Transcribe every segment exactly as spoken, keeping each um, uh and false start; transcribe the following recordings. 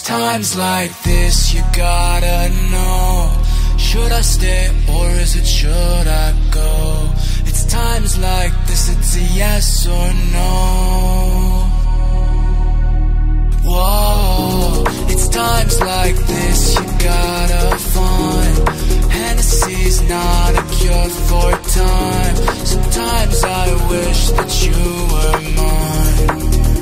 times like this you gotta know, should I stay or is it should I go? It's times like this, it's a yes or no. Whoa, it's times like this you gotta find Hennessy's not a cure for time. Sometimes I wish that you were mine.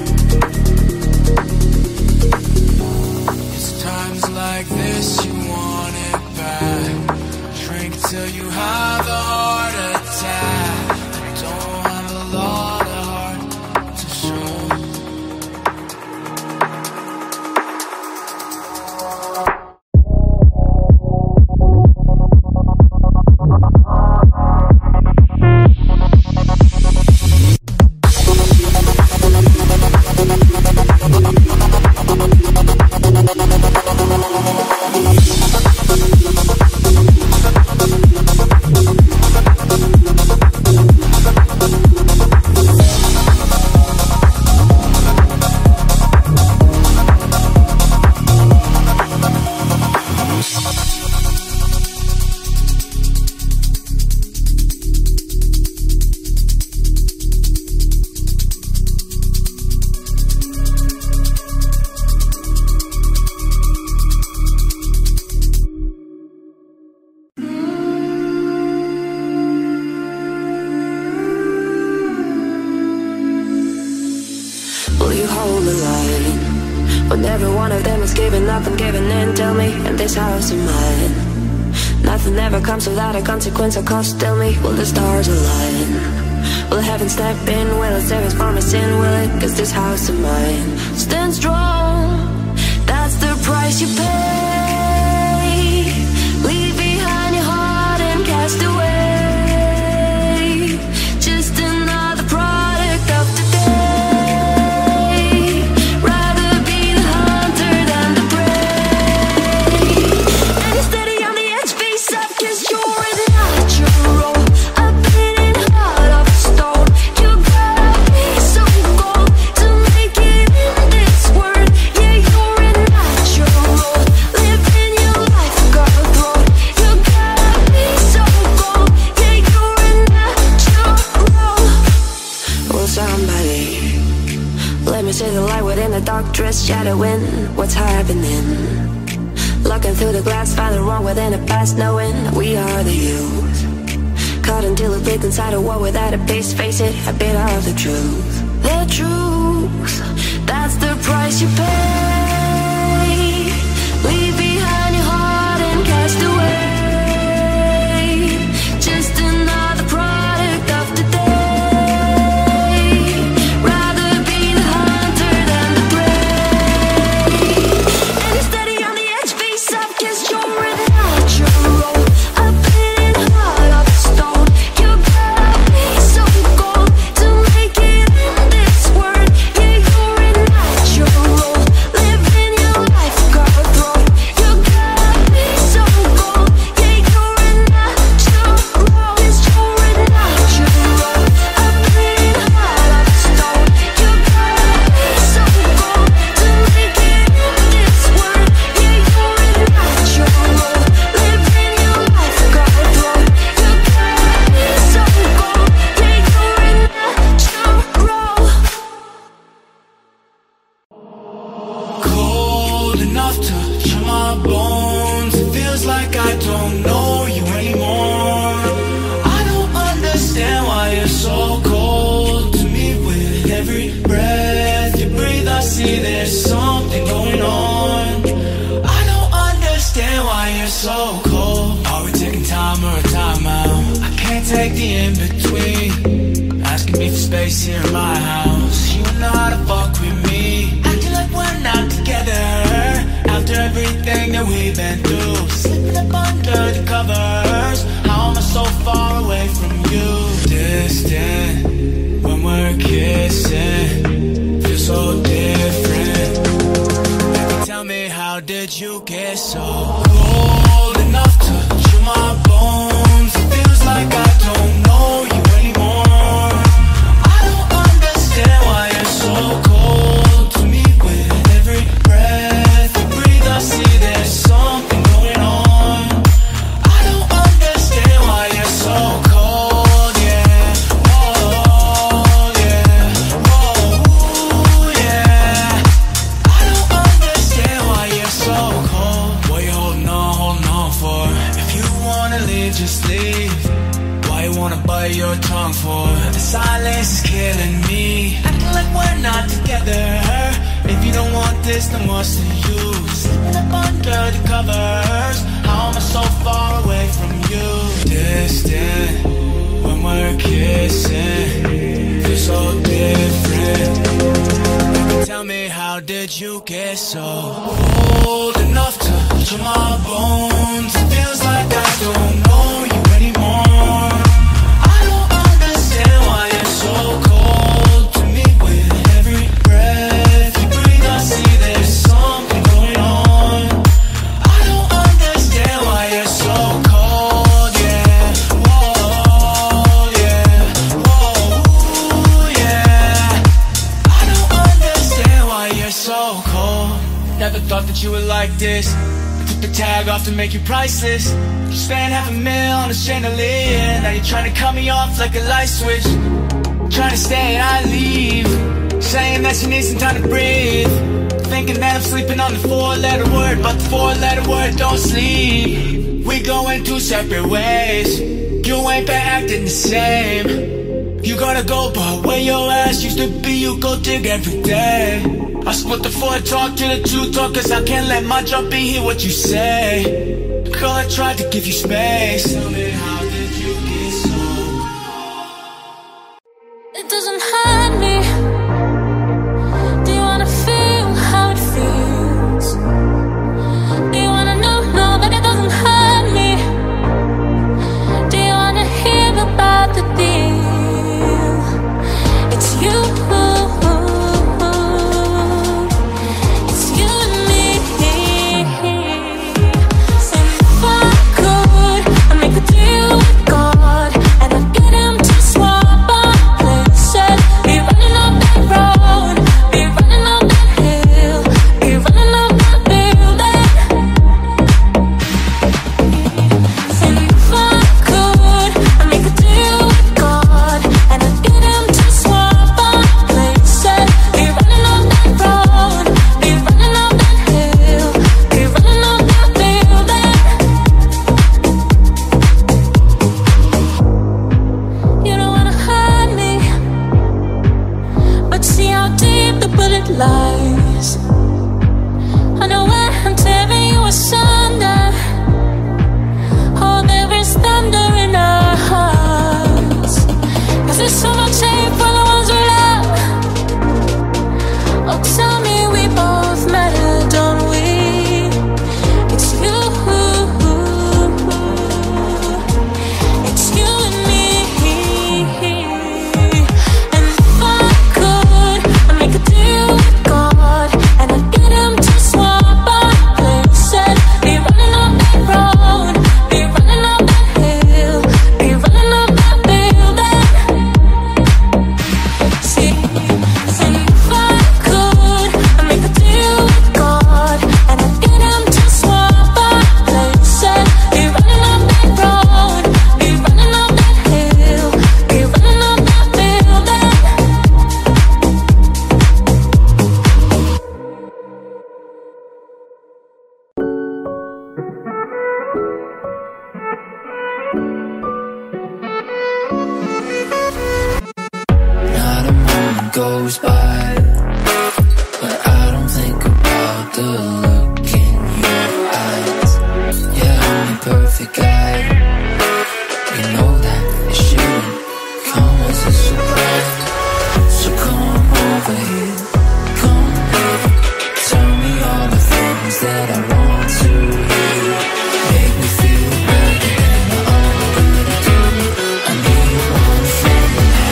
It's times like this you want it back. Drink till you have a heart attack. I don't have a lot of heart to show. Without a consequence or cost, tell me, will the stars align? Will heaven step in? Will it save us from our sin? Will it? Cause this house of mine stands strong. That's the price you pay. Leave behind your heart and cast away. Just another product of today. Rather be the hunter than the prey. And you're steady on the edge, face up, cause you're dress shadowing what's happening. Looking through the glass, find the wrong within the past, knowing we are the youth. Caught until a bit inside a war without a base, face it, a bit of the truth. The truth, that's the price you pay. Leave behind your heart and cast away. Just another product of today. So cold to me with every breath you breathe. this, then what's the use? Sleeping up under the covers, how am I so far away from you? Distant, when we're kissing, feels so different. Tell me, how did you get so old enough to touch my bones? It feels like I don't know you anymore. I don't understand why you're so cold to me. With every breath you breathe, I see there's something going on. I don't understand why you're so cold, yeah. Whoa, yeah. Whoa, yeah. I don't understand why you're so cold. Never thought that you were like this. I took the tag off to make you priceless. You spent half a mil on a chandelier. Now you're trying to cut me off like a light switch. Trying to stay and I leave, saying that you need some time to breathe. Thinking that I'm sleeping on the four-letter word, but the four-letter word don't sleep. We going two separate ways. You ain't been acting the same. You gotta go, but where your ass used to be, you go dig every day. I split the four talk to the two talk, cause I can't let my jump be hear what you say. Girl, I tried to give you space. Tell me, how did you get so? It doesn't hurt me. Do you wanna feel how it feels? Do you wanna know, know that it doesn't hurt me? Do you wanna hear about the deal? It's you. It's you and me. And if I could, I'd make a deal with God, and I'd get him to swap our places. Be running up that road, be running up that hill, be running up that building. And if I could, I'd make a deal with God, and I'd get him to swap our places. Be running up that road, be running up that hill, be running up that building. You don't wanna hurt me, but see how deep the bullet lies. I know where I'm tearing you asunder. Oh, there is thunder in our hearts, cause there's so much hate for the ones we love. Oh, tell me we both matter, don't we? It's you. It's you and me. And if I could, I'd make a deal with God, and I'd get him to swap our places. Be running up that road, be running up that hill, be running up that building. See, and if I could, I'd make a deal with God, and I'd get him to swap our places. Be running up that road, be running up that hill, be running up that building. Not a moment goes by, but I don't think about the look in your eyes. Yeah, I'm your perfect guy. You know that it shouldn't come as a surprise. So come over here, come here. Tell me all the things that I want to hear. Make me feel better than I already do. I need one thing.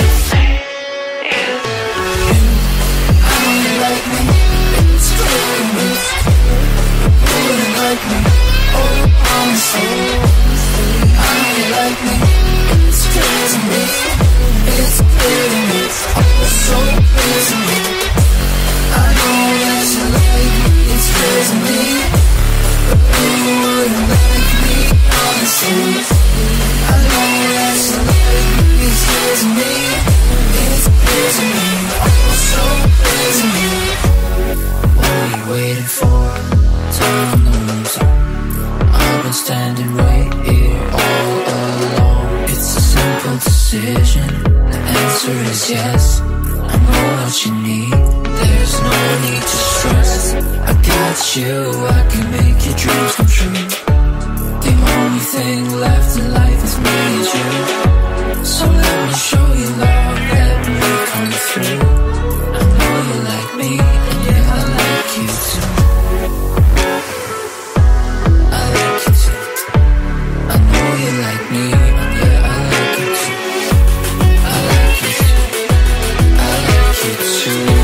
How you like me? It's clear to me. You wouldn't like me. Oh, I'm so. How you like me? It's clear to me. It's clear to me. Oh, so clear to me. I know that you like me. It's clear to me. But you wouldn't like me, honestly. I know that you like me. It's clear to me. It's clear to me. Oh, so clear to me. What are you waiting for? Time moves on. I've been standing right here all alone. It's a simple decision. The answer is yes. I know what with you, I can make your dreams come true. The only thing left in life is me and you. So let me show you love, let me come through. I know you like me, and yeah, I like you too. I like you too. I know you like me, and yeah, I like you too. I like you too. I like you too.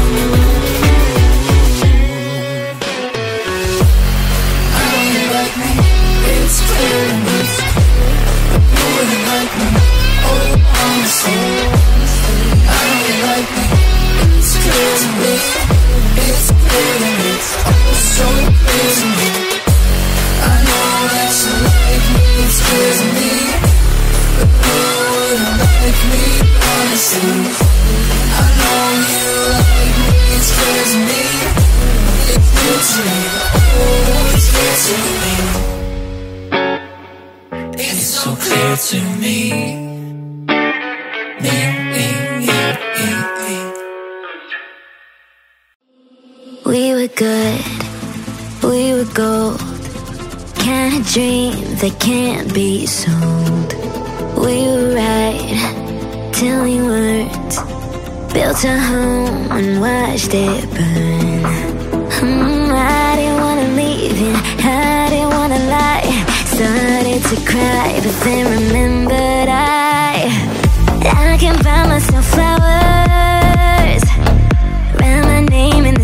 I know you like me, it's clear to me. You wouldn't like me, oh, honestly. I know you like me, it's clear to me. It's clear to me, oh, so clear to me. I know that you like me, it's clear to me. But you wouldn't like me, honestly. I know you like me, it's clear to me. It's clear to me, oh, it's clear to me. It's so clear to me. Me, me, me, me, me. We were good, we were gold. Kind of dream that can't be sold. We were right till we weren't. Built a home and watched it burn. mm, I didn't wanna leave you, I didn't wanna lie. Started to cry, but then remembered I I can buy myself flowers, write my name in the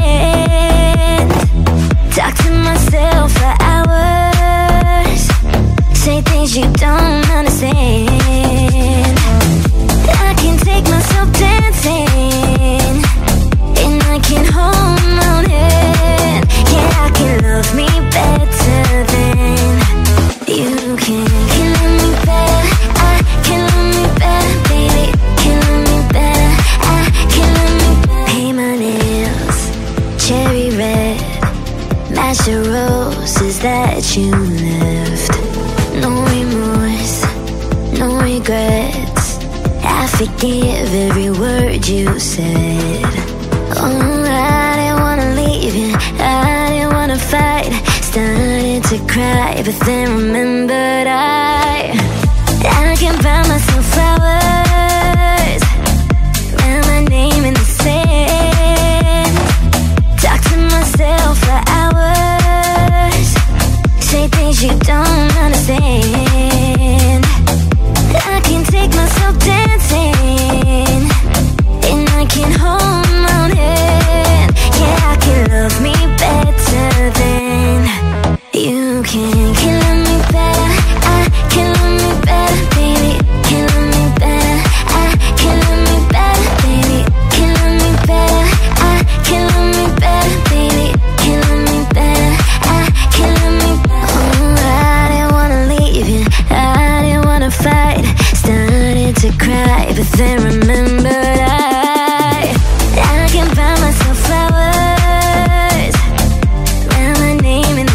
sand, talk to myself for hours, say things you don't understand. I can take myself dancing, and I can hold my own hand. Yeah, I can love me better than you can. Can love me better, I can love me better, baby. Can love me better, I can love me better. Paint my nails cherry red, match the roses that you left. No remorse, no regrets, I forgive every word you said. Oh, I didn't wanna leave you, I didn't wanna fight. Started to cry, but then remembered I I can buy myself flowers, write my name in the sand, talk to myself for hours, say things you don't understand. I can take myself dancing, and I can hold my own hand. Yeah, I can love me better than you can. Can love me better, I can love me better, baby. Can love me better, I can love me better, baby. Can love me better, I can love me better, baby. Can love me better, I can love me better. Oh, I didn't wanna leave you, I didn't wanna fight. Started to cry, but then remembered I I can buy myself flowers, write my name in the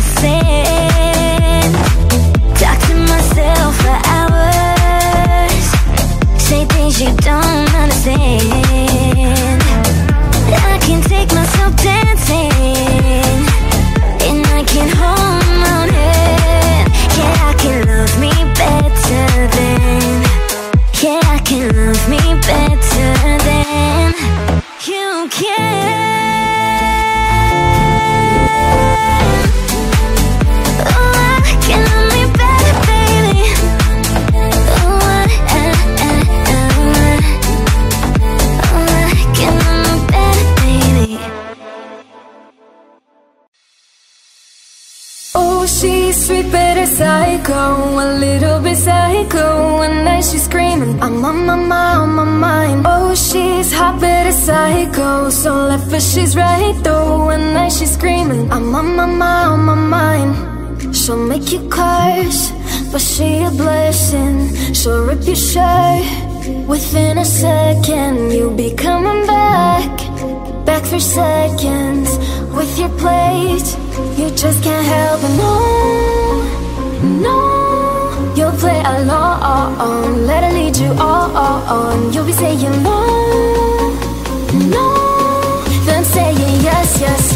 sand, talk to myself for hours, say things you don't understand. I can take myself dancing, and I can hold my own hand. Yeah, I can love me better than, yeah, I can love me better than you can. Oh, I can love me better, baby. Oh, I, I, I, I, oh, I can love me better, baby. Oh, she's sweet but a psycho, a little bit psycho. One night she's screaming, I'm on my mind, on my mind. Oh, she's hot but a psycho, so left but she's right though. One night she's screaming, I'm on my mind, on my mind. She'll make you curse, but she a blessing. She'll rip your shirt within a second. You'll be coming back, back for seconds with your plate. You just can't help it, no, no. You'll play along, let her lead you on. You'll be saying no, no, then saying yes, yes,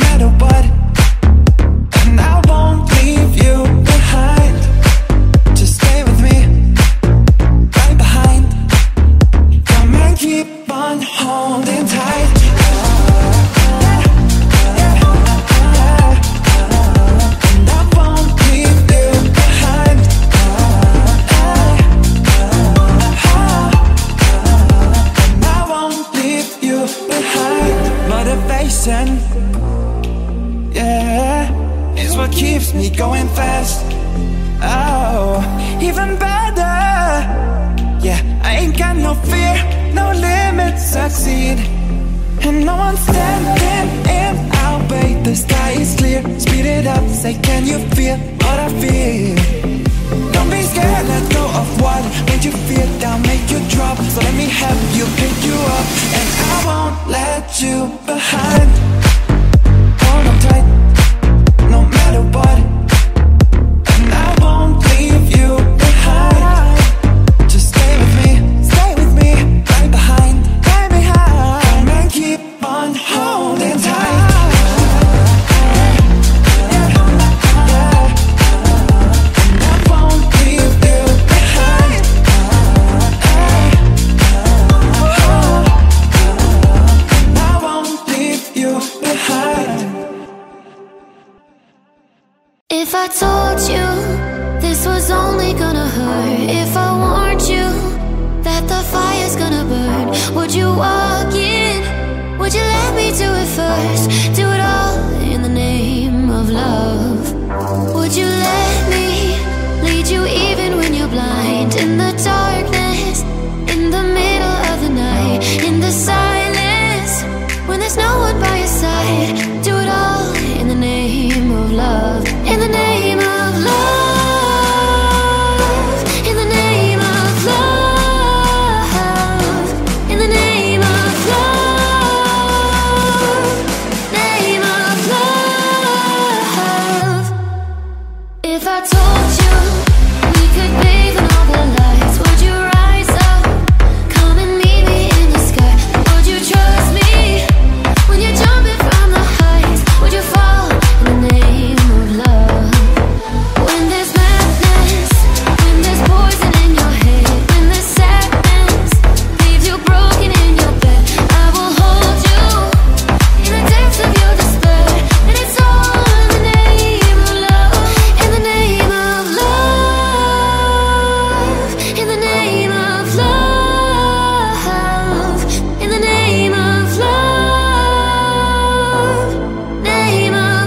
motivation. Yeah, it's what keeps me going fast. Oh, even better. Yeah, I ain't got no fear, no limits, succeed. And no one's standing in our way. The sky is clear, speed it up, say can you feel what I feel? Don't be scared, let go of what made you feel down, make you drop. So let me help you pick you up, and I won't let you behind. Hold on tight, no matter what, and I won't leave you behind. Just stay with me, stay with me, right behind, right behind. Come and keep on holding tight. If I told you this was only gonna hurt, if I warned you that the fire's gonna burn, would you walk in? Would you let me do it first? Do it all in the name of love. Would you let me lead you even when you're blind? In the darkness, in the middle of the night, in the silence, when there's no one by your side. Do it all in the name of love. In the name of love. In the name of love. In the name of love. Name of love. If I told you we could bathe in all the lights, would you rise up? Come and meet me in the sky. Would you trust me when you're jumping from the heights? Would you fall in the name of love? When there's madness, when there's poison in your head, when the sadness leaves you broken in your bed, I will hold you in the depths of your despair. And it's all in the name of love. In the name of love. In the name of love. In the name of love. Name of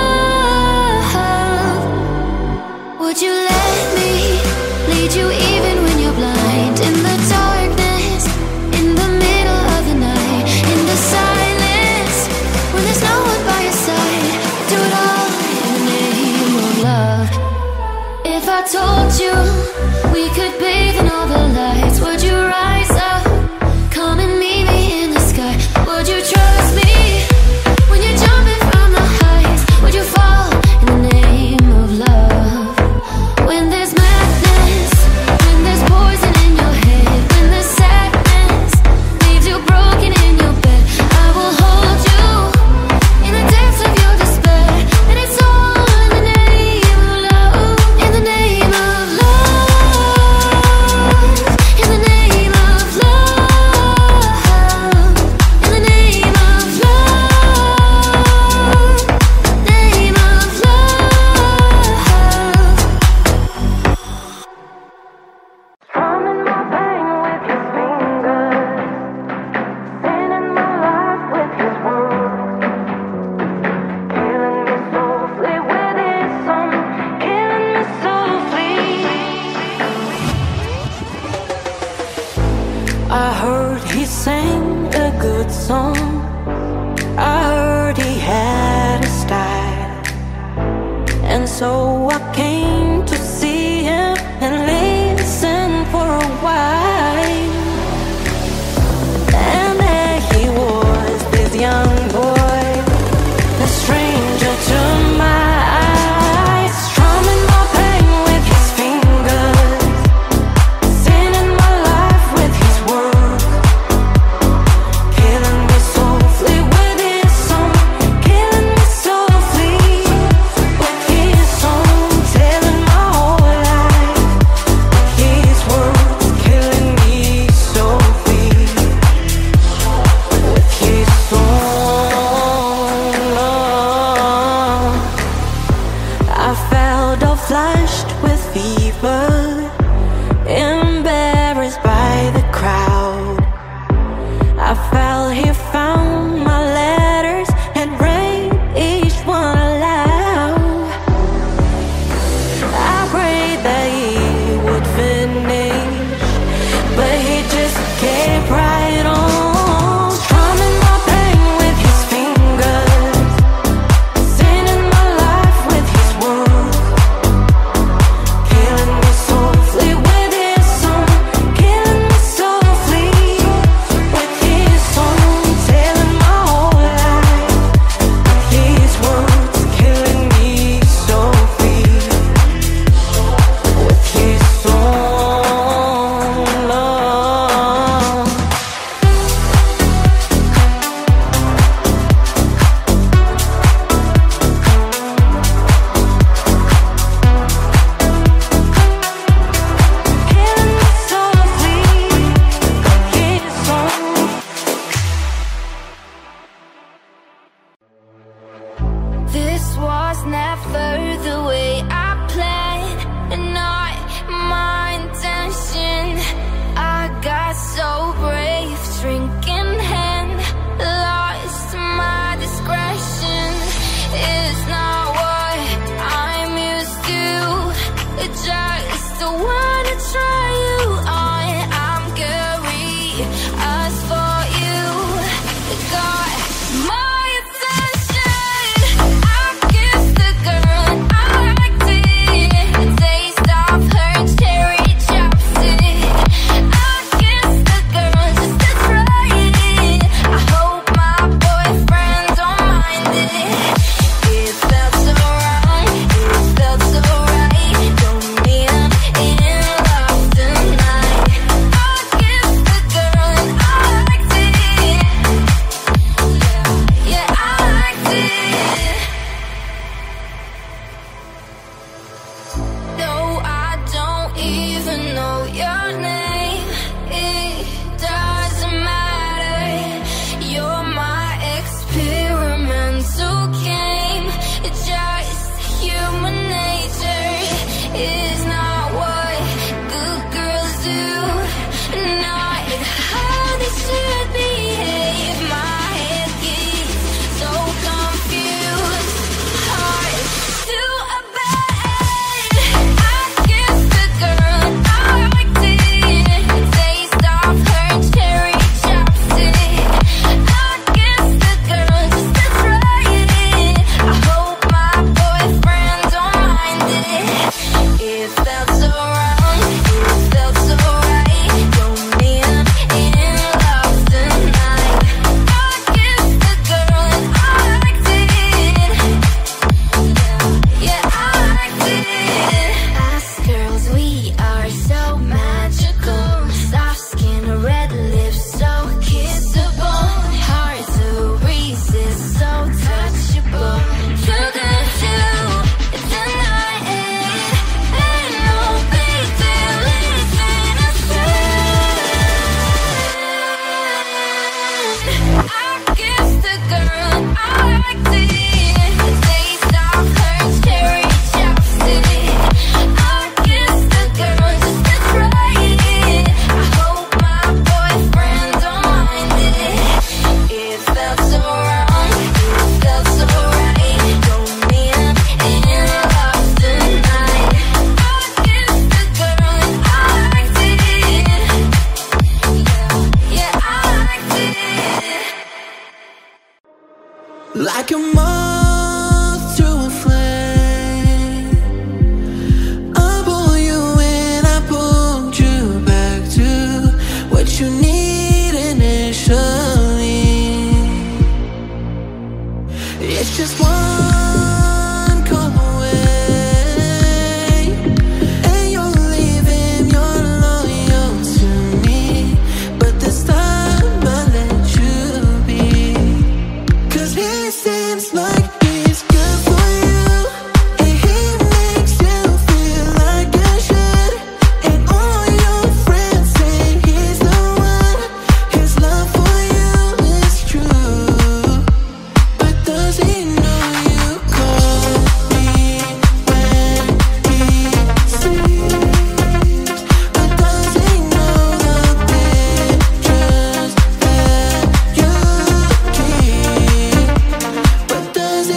love. Would you let me lead you even when you're blind? In the darkness, in the middle of the night, in the silence, when there's no one by your side. Do it all in the name of love. If I told you we could bathe in all the lights, would you rise up? Come and meet me in the sky. Would you trust me when you're jumping from the heights? Would you fall in the name of love? When there's madness, when there's poison in your head, when the sadness leaves you broken in your bed, I will hold you in the depths of your despair. And it's all in the name of love. In the name of love. In the name of love. In the name of love. Name of love. Strumming my pain with his fingers, sinning my life with his words, killing me softly with his song, killing me softly. I heard he sang a good song. I heard he had a style, and so I came to see him and listen for a while. And there he was, this young boy, a stranger to my eyes, strumming my pain with his fingers, sinning my life with his words, killing me softly with his song, killing me softly with his song, telling never the way I planned, and not my intention. I got so brave, drink in hand, lost my discretion. It's not what I'm used to, it just wanna try you on. I'm curious for you, got my attention. I kiss the girl I liked it, the taste of her cherry chapstick. I kiss the girl just to try it, I hope my boyfriend don't mind it. It felt so wrong, it felt so right, don't mean I'm in love tonight. I kissed the girl and I liked it, yeah, yeah, I liked it. No, I don't even know your name, it doesn't matter. You're my experimental game, it's just human nature. It's not what good girls do, not how they should behave. My head gets so confused, hard to abandon. I kissed the girl I liked it, the taste of her cherry chapstick. I kissed the girl just to try it, I hope my boyfriend don't mind it. It felt so wrong, it felt so right, don't mean I'm in love tonight. I kissed the girl and I liked it, yeah, I liked it. Us girls, we are so magical, soft skin, red lips, so kissable, hard to resist, so touchable. Too good to deny it, ain't no big deal, it's innocent. I kissed the girl, I liked it, the taste of her cherry chapstick. I kissed the girl just to try it, I hope my boyfriend don't mind it. It felt so wrong, it felt so right, don't mean I'm in love tonight. I kissed the girl and I liked it, yeah, yeah, I liked it. Like a moth to a flame, I pull you in, I pulled you back to what you need initially. It's just one call away, and you're leaving, you're loyal to me, but this time I let you be. 'Cause he seems like he's good for you, and he makes you feel like you should. And all your friends say he's the one, his love for you is true. But does he know you call me when he sleeps? But does he know the pictures that you keep? But does he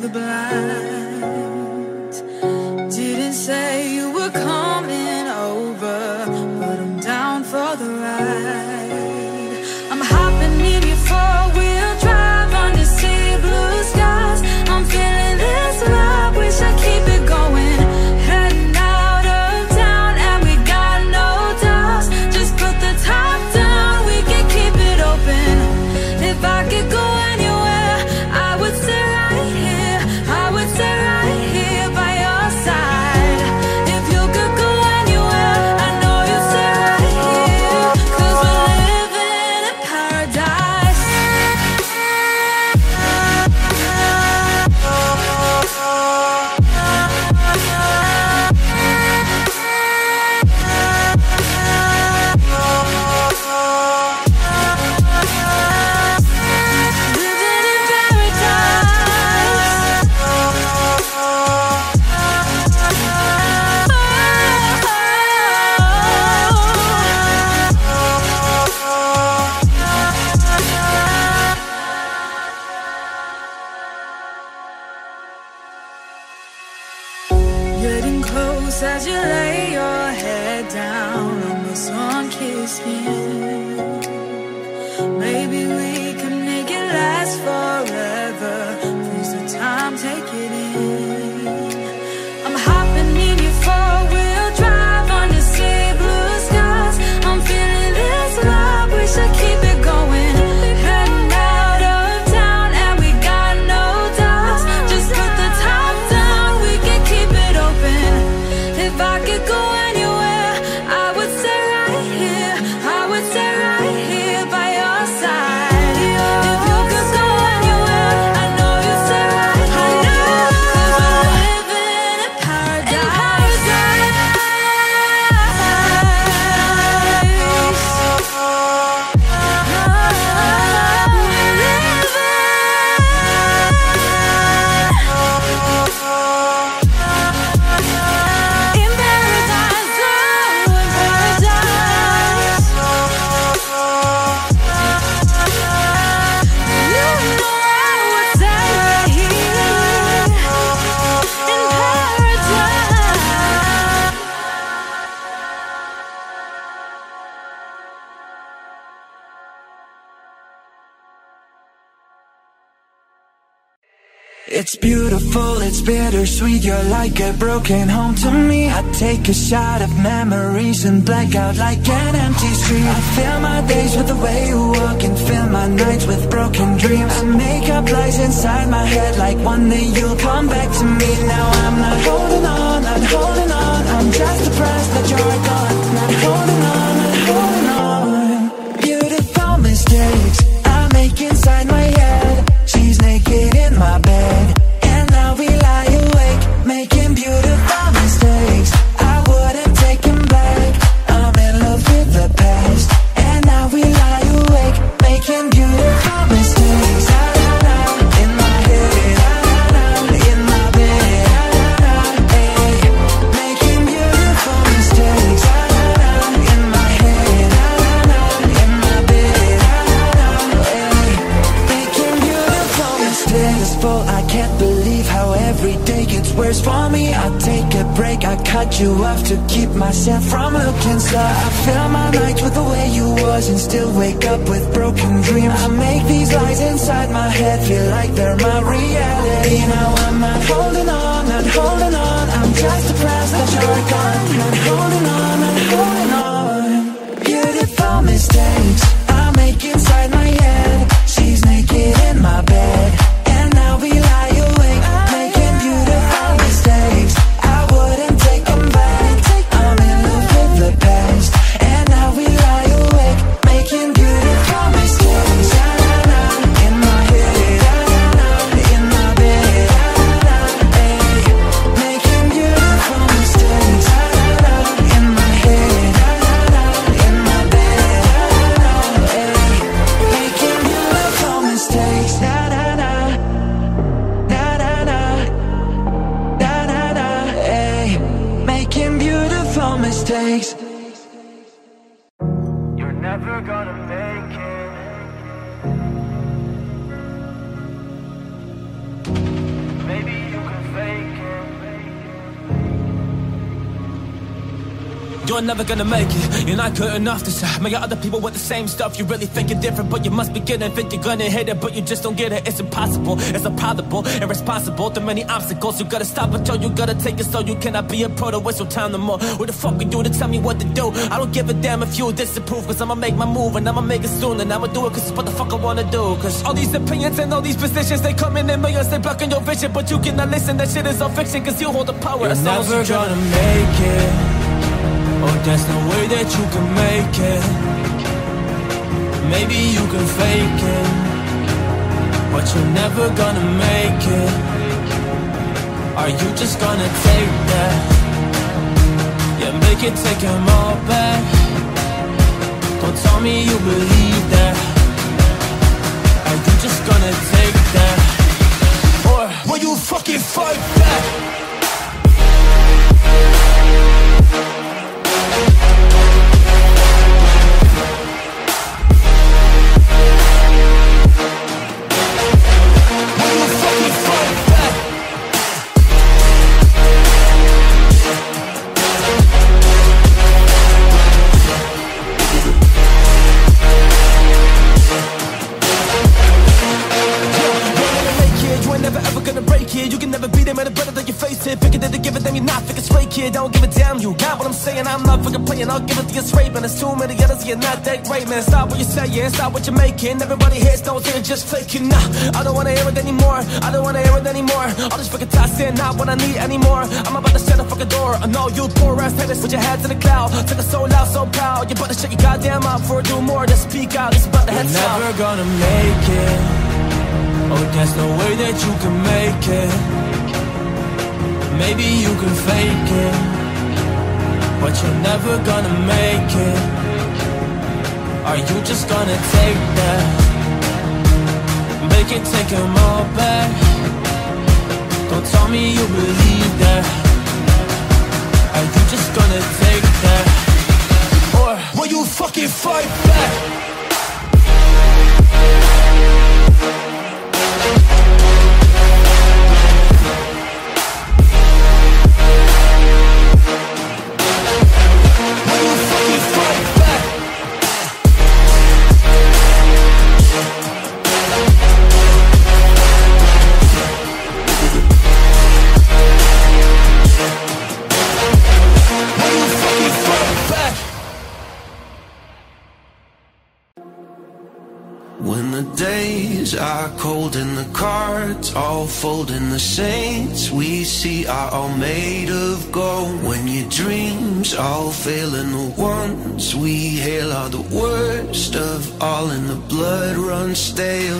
the blind. Didn't say you were coming over, but I'm down for the ride. I'm hopping in your four-wheel drive under sea blue skies. I'm feeling this vibe, wish I keep it going. Heading out of town and we got no doubts. Just put the top down, we can keep it open. If I could go anywhere, I would stay right here. I would stay right here by your side. If you could go anywhere, I know you'd stay right here. Cause we're living in paradise. Getting close as you lay your head down on the sun-kissed skin. Maybe we can make it last forever. Please the time, take it in. I'm hopping in your four-wheel drive under sea blue skies. I'm feeling this vibe, wish I keep it going. Heading out of town and we got no doubts. Just put the top down, we can keep it open. If I could go anywhere, I would stay right here. I would stay right here by your side. If you could go anywhere, I know you'd stay right here. Cause we're living in paradise. In paradise, oh, in paradise. You know I would stay right here. In paradise. It's beautiful, it's bittersweet, you're like a broken home to me. I take a shot of memories and black out like an empty street. I fill my days with the way you walk and fill my nights with broken dreams. I make up lies inside my head like one day you'll come back to me. Now I'm not holding on, not holding on, I'm just depressed that you're gone. Not holding on, not holding on. Beautiful mistakes I make inside my head. She's naked in my bed, and now we lie awake, making beautiful mistakes. I wouldn't take them back. I'm in love with the past, and now we lie awake, making beautiful mistakes. Ah, ah, ah, in my head, ah, ah, in my bed, ah, ah, hey, making beautiful mistakes. Ah, ah, in my head, ah, ah, in my bed, ah, ah, hey, making beautiful mistakes. Full, I can't believe how every day gets worse for me. I take a break, I cut you off to keep myself from looking slow. I fill my nights with the way you was and still wake up with broken dreams. I make these lies inside my head feel like they're my reality. Now I'm not holding on, not holding on, I'm just depressed that you're gone. Not holding on, not holding on. Beautiful mistakes I make inside my head. She's naked in my bed, and now we lie awake, making beautiful mistakes. I wouldn't take them back. I'm in love with the past, and now we lie awake, making beautiful mistakes. Ah, ah, ah, in my head, ah, ah, in my bed, ah, ah, You're never gonna make it, you're not good enough to say. Many other people with the same stuff, you really think you're different, but you must be getting it. Think you're gonna hit it, but you just don't get it. It's impossible, it's improbable, irresponsible. Too many obstacles, you gotta stop it, yo. You gotta take it, so you cannot be a pro to waste your time no more. Who the fuck are you to tell me what to do? I don't give a damn if you disapprove, cause I'ma make my move and I'ma make it soon. And I'ma do it cause it's what the fuck I wanna do. Cause all these opinions and all these positions, they come in in millions, they blocking your vision. But you cannot listen, that shit is all fiction, cause you hold the power. You're That's never you gonna make it. Oh, there's no way that you can make it. Maybe you can fake it, but you're never gonna make it. Are you just gonna take that? Yeah, make it, take them all back. Don't tell me you believe that. Are you just gonna take that? Or will you fucking fight back? Don't give a damn, you got what I'm saying. I'm not fucking playing, I'll give it to you straight. Man, there's too many others, you're not that great. Man, stop what you're saying, stop what you're making. Everybody hears, don't hear, just faking. Nah, I don't wanna hear it anymore, I don't wanna hear it anymore. All this fucking tossing, not what I need anymore. I'm about to shut the fucking door. I know you poor ass haters with your heads in the cloud. Took it so loud, so proud. You better shut your goddamn mouth before I do more than speak out. It's about to head south. You're never gonna make it. Oh, there's no way that you can make it. Maybe you can fake it, but you're never gonna make it. Are you just gonna take that? Make it, take them all back. Don't tell me you believe that. Are you just gonna take that? Or will you fucking fight back? Are cold and the cards all fold and the saints we see are all made of gold. When your dreams all fail and the ones we hail are the worst of all and the blood runs stale.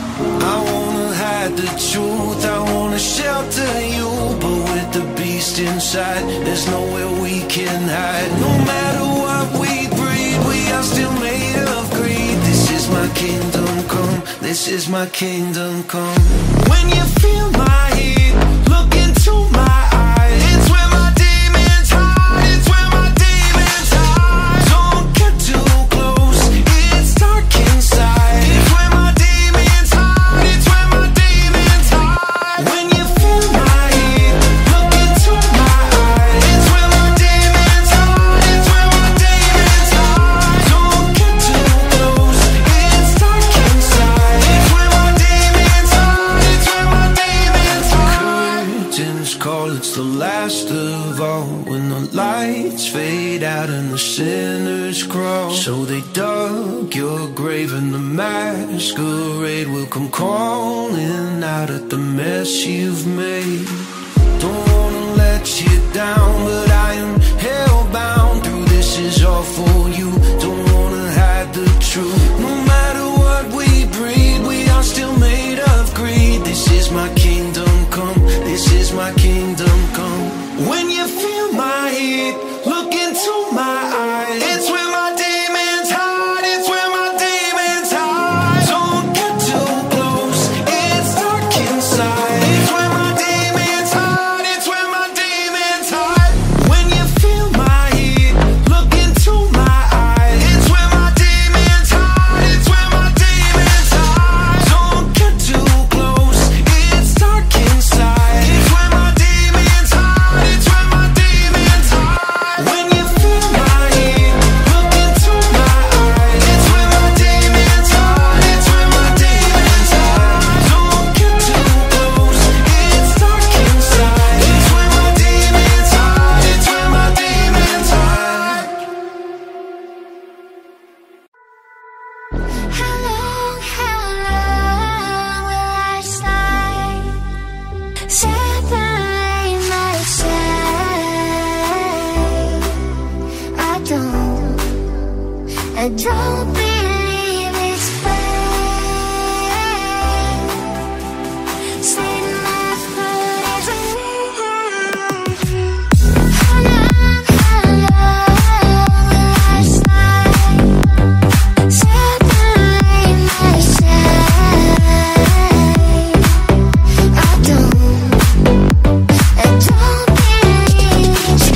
I wanna hide the truth, I wanna shelter you, but with the beast inside, there's nowhere we can hide. No matter what we breed, we are still made of greed. This is my kingdom come, this is my kingdom come. When you feel my heat, look into my eyes. It's where my demons hide, it's where my demons hide. Don't get too close, it's dark inside. It's where my demons hide, it's where my demons hide. When you feel my heat, look into my eyes. It's where my demons hide, it's where my demons hide. Don't get too close, it's dark inside. It's where my demons hide, it's where my demons hide. Curtains call, it's the last of all. When the lights fade out and the sinners crawl, so they dug your grave and the masquerade will come crawling out at the mess you've made. Don't wanna let you down, but I am hellbound. Through this is all for you, don't wanna hide the truth. No matter what we breed, we are still made of greed. This is my kingdom come, this is my kingdom come. When you feel my heat, look into my eyes. It's where my demons hide, it's where my demons hide. Don't get too close, it's dark inside. It's where my demons hide, it's where my demons hide. When you feel my heat, look into my eyes. It's where my demons hide, it's where my demons hide. Don't get I don't believe it's fake. Set my foot as a how long, how long will I slide? Separate myself. I don't, I don't believe it's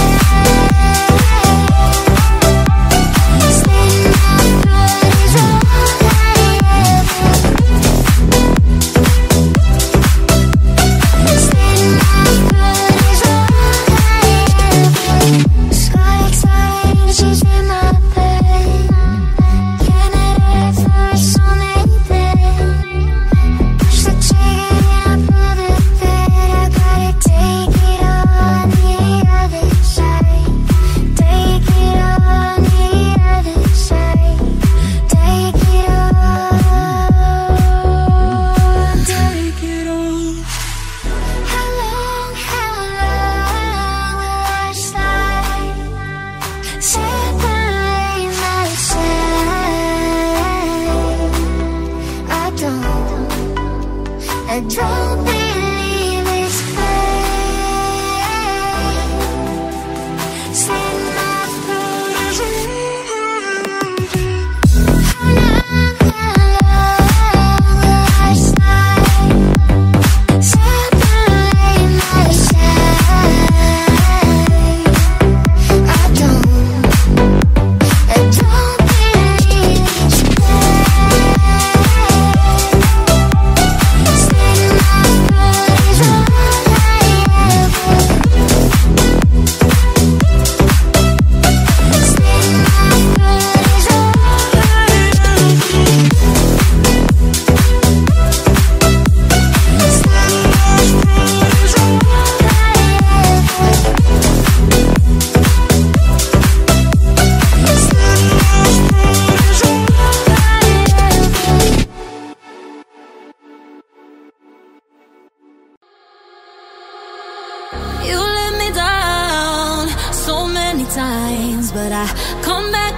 times, but I come back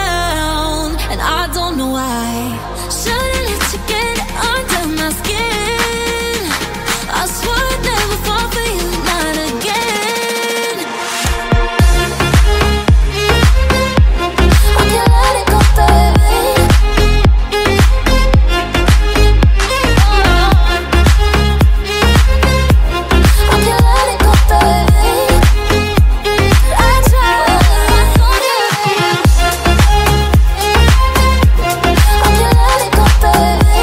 around, and I don't know why. Should've let you get under my skin. I swore I'd never fall for you, not again. I can't let it go, baby. I can't let it go, baby. I tried. I can't let it go, baby.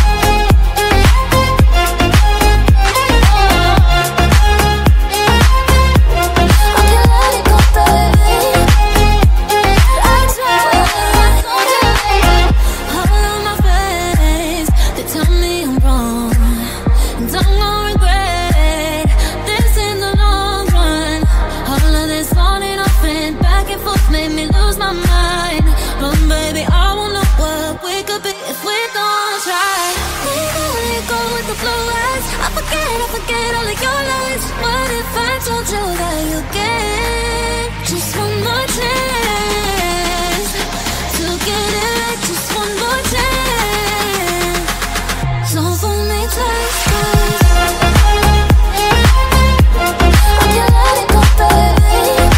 I can't let it go, baby. I tried. All on my face, they tell me I'm wrong, and I'm gonna regret this in the long run. All of this on and off and back and forth made me lose my mind. But baby, I won't know what we could be if we don't try. We only go with the flow as I forget, I forget all of your lies. What if I told you that you get just one more chance to get it right, just one more chance. So hold me tight, 'cause I can't let it go, baby.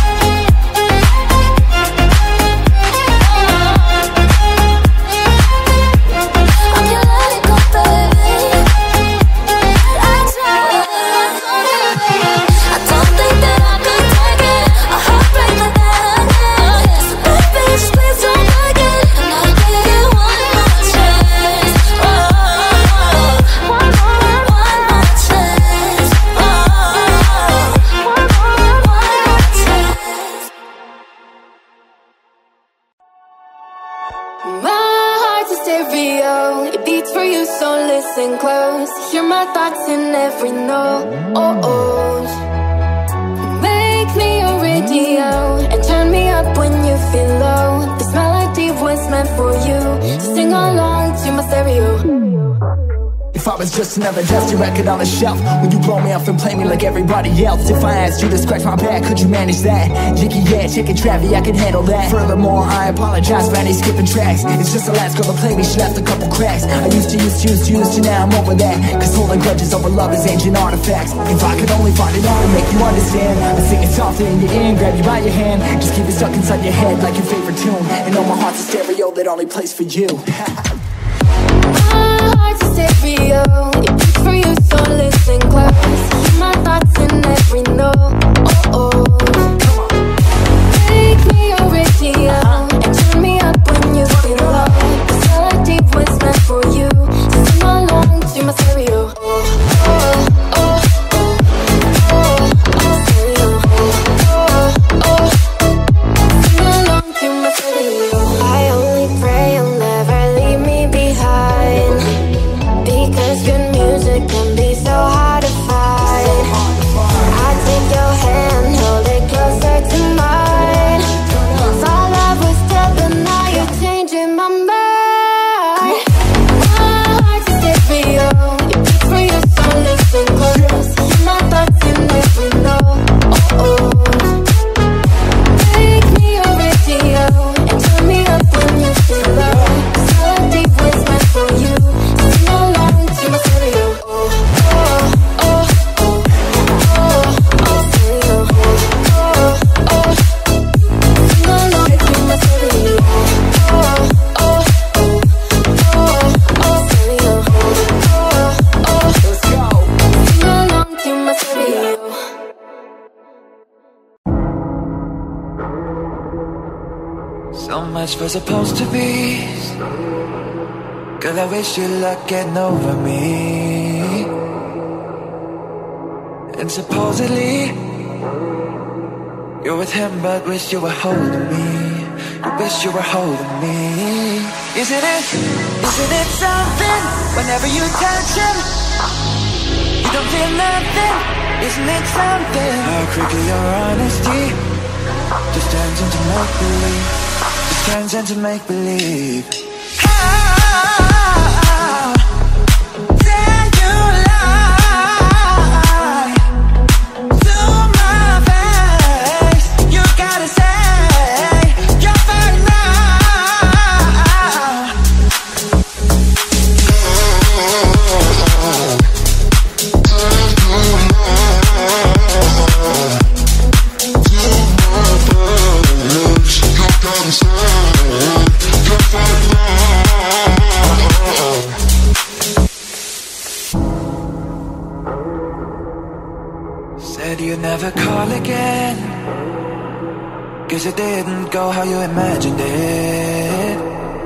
I can't let it go, baby. I tried. I don't think that I could take it. A heartbreak like that again. So baby, just please don't again, and I'll give you one more chance. Oh, one more, one more chance. Oh, one more, one more chance. My heart's a stereo, it beats for you, so listen close. Hear my thoughts in every note. Oh, oh. Make me your radio and turn me up when you feel low. This melody was meant for you, so sing along to my stereo. If if I was just another dusty record on the shelf? Would you blow me off and play me like everybody else? If I asked you to scratch my back, could you manage that? Jicky, yeah, chicken Travie, I can handle that. Furthermore, I apologize for any skipping tracks. It's just the last girl to play me, she left a couple cracks. I used to, used to, used to, used to, now I'm over that. Cause holding grudges over love is ancient artifacts. If I could only find it out to make you understand, I'd sing it softly in your ear, grab you by your hand. Just keep it stuck inside your head like your favorite tune. And know my heart's a stereo that only plays for you. My heart's a stereo, it beats for you, so listen close. Hear my thoughts in every note. Oh oh. Make me your radio and turn me up when you feel low. This melody was meant for you, so sing along to my stereo. Oh oh oh oh oh stereo. Oh oh. Sing along to my stereo. I only pray you'll never leave me behind, because good music can be so hard to find. I take your hand, hold it closer to mine. Thought love was dead, but now you're changing my mind. My heart's a stereo, it beats for you, so listen close. Hear my thoughts in every note. Oh oh. Make me your radio and turn me up when you feel low. This melody was meant for you, so sing along to my stereo. Oh oh oh oh oh oh stereo. Oh oh. Sing along to my stereo. Oh oh oh oh stereo. Oh oh. Let's go. Sing along to my stereo. So much for supposed to be. Girl, I wish you luck getting over me. And supposedly you're with him, but wish you were holding me. You wish you were holding me. Isn't it, isn't it something? Whenever you touch him, you don't feel nothing. Isn't it something? How quickly your honesty just turns into make-believe. Just turns into make-believe. How dare you lie to my face? You gotta say you're fine now. Said you'd never call again, guess it didn't go how you imagined it.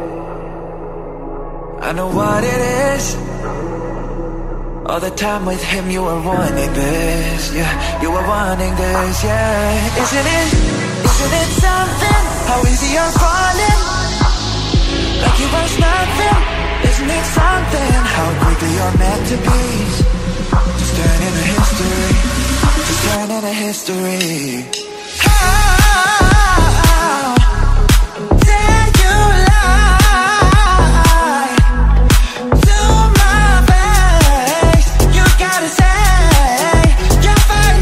I know what it is. All the time with him you were wanting this. Yeah, you were wanting this, yeah. Isn't it, isn't it something? How easy you're falling, like you was nothing. Isn't it something? How quickly you're meant to be. Just turn into history. Just turn into history. How dare you lie to my face? You gotta say you're fine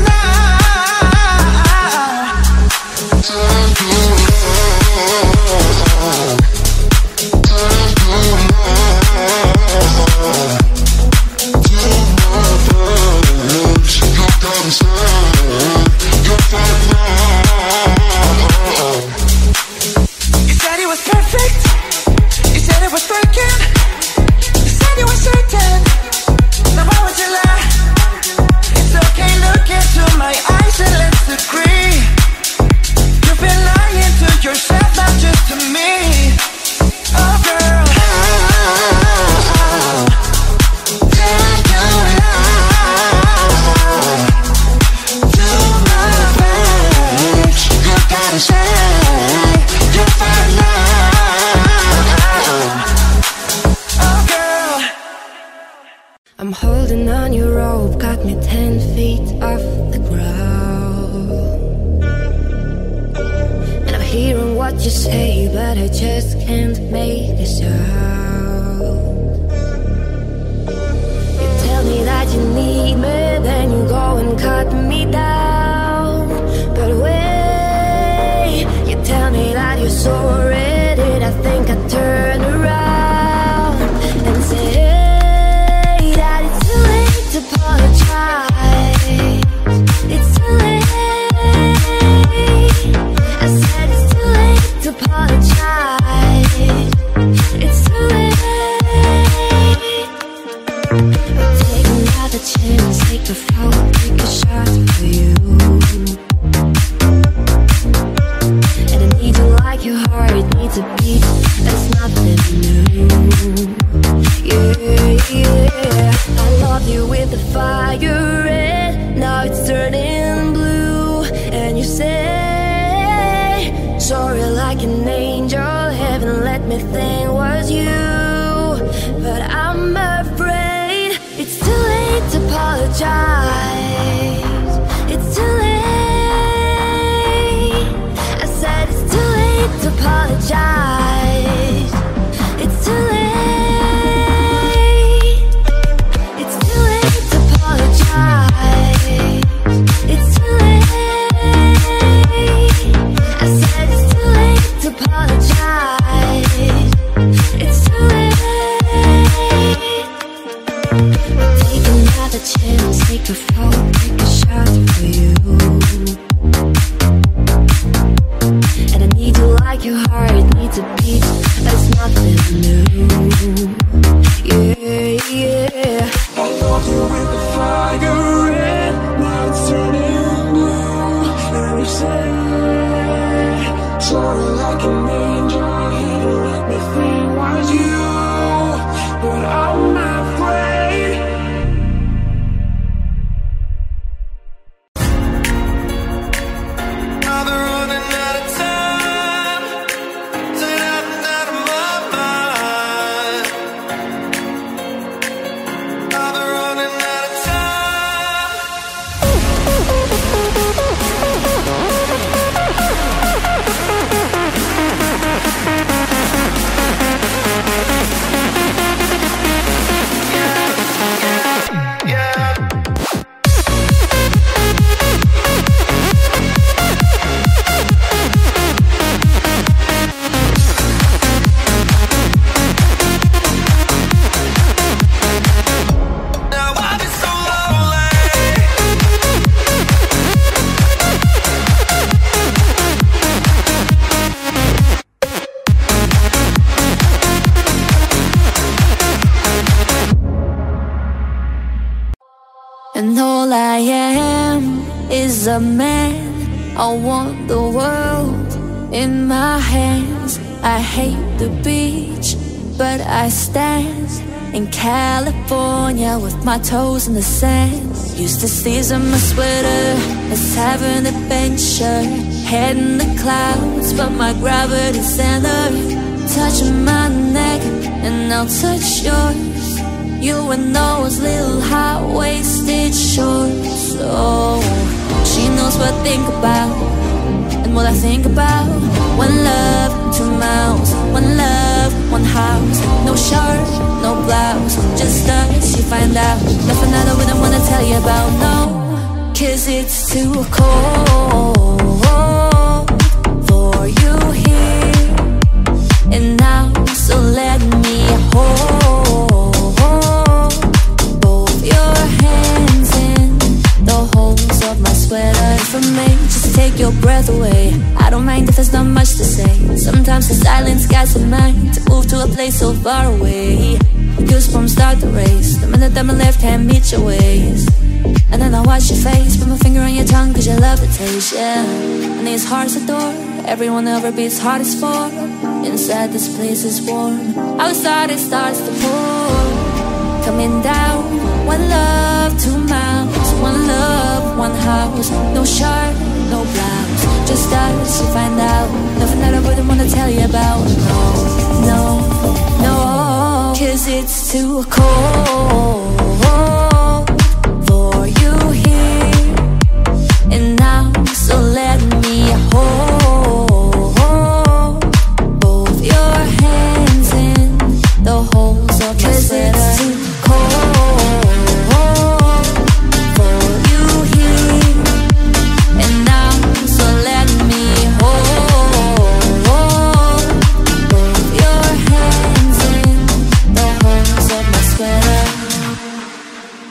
You said it was perfect. You said it was broken. You said you were certain. Now why would you lie? It's okay, look into my eyes and let's agree. You've been lying to yourself, not just to me. Oh girl, dare you lie to my face? You gotta say you're fine now. Oh girl, I'm holding on your rope, got me ten feet off the ground. And I'm hearing what you say, but I just can't make a sound. fall, take a shot for you. And I need you like your heart needs a beat. That's nothing new. Yeah, yeah. I love you with the fire red. Now it's turning blue. And you say, sorry like an angel. Heaven let me think was you. But I'm afraid it's too late to apologize. It's too late. I said it's too late to apologize. It's too late. It's too late to apologize. It's too late. I said it's too late to apologize. It's too late. Take another chance, take a fall, take a shot for you. And I need you like your heart needs a beat. That's nothing new. Yeah, yeah. I love you with the fire red. Now it's turning blue. And you say, sorry like an angel. Heaven let me think was you. But I'm afraid. I've been running out of time. Said I've been out of my mind. I've been running out of time. Now I've been so lonely. And all I am is a man. I want the world in my hands. I hate the beach, but I stand in California with my toes in the sand. Used to season my sweater, let's have an adventure. Head in the clouds, but my gravity center. Touching my neck, and I'll touch yours. You and those little high-waisted shorts. Oh, she knows what I think about, and what I think about. One love, two mouths. One love, one house. No shirt, no blouse, just us, you find out. Nothing that I wouldn't wanna tell you about, no. Cause it's too cold for you here and now. So let me hold both your hands in the holes of my sweater. For me, just take your breath away. I don't mind if there's not much to say. Sometimes the silence got some mind to move to a place so far away. Goosebumps start to race the minute that my left hand meets your waist. And then I watch your face, put my finger on your tongue cause you love the taste, yeah. And these hearts adore, everyone ever beats heart is for. Inside this place is warm, outside it starts to pour. Coming down, one love, two mouths. One love, one house. No shirt, no blouse, just us, you find out. Nothing that I wouldn't wanna tell you about. No, no, no. Cause it's too cold for you here and now. So let me hold both your hands in the holes of my sweater. Cause it's too cold for you here and now. So let me hold both your hands in the holes of my sweater.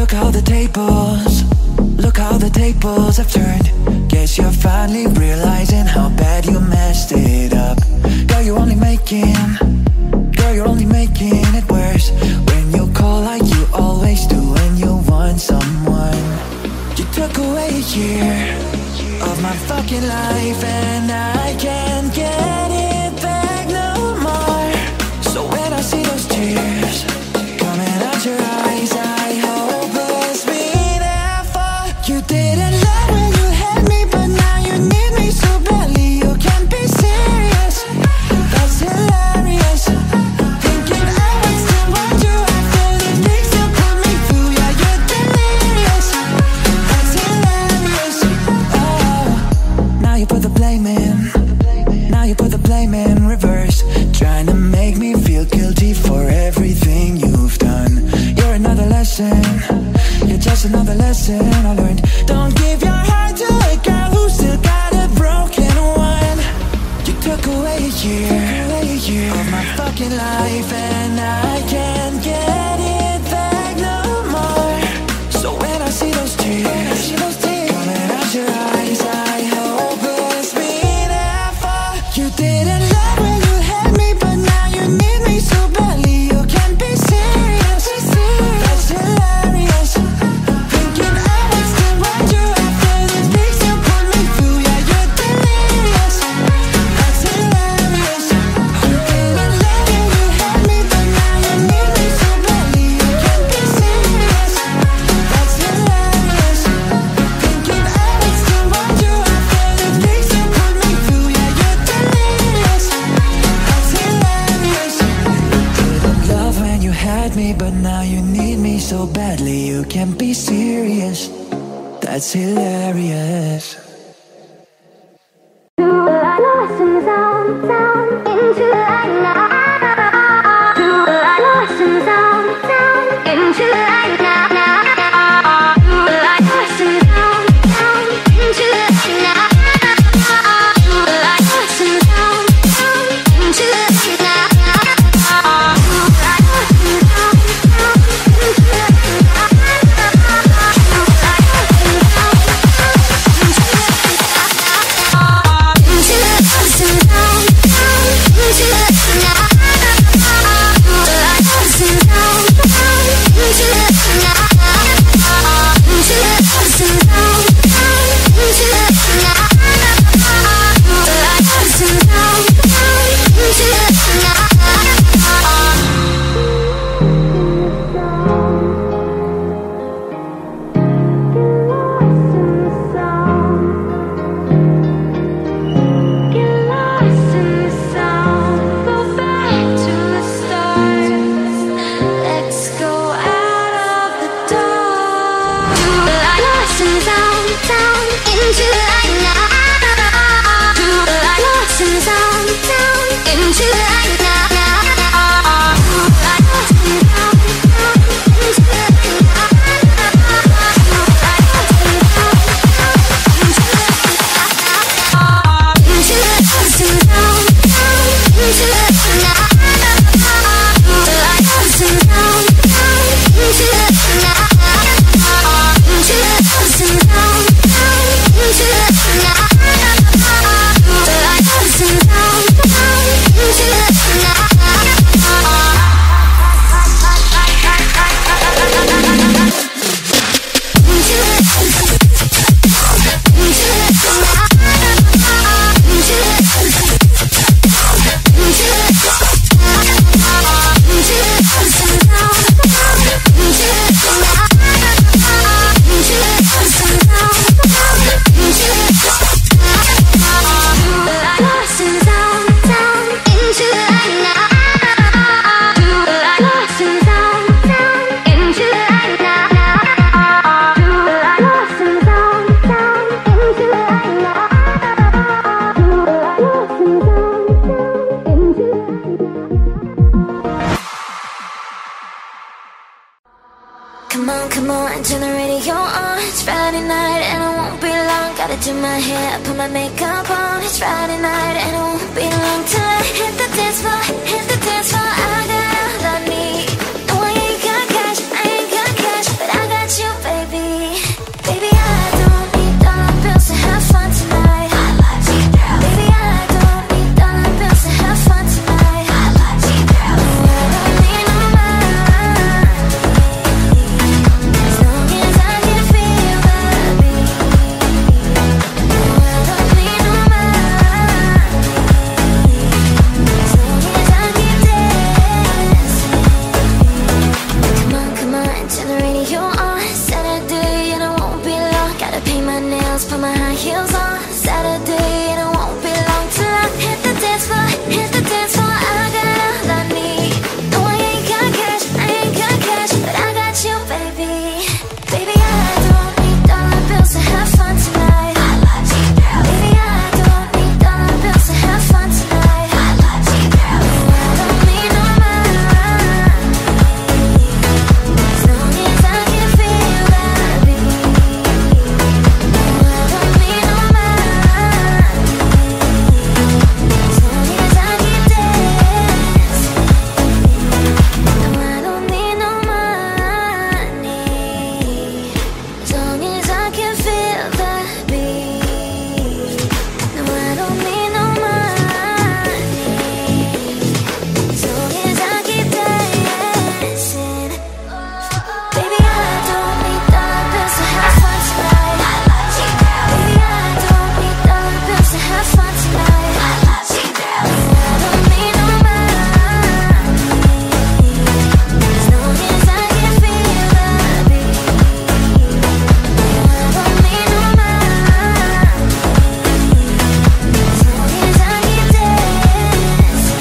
Look how the tables, look how the tables have turned. Guess you're finally realizing how bad you messed it up. Girl, you're only making, girl, you're only making it worse. When you call like you always do when you want someone. You took away a year of my fucking life, and I can't get it back no more. So when I see those tears coming out your eyes, I hope it's me there for. You didn't love when you had me, but now you need me so badly. You can't be serious, that's hilarious. Thinking I would still want you after the things you put me through. Yeah, you're delirious, that's hilarious. Oh, now you put the blame in, now you put the blame in reverse. Trying to make me feel guilty for everything you've done. You're another lesson, you're just another lesson I learned. Don't give your heart to a girl who still got a broken one. You took away a year of my fucking life, and I can't get it back no more. So when I see those tears coming out your eyes, I hope it's me there for. You didn't love when you had me, but now you need me so badly. You can't be serious, that's hilarious. Thinking I would still want you after the things you put me through. Yeah, you're delirious, that's hilarious. You didn't love when you had me, but now you need me so badly. You can't be serious, that's hilarious. Thinking I would still want you after the things you put me through. Yeah, you're delirious, that's hilarious. Didn't love when you had me, but now you need me so badly. You can't be serious, that's hilarious. Come on, come on, turn the radio on. It's Friday night and it won't be long. Gotta do my hair, put my makeup on. It's Friday night and it won't be long till I hit the dance floor, hit the dance floor. I got all I need. No, I ain't got cash, I ain't got cash, but I got you. dance, put my high heels on. Saturday and it won't be long till I hit the dance floor, hit the dance floor. I got all I need. No, I ain't got cash, I ain't got cash, but I got you, baby. Baby, I don't need dollar bills to have fun tonight. I love you, girl. Baby, I don't need dollar bills to have fun tonight. I love you, girl. No, I don't need no money, as long as I can feel that beat. No, I don't need no money, as long as I can dance. No, I don't need no money, as long as I can feel that beat. No, I don't need no money, as long as I keep dancing. Baby, I don't need dollar bills to have fun tonight. I love you, girl. Baby, I don't need dollar bills to have fun tonight. I love you, girl. No, I don't need no money, as long as I can feel that beat. No, I don't need no money, as long as I keep dancing.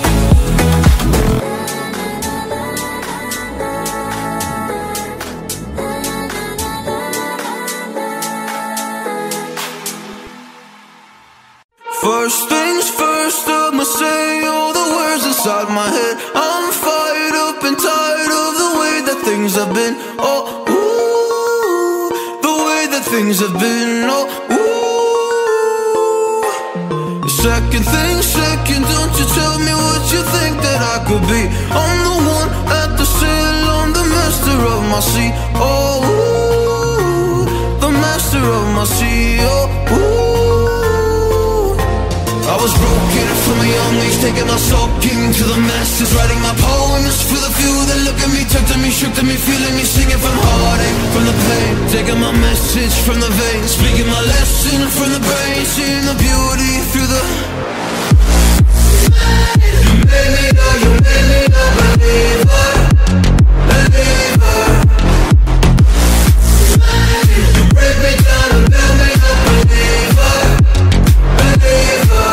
First things first, I'ma say all the words inside my head. I'm fired up and tired of the way that things have been. Oh, ooh, the way that things have been. Oh, ooh. Second thing, second, don't you tell me what you think that I could be. I'm the one at the sail, I'm the master of my sea. Oh, ooh, the master of my sea. Oh, ooh. I was broken from a young age, taking my soaking to the masses, writing my poems for the few that look at me, touching me, shook to me, feeling me, singing from heartache, from the pain, taking my message from the veins, speaking my lesson from the brain, seeing the beauty through the. You made me know, you made me know, believer, believer. You break me down and build me up, believer, believer.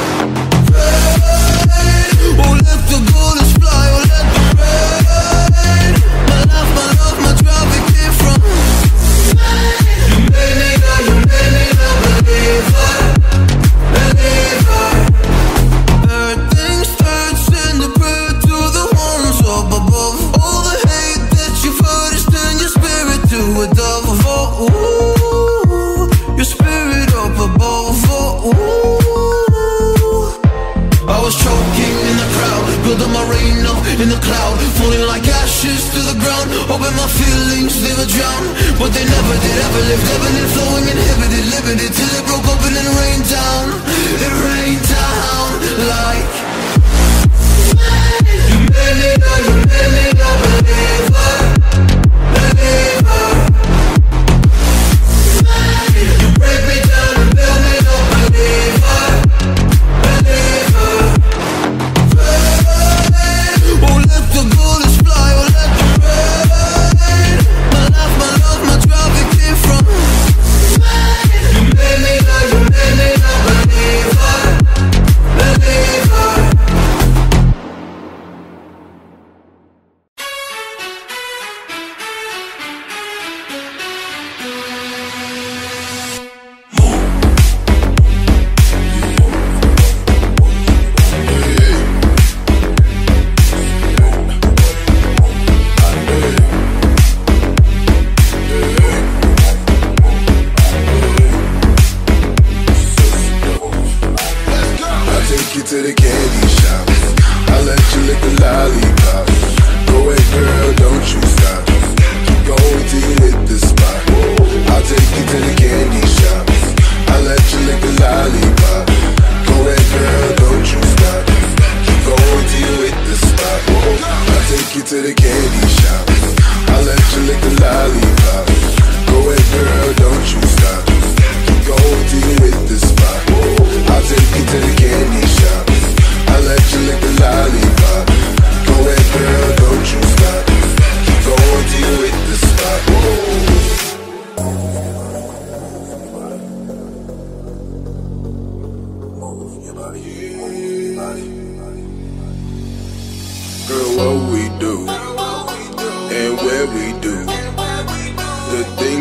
Oh, let the bullets fly, oh, let them rain. My life, my love, my drive, it came from. You made me know, you made me know, believer, believer. Heard things, heard, send a prayer to the ones up above. All the hate that you've heard is turn your spirit to a dove. Oh, ooh, your spirit up above. Oh, ooh. I was choking in the crowd, building my rain up in the cloud, falling like ashes to the ground, hoping my feelings they would drown, but they never did, ever lived, ebbing flowing, inhibited, limited, till it broke open and rained down, it rained down like. You made me know, you made me know, believer, believer. You break me down and build me up, believer, believer. Oh, let the bullets fly, oh, let them rain. My life, my love, my drive, it came from. You made me know, you made me know, believer, believer.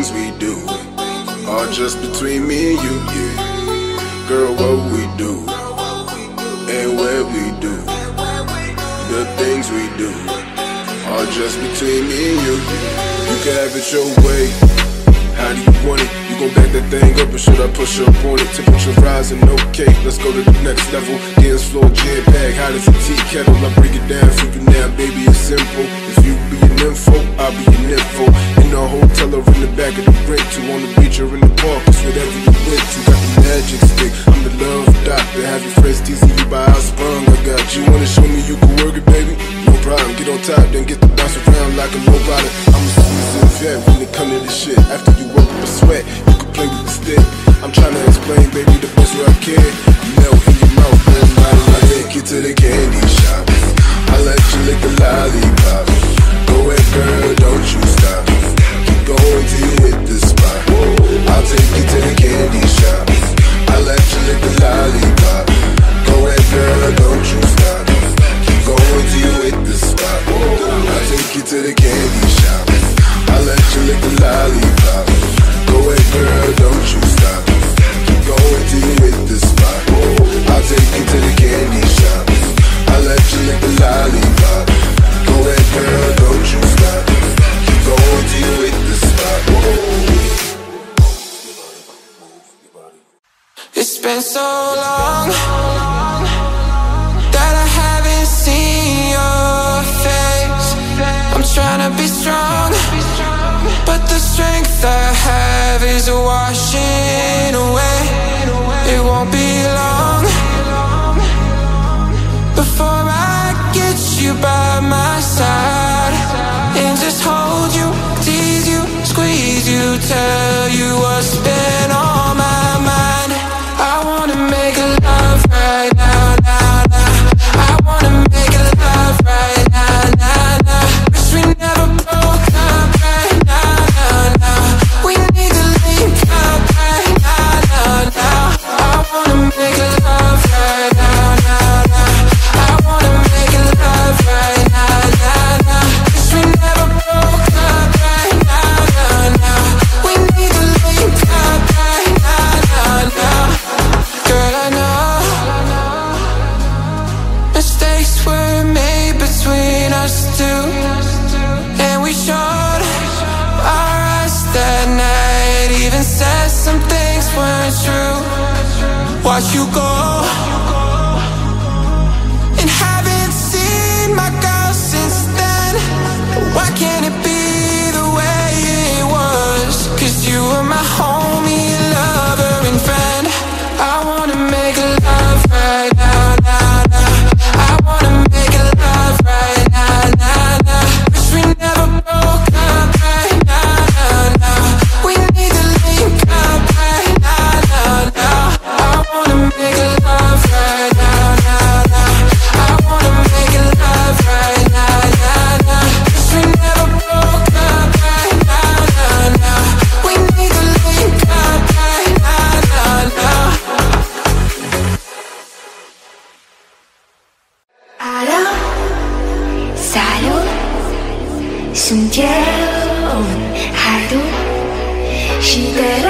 things we do are just between me and you, yeah. Girl, what we do and where we do, the things we do are just between me and you. You can have it your way. How do you want it? You gon' back that thing up or should I push up on it? Temperature rising, okay, let's go to the next level. Dance floor, jam pack, hot as a tea kettle. I break it down for you now, baby, it's simple. If you be an info, I'll be an info. In the hotel or in the back of the Britt, two on the beach or in the park, it's whatever you went to. Got the magic stick, I'm the love doctor. Have your friends teasing you by how sprung I got you. Wanna show me you can work it, baby? No problem, get on top, then get to bounce around like a low rider. I'm a seasoned vet when it come to this shit. After you work up a sweat, you can play with the stick. I'm trying to explain, baby, the best way I can. Melt in your mouth, man, I take you to the candy shop. I let you lick the lollipop. Go ahead, girl, don't you stop. Keep going till you hit the spot. I'll take you to the candy shop. I let you lick the lollipop. Go ahead, girl, don't you stop. Keep going till you hit the spot. I'll take you to the candy shop. I let you lick the lollipop. Go ahead, girl, don't you stop. Keep going till you hit the spot. I'll take you to the candy shop. I let you lick the lollipop. Go ahead, girl, don't you stop. Keep going till you hit the spot. It's been so long that I haven't seen your face. I'm trying to be strong, but the strength I have is washing away. It won't be long before I get you by my side and just hold you, tease you, squeeze you, tell you what's been on my mind. I wanna make love right now, now, now. I wanna make love right now, now, now. Wish we never broke up right now, now, now. We need to link up right now, now, now. I wanna make love right now, now, now. I wanna make love right now, now, now. Wish we never broke up right now, now, now. We need to link up right now, now, now. Girl, I know mistakes were made between us two, and we showed our eyes that night. Even said some things weren't true. Watch you go and haven't seen my girl since then. Why can't it be the way it was? Cause you were my homie, lover and friend. I wanna make love right now, now, now. I wanna make love right now, now, now. Wish we never broke up right now, now, now. We need to link up right now, now, now. I wanna make love right now, now, now. I wanna make love right now, now, now. Wish we never broke up right now, now, now. We need to link up right now, now, now. 알아 사lut 숨겨온 하루 시대로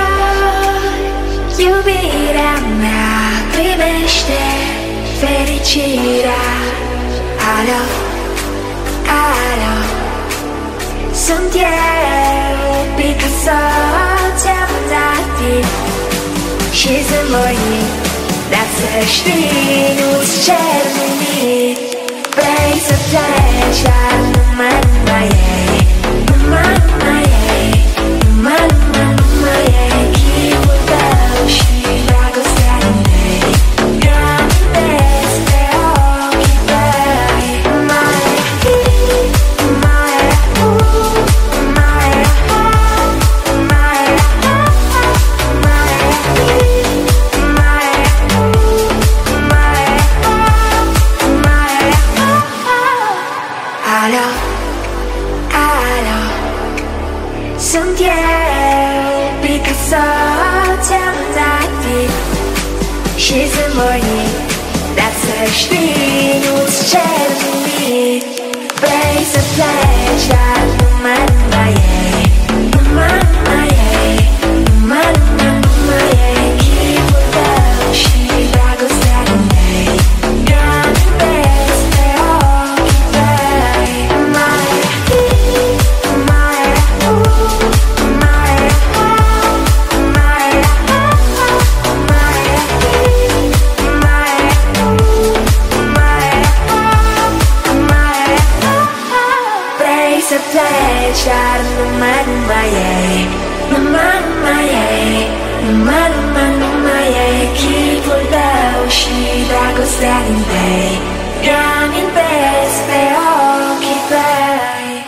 유비랑 나 primește fericirea. Alo, alo, sunt eu, Picasso, ți-am dat timp și sunt voit, dar să știi, nu-ți cer nimic. Vrei să pleci, dar numai, numai ei, numai, numai ei, numai, numai, numai ei. Chipul tău și dragostea din ei, gândesc pe ochii tăi. Mai era mai era tu, mai era mai era mai era mai era tu, mai era mai era. Alo, alo, sunt eu, Picasso, ți-am dat timp și sunt voit, dar să știi, nu-ți cer nimic. Vrei să pleci, dar numai, numai ei, numai, numai ei. standing there. Young and best, they all keep play.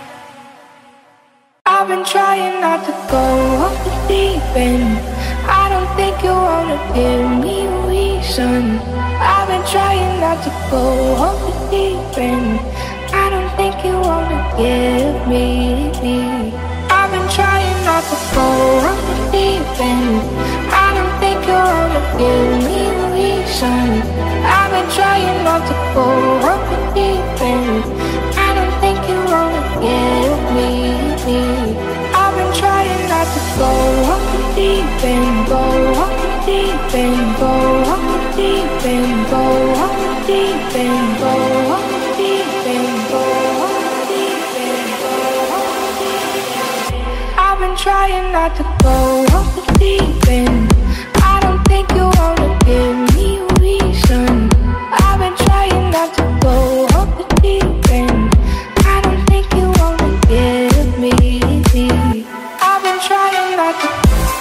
I've been trying not to go off the deep end. I don't think you wanna give me a reason. I've been trying not to go off the deep end. I don't think you wanna give me. I've been trying not to go off the deep end. I don't think you wanna give me a reason. I've been trying not to go off the deep end. I don't think you wanna give me. I've been trying not to go off the deep end, go off the deep end, go off the deep end, go off the deep end, go off the deep end, go off the deep end, go off the deep end. I've been trying not to go off the deep end. I don't think you wanna give me a reason. I've been trying not to go off the deep end. I don't think you wanna give me. I've been trying not to.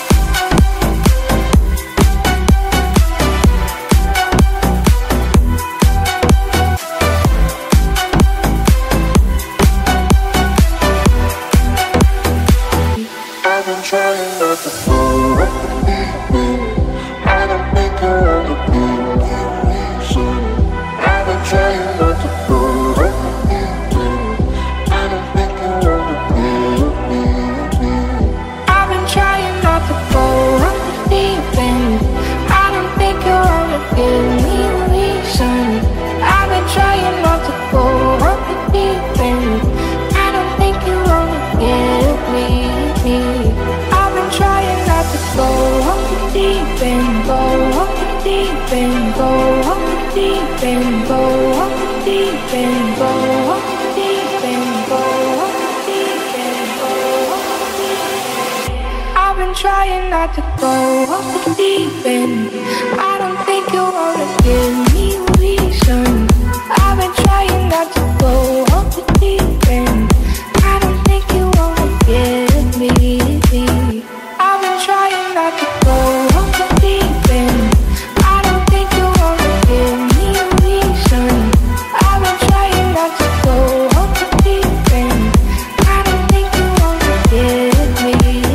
I've been trying not to fall off the deep end. I don't think I wanna be a reason. I've been trying not to fall off the deep end. I don't think I wanna be me. I've been trying not to go off the deep end. I don't think you wanna give me a reason. I've been trying not to go off the deep end. I don't think you wanna give me. I've been trying not to go off the deep end, go off the deep end, go off the deep end, go off the deep end, go off the deep end, go off the deep end, go off the deep end. I've been trying not to go off the deep end. I don't think you wanna give me a reason. I've been trying not to go off the deep end. I don't think you wanna give me. I've been trying not to go off the deep end. I don't think you wanna give me a reason. I've been trying not to go off the deep end. I don't think you wanna give me.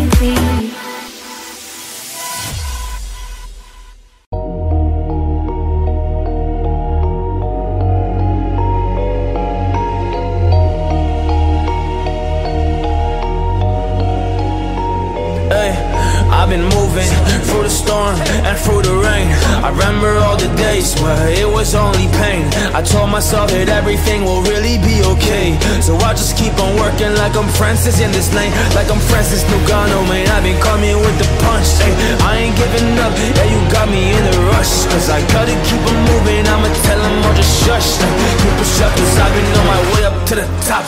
I've been moving through the storm and through the rain. I remember all the days where it was only pain. I told myself that everything will really be okay. So I just keep on working like I'm Francis in this lane, like I'm Francis Ngannou, man. I've been coming with the punch, ay. I ain't giving up, yeah, you got me in a rush. Cause I gotta keep on moving, I'ma tell them all just shush. Keep it shut, cause I've been on my way up to the top.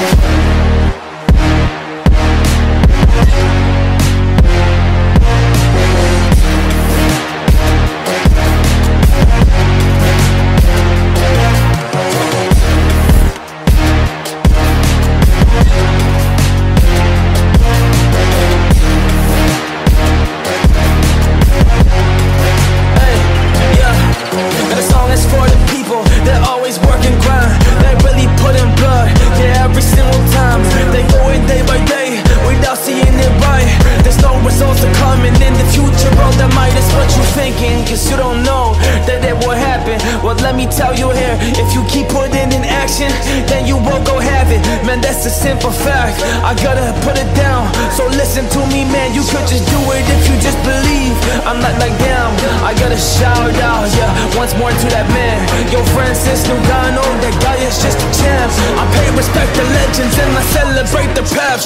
Tell you here, if you keep putting in action, then you won't go have it. Man, that's a simple fact, I gotta put it down. So listen to me, man, you could just do it if you just believe. I'm not like damn, I gotta shout out, yeah, once more to that man. Yo, Francis Ngannou, that guy is just a champ. I pay respect to legends and I celebrate the path.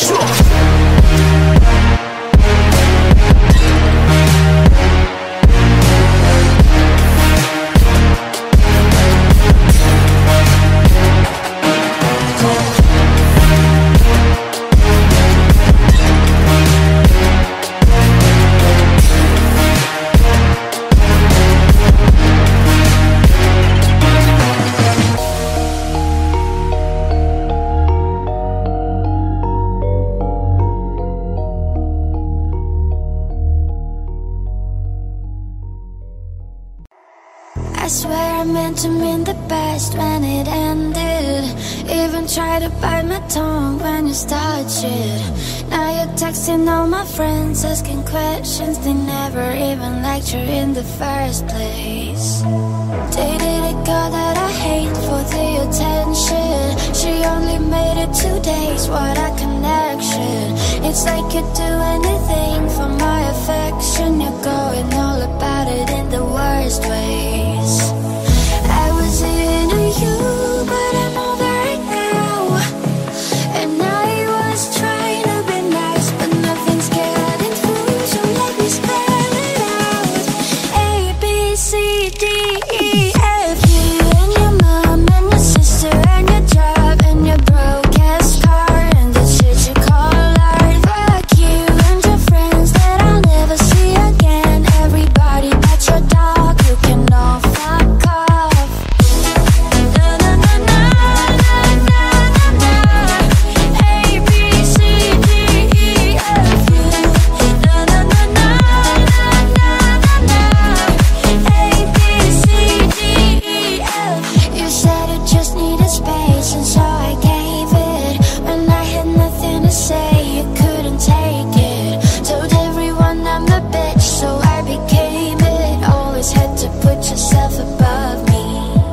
I swear I meant to mean the best when it ended. Even tried to bite my tongue when you started shit. Now you're texting all my friends, asking questions. They never even liked you in the first place. Dated a girl that I hate for the attention. She only made it two days, what a connection. It's like you'd do anything for my affection. You're going all about it in the worst ways. I was into you, but I'm over it now. And I was trying to be nice, but nothing's getting through, so let me spell it out. A, B, C, D, E, F, you and your mom and your sister and your job and your broke ass car and the shit you call art. Fuck you and your friends that I'll never see again. Everybody but your dog, you can all fuck off. Na na na na na na na na. A, B, C, D, E, F, U. Na na na na na na na na. A, B, C, D, E, F. You said you just needed space, and so I gave it. When I had nothing to say, you couldn't take it. Told everyone I'm the bitch, so I became it. Always had to put yourself above me.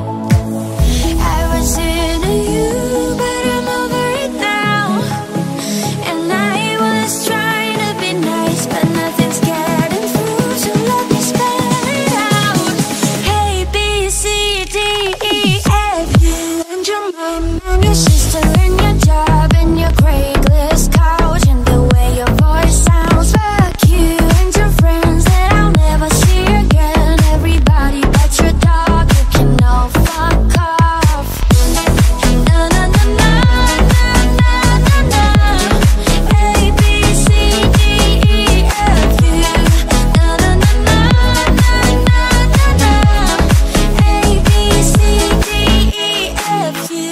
I was into you, but I'm over it now. And I was trying to be nice, but nothing's getting through, so let me spell it out. Hey, B, C, D, E, F, you and your mom and your sister and your job and your Craigslist couch and the way your voice sounds. Fuck you and your friends that I'll never see again. Everybody but your dog, you can all fuck off. Na na na na na na na na. A, B, C, D, E, F, U. Na na na na na na na na. A, B, C, D, E, F, U.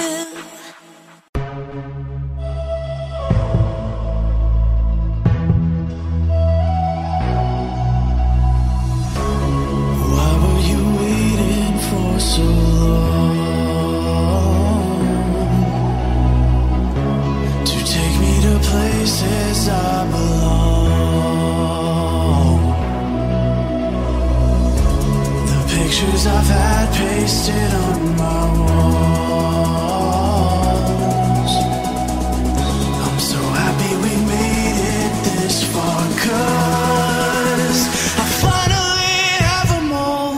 Why were you waiting for so long to take me to places I belong? The pictures I've had pasted on my walls. I'm so happy we made it this far, 'cause I finally have them all.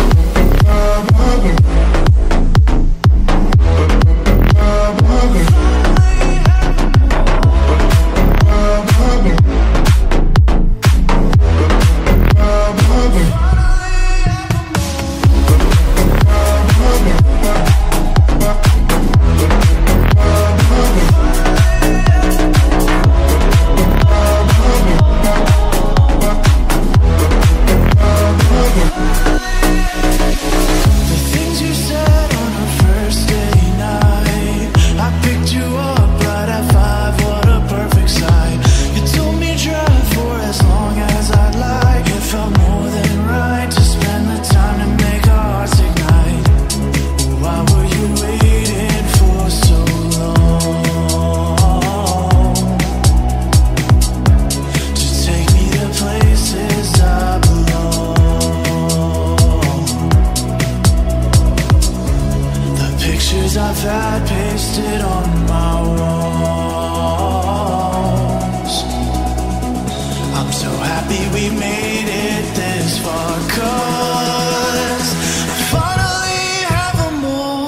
The things you said on our first day night. I picked you up right at five, what a perfect sight. You told me drive for as long as I'd like. It felt more than right to spend the time to make our hearts ignite. Why were you waiting for so long to take me to places I belong? The pictures I've had pasted on my walls. I'm so happy we made it this far, 'cause I finally have them all.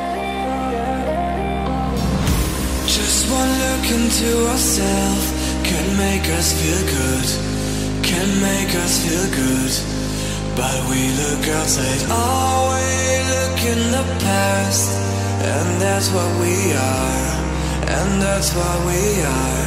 Just one look into ourselves can make us feel good, can make us feel good. But we look outside, oh, we look in the past, and that's what we are, and that's what we are.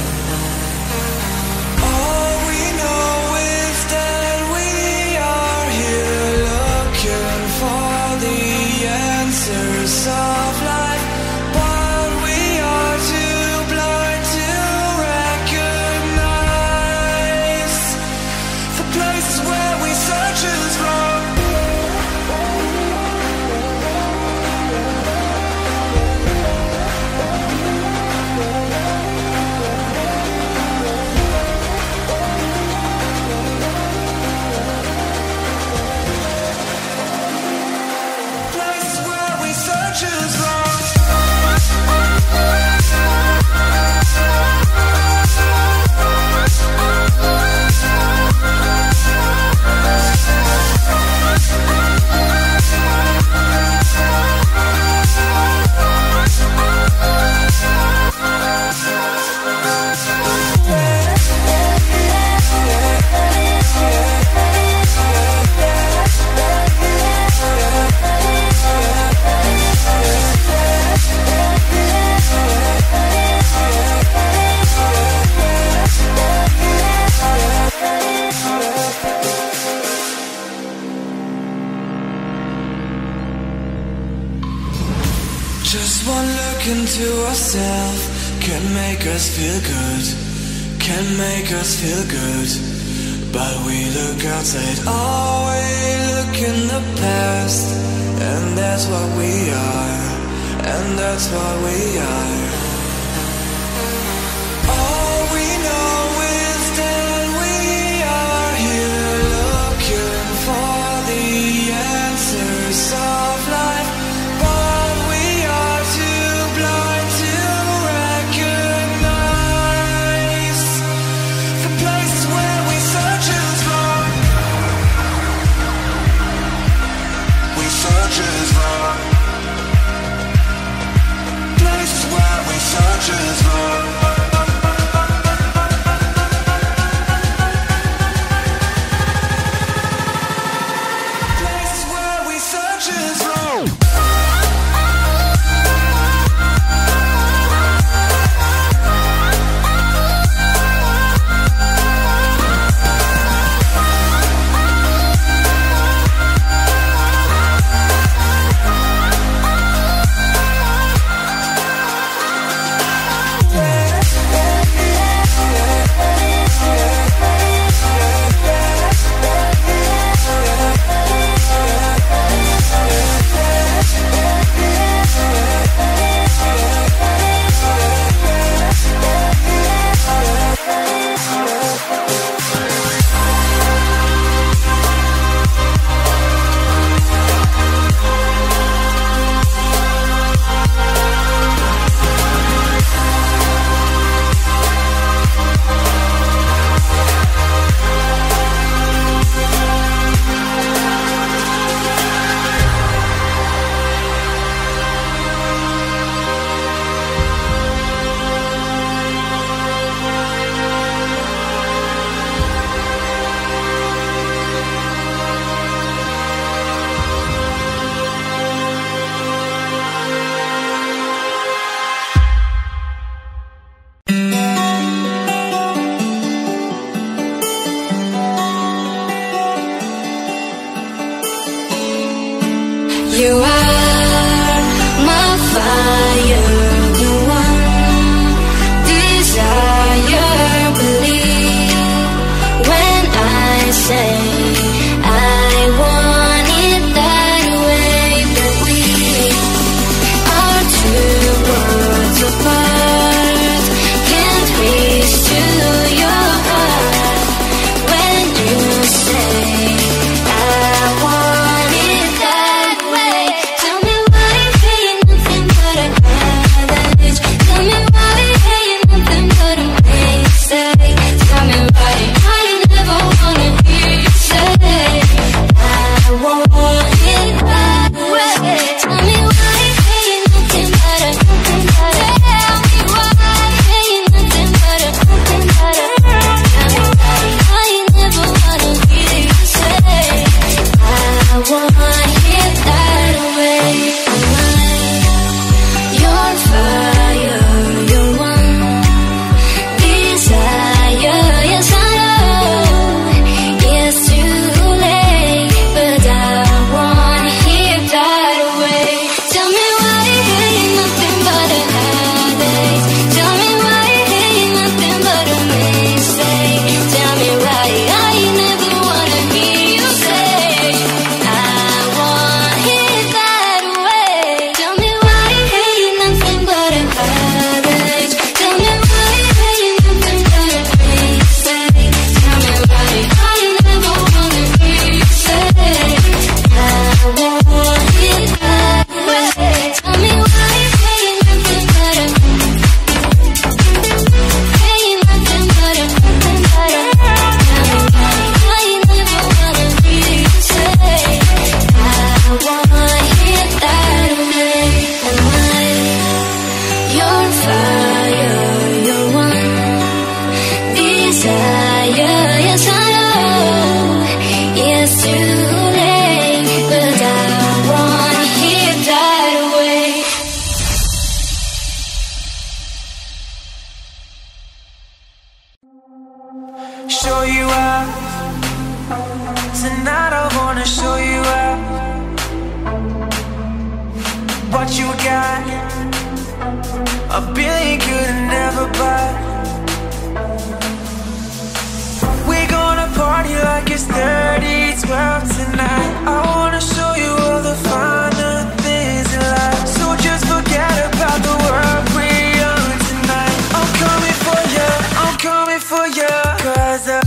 All we know is that we are here looking for the answers of life, but we are too blind to recognize the places where we search is wrong. Places where we search is wrong. Just one look into ourselves can make us feel good, can make us feel good. But we look outside, oh, we look in the past, and that's what we are, and that's what we are. All we know is that we are here looking for the answers of life, but we are too blind to recognize the places where we search is wrong. We search is wrong. Places where we got a billion could never buy. We're gonna party like it's thirty twelve tonight. I wanna show you all the finer things in life. So just forget about the world we own tonight. I'm coming for you, I'm coming for you. Cause uh,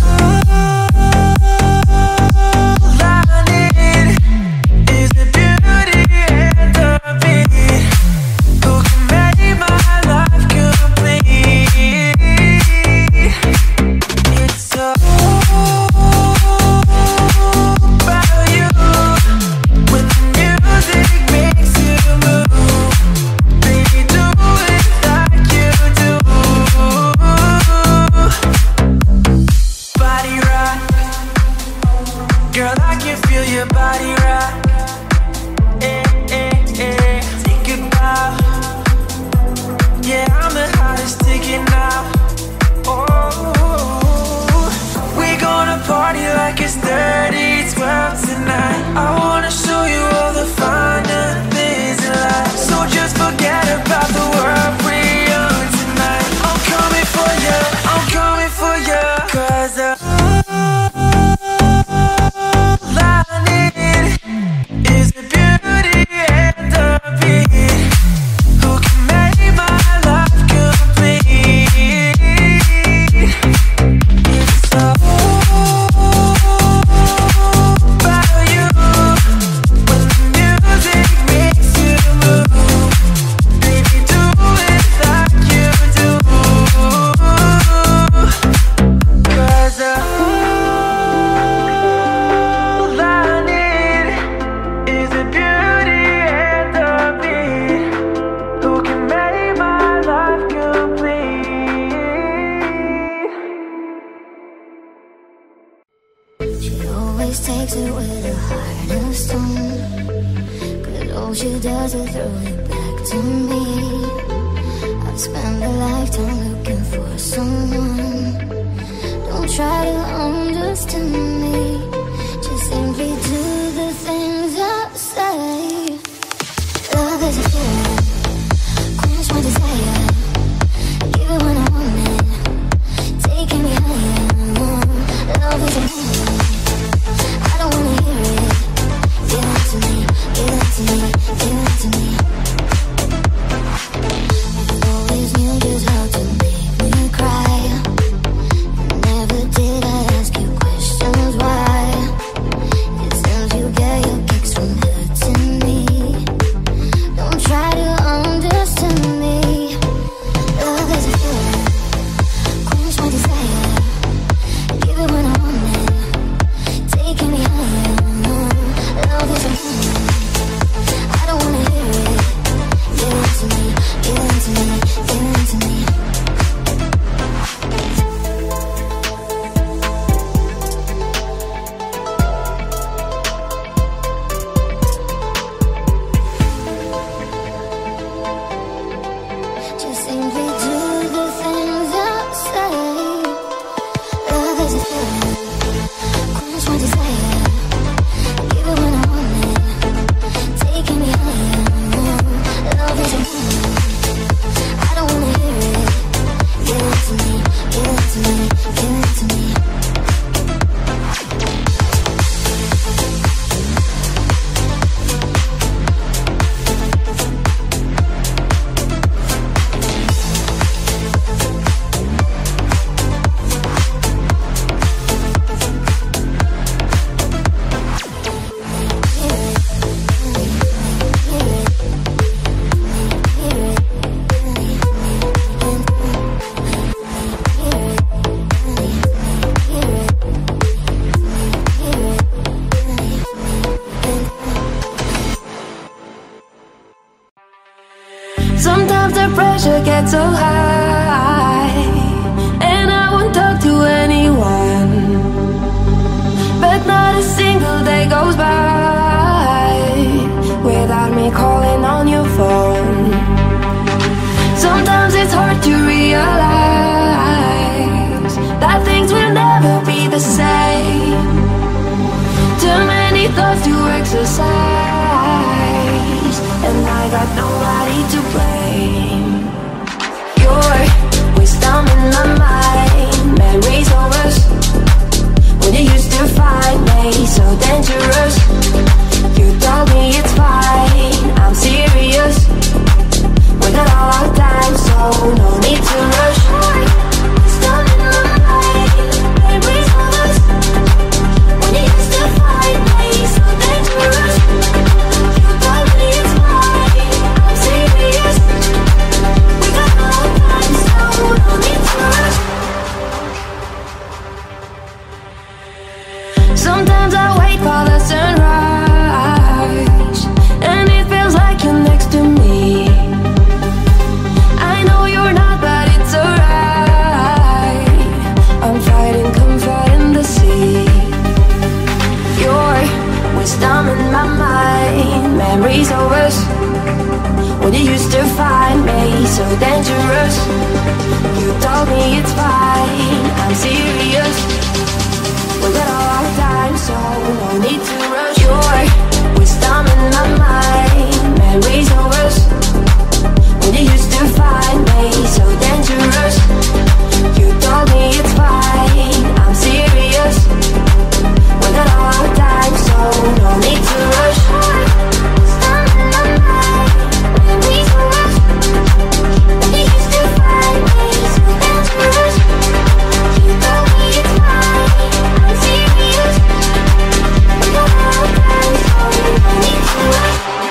Sometimes the pressure gets so high, and I won't talk to anyone, but not a single day goes by without me calling on your phone. Sometimes it's hard to realize that things will never be the same. Too many thoughts to exercise, and I got nobody to blame. Your wisdom in my mind, memories of us when you used to find me so dangerous. You told me it's fine, I'm serious. We got all our time, so no need to rush. Wisdom in my mind, memories of us when you used to find me so dangerous. You told me it's fine, I'm serious. We got all our time, so no need to rush. Sometimes I wait for the sunrise, and it feels like you're next to me. I know you're not, but it's alright. I'm fighting comfort in the sea. Your wisdom in my mind, memories of us when you used to find me so dangerous. You told me it's fine, I'm serious. We got all our time, so no need to rush. Your wisdom in my mind, memories of us when you used to find me so dangerous. You told me it's fine, I'm serious. We got all our time, so no need to rush. Wisdom in my mind, memories of us when you used to find me so dangerous. You told me it's fine, I'm serious. We got all our time, so no need to rush.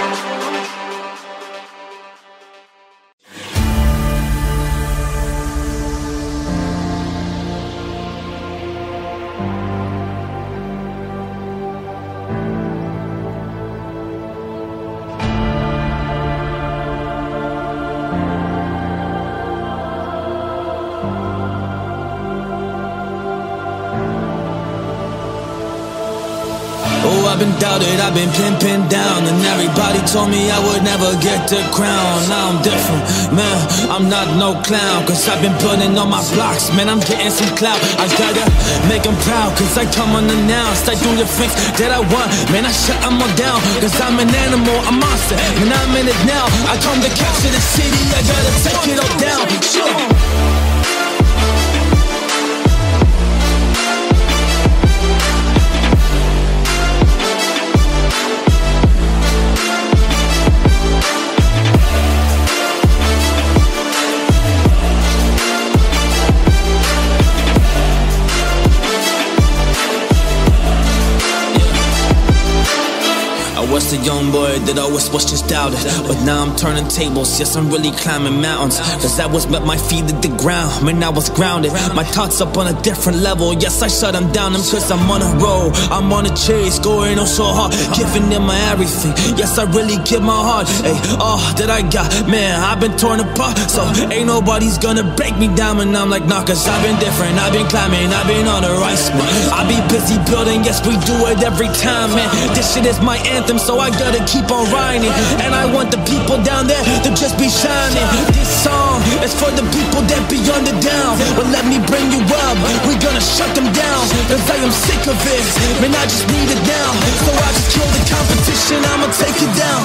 Oh, I've been doubted, I've been pinned, pinned down, and everybody told me I would never get the crown. Now I'm different, man, I'm not no clown, cause I've been putting on my blocks, man, I'm getting some clout. I gotta make them proud, cause I come unannounced. I do the things that I want, man, I shut them all down, cause I'm an animal, a monster, man, I'm in it now. I come to capture the city, I gotta take it all down. Sure. I was the young boy that always was just doubted, but now I'm turning tables, yes I'm really climbing mountains. Cause that was met my feet at the ground, man I was grounded. My thoughts up on a different level, yes I shut them down them. Cause I'm on a roll, I'm on a chase, going on so hard, giving them my everything. Yes I really give my heart, hey, all that I got, man I've been torn apart. So ain't nobody's gonna break me down, and I'm like nah, cause I've been different, I've been climbing, I've been on the rise, man. I be busy building, yes we do it every time, man. This shit is my anthem, so I gotta keep on riding. And I want the people down there to just be shining. This song is for the people that be on the down. Well let me bring you up, we gonna shut them down. Cause I am sick of it, man I just need it now. So I just kill the competition, I'ma take it down.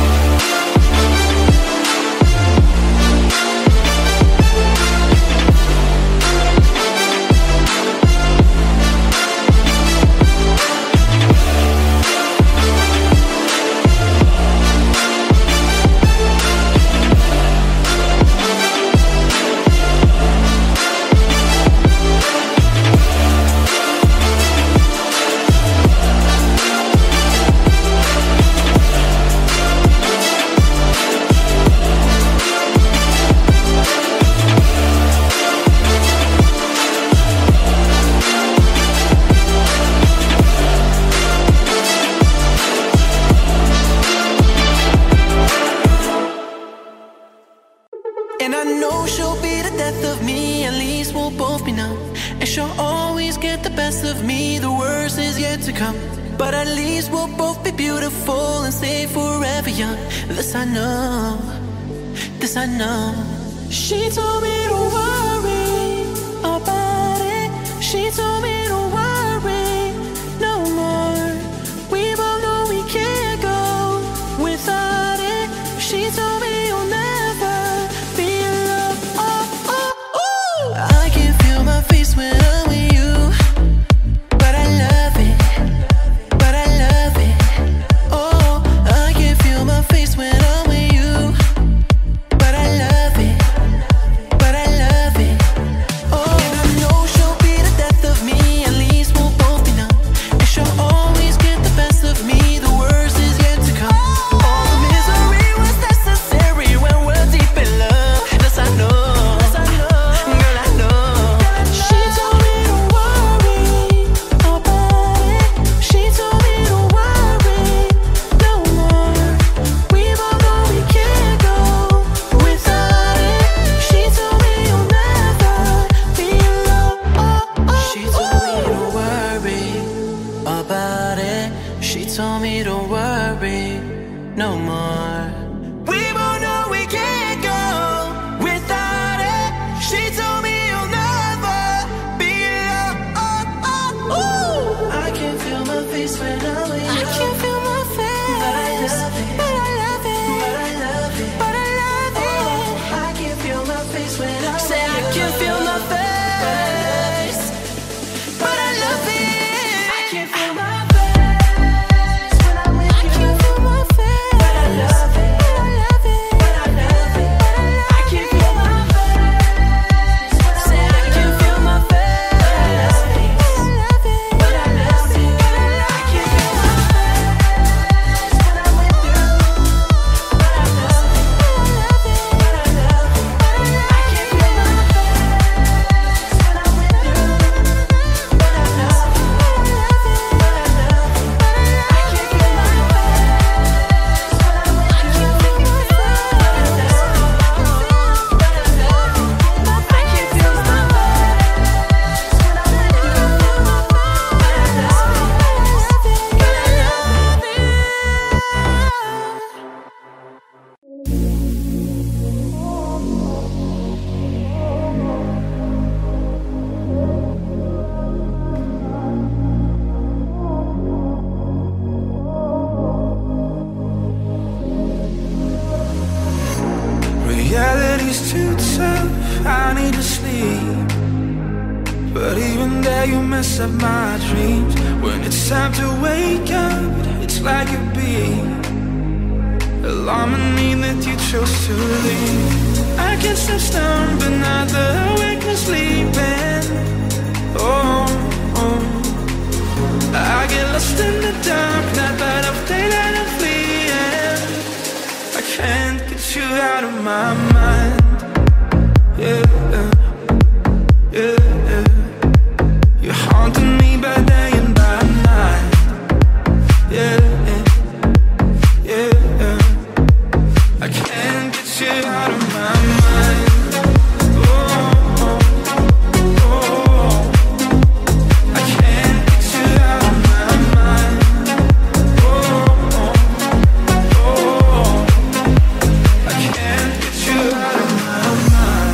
And I know she'll be the death of me, at least we'll both be numb. And she'll always get the best of me, the worst is yet to come. But at least we'll both be beautiful and stay forever young. This I know, this I know. She told me to worry about it. She told me to worry no more. We both know we can't go without it. She told me you'll never is too tough, I need to sleep. But even there you mess up my dreams. When it's time to wake up, it's like a beat. Alarming me that you chose to leave. I can't stop snoring, but not the awake and sleeping. Oh, oh. I get lost in the dark, night light of daylight I'm fleeing. I can't get you out of my mind. Yeah, yeah, yeah. You're haunting me by day and by night. Yeah, yeah, yeah. I can't get you out of my mind. Oh, oh, oh. I can't get you out of my mind. Oh, oh, oh. I can't get you out of my mind.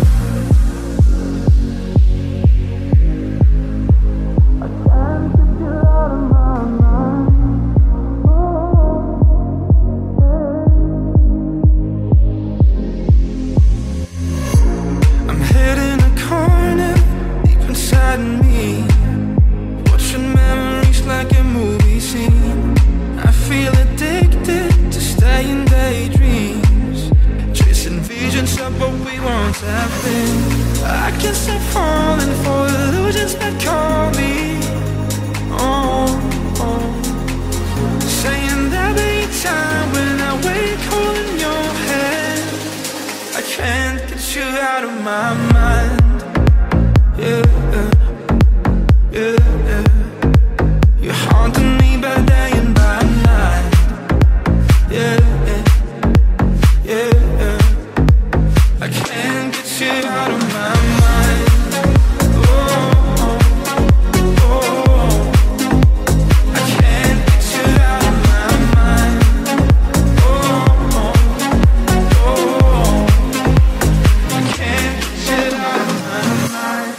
I'm hiding a corner deep inside me, watching memories like a movie scene. I feel addicted to staying daydreams, chasing visions of what we once have been. I can't stop falling for illusions that call me. Oh, oh. Saying there'll be time when I wake holding your hand. I can't get you out of my mind. Yeah, yeah, yeah. You're haunting me by day and by night. Yeah, yeah, yeah. I can't get you out of my mind. Oh, oh, oh. I can't get you out of my mind. Oh, oh, oh. I can't get you out of my mind.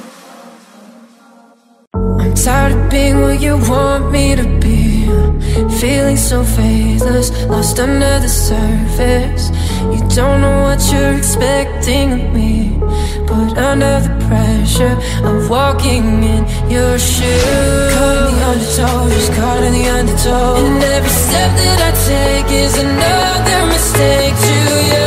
I'm tired of being what you want me to be, feeling so faithless, lost under the surface. You don't know what you're expecting of me, but under the pressure of walking in your shoes, caught in the undertow, just caught in the undertow. And every step that I take is another mistake to you.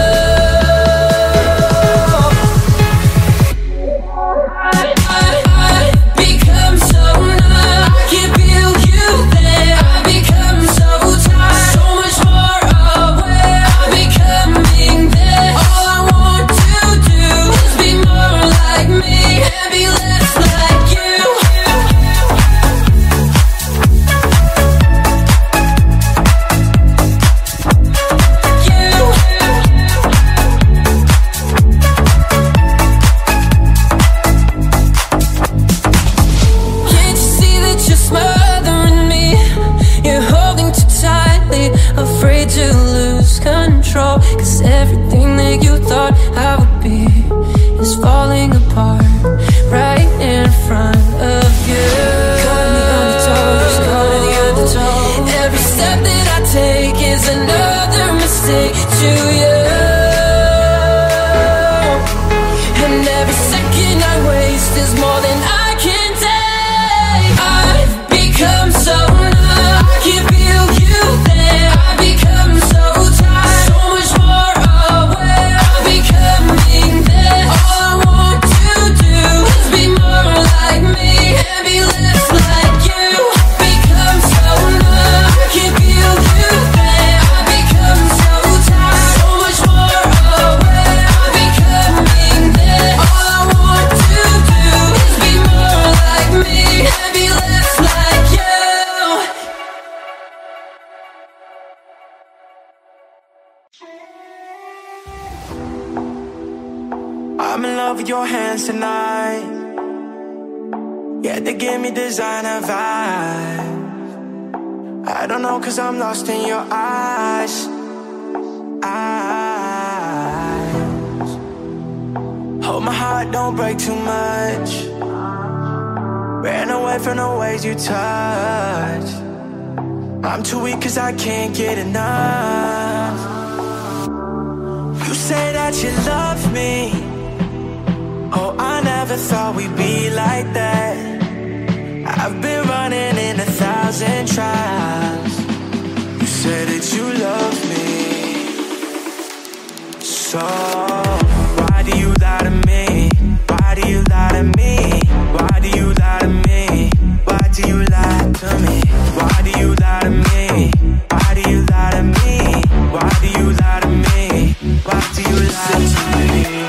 I'm in love with your hands tonight. Yeah, they give me designer vibes. I don't know, cause I'm lost in your eyes. Eyes. Hold my heart, don't break too much. Ran away from the ways you touch. I'm too weak cause I can't get enough. You say that that you love me. Oh, I never thought we'd be like that. I've been running in a thousand trials. You said that you love me. So why do you lie to me? Why do you lie to me? Why do you lie to me? Why do you lie to me? Why do you lie to me? Why do you lie to me? Why do you lie to me? Why do you lie to me?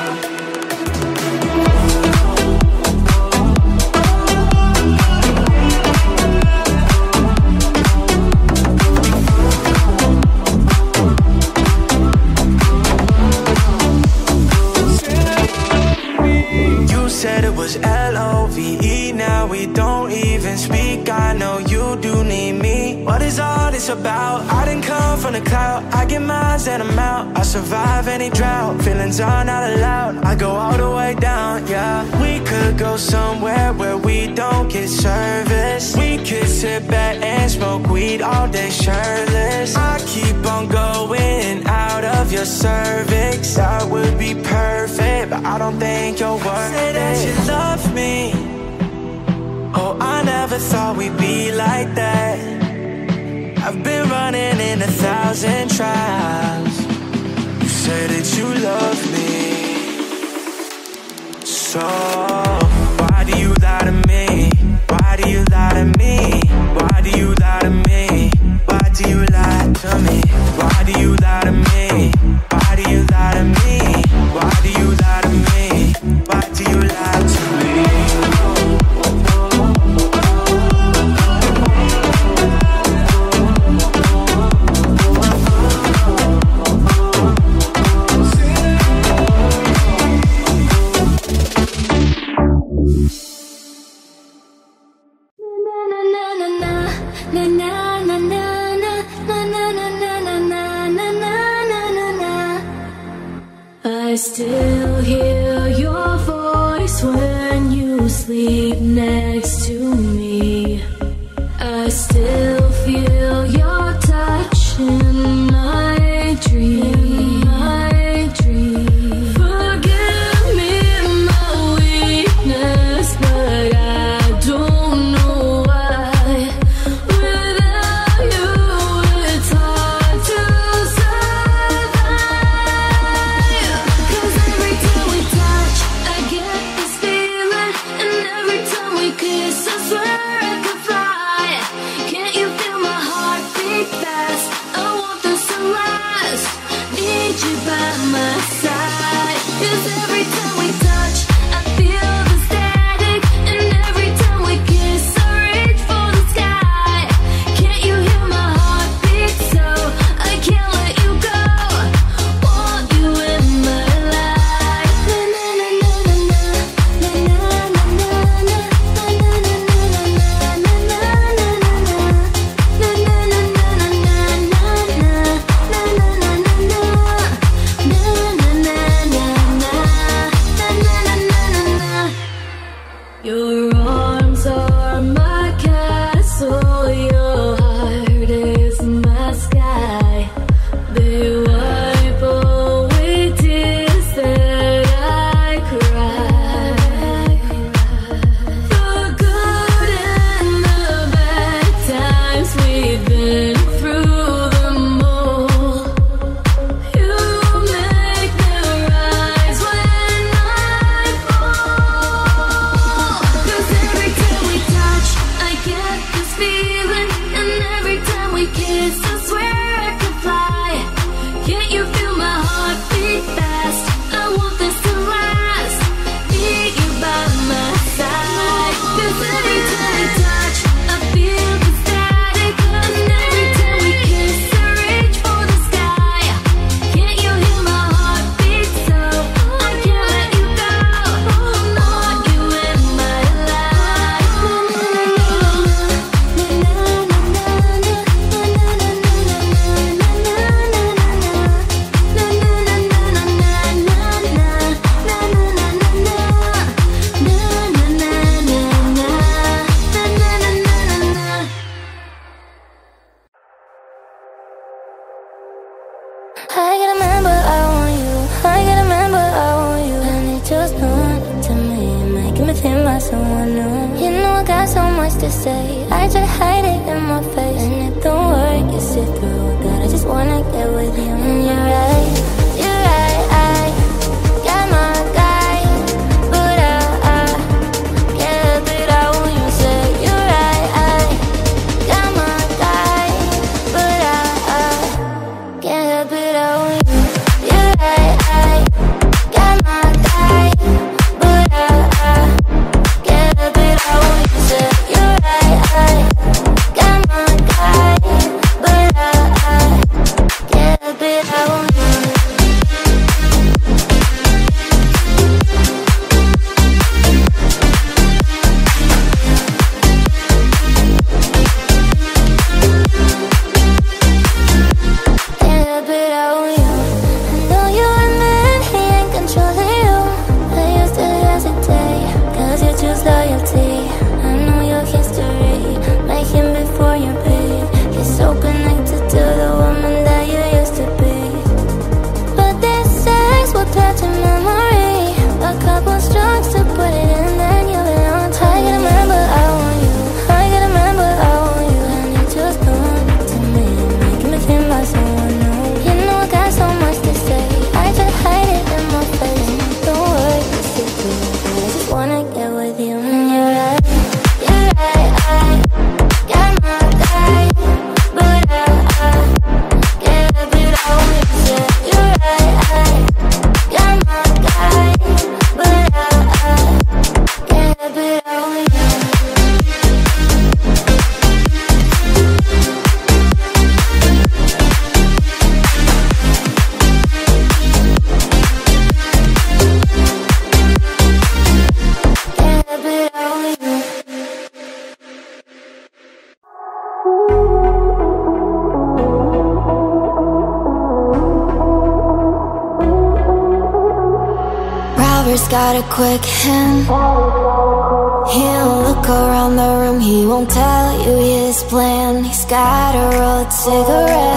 Said it was L O V E, now we don't even speak. I know you do need me. What is all this about? I didn't come from the cloud. I get mines and I'm out. I survive any drought. Feelings are not allowed. I go all the way down, yeah. We could go somewhere where we don't get service. We could sit back and smoke weed all day shirtless. I keep on going out of your cervix. That would be perfect, but I don't think you're worth it. Say that you love me. Oh, I never thought we'd be like that. I've been running in a thousand trials. You say that you love me. So why do you lie to me? Why do you lie to me? Why do you lie to me? Why do you lie to me? Why do you lie to me? Why do you lie to me? Why do you lie to me? Why do you lie to me? I still hear your voice when you sleep next to me. I still feel your touch in my dream. My dream. Forgive me my weakness, but I don't know why. Without you, it's hard to survive. 'Cause every time we touch, I get this feeling, and every time we kiss, I swear I could fly. Can't you feel my heart beat fast? I want this to last. Need you by my side. 'Cause every time we touch, I feel the static, and every time we kiss, I reach for the sky. Can't you hear my heart beat? So I can't let you go. Want you in my life. Na na na na na na na na na na na na na na na na na na na na. to say. I try to hide it in my face, and it don't work, you see through that. I just wanna get with you, and you're right, you're right. I got my guy, but I, I can't help it out when you say you're right. I got my guy, but I, I can't help it out when you. You're right. I got my guy, but I, I can't help it out when you say you're right. I got my guy, but I, I can't help it out when you. Can't help it out when you. I know you admit he ain't controlling you. I used to hesitate, cause you choose loyalty. I know your history, make him before you pay. You're so connected to the woman that you used to be. But this sex will touch a memory. A couple strokes to put it in, then you belong to me. I gotta remember I want you, I gotta remember I want you. And you just come to me, making me feel like someone new. You know I got so much to say, I try to hide it in my face. Don't worry, you see through it. I just wanna get with you, and you're right, you're right. I got my guy, but I, I can't help it out when you say you're right. I got my guy, but I, I can't help it out when you. Can't help it out when you. Robert's got a quick hand. He'll look around the room, he won't tell you his plan. He's got a rolled cigarette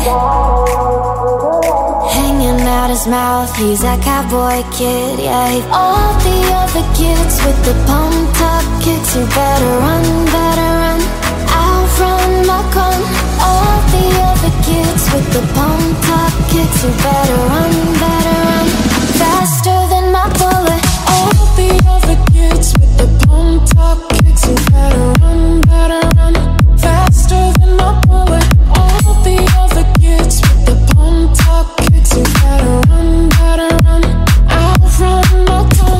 hanging out his mouth, he's that cowboy kid, yeah. All the other kids with the pumped up kicks, you better run, better run, outrun my gun. All the other kids with the pumped up kicks, you better run, better run, faster than my bullet. All the other kids with the pumped up kicks, you better run, better run, faster than my bullet. All the other kids with the pumped up kicks, you better run, better run, outrun my gun.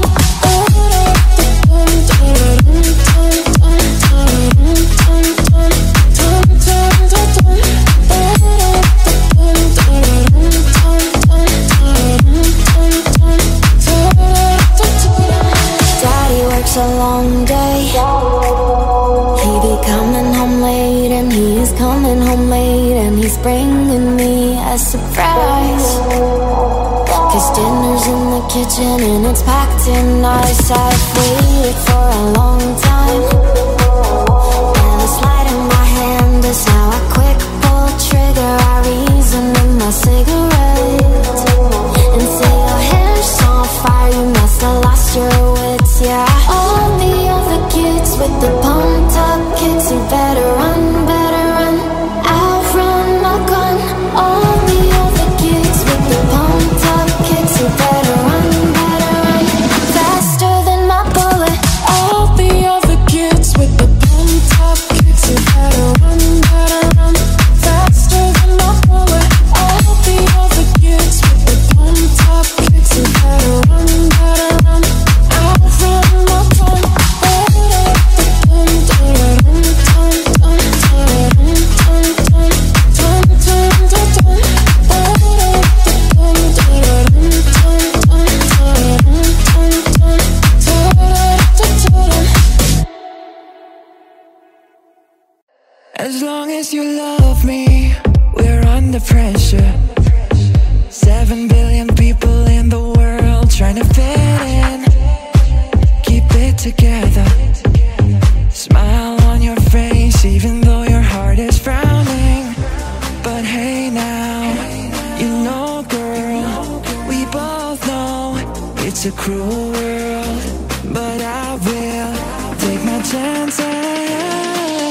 Daddy works a long day, he be coming home late, and he is coming home late, and he's bringing me a surprise. Cause dinner's in the kitchen and it's packed in ice. I've waited for a long time, and a slide in my hand is now a quick pull trigger. I reason in my cigarette and say your hair's on fire, you must have lost your wits, yeah. All the other kids with the pumped up kicks, you better run, better run, outrun my gun. All the other kids with the pumped up kicks, you better run, better run, faster than my bullet. All the other kids with the pumped up kicks, you better run, better run, faster than my bullet. All the other kids with the pumped up kicks, you better run, better run, outrun my gun. As long as you love me, we're under pressure. Seven billion people in the world trying to fit in. Keep it together, smile on your face even though your heart is frowning. But hey now, you know girl, we both know it's a cruel world. But I will take my chances.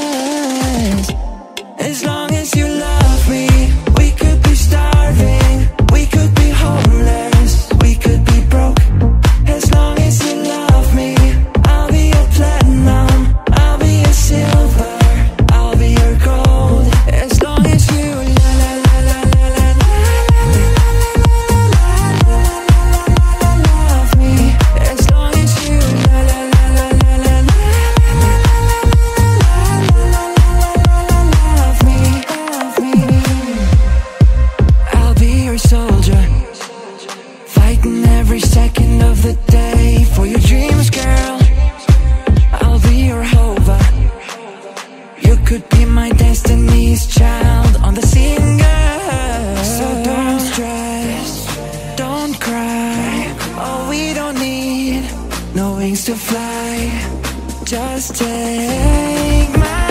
every second of the day for your dreams, girl. I'll be your Hova. You could be my destiny's child on the scene, girl. So don't stress, don't cry. Oh, we don't need no wings to fly. Just take my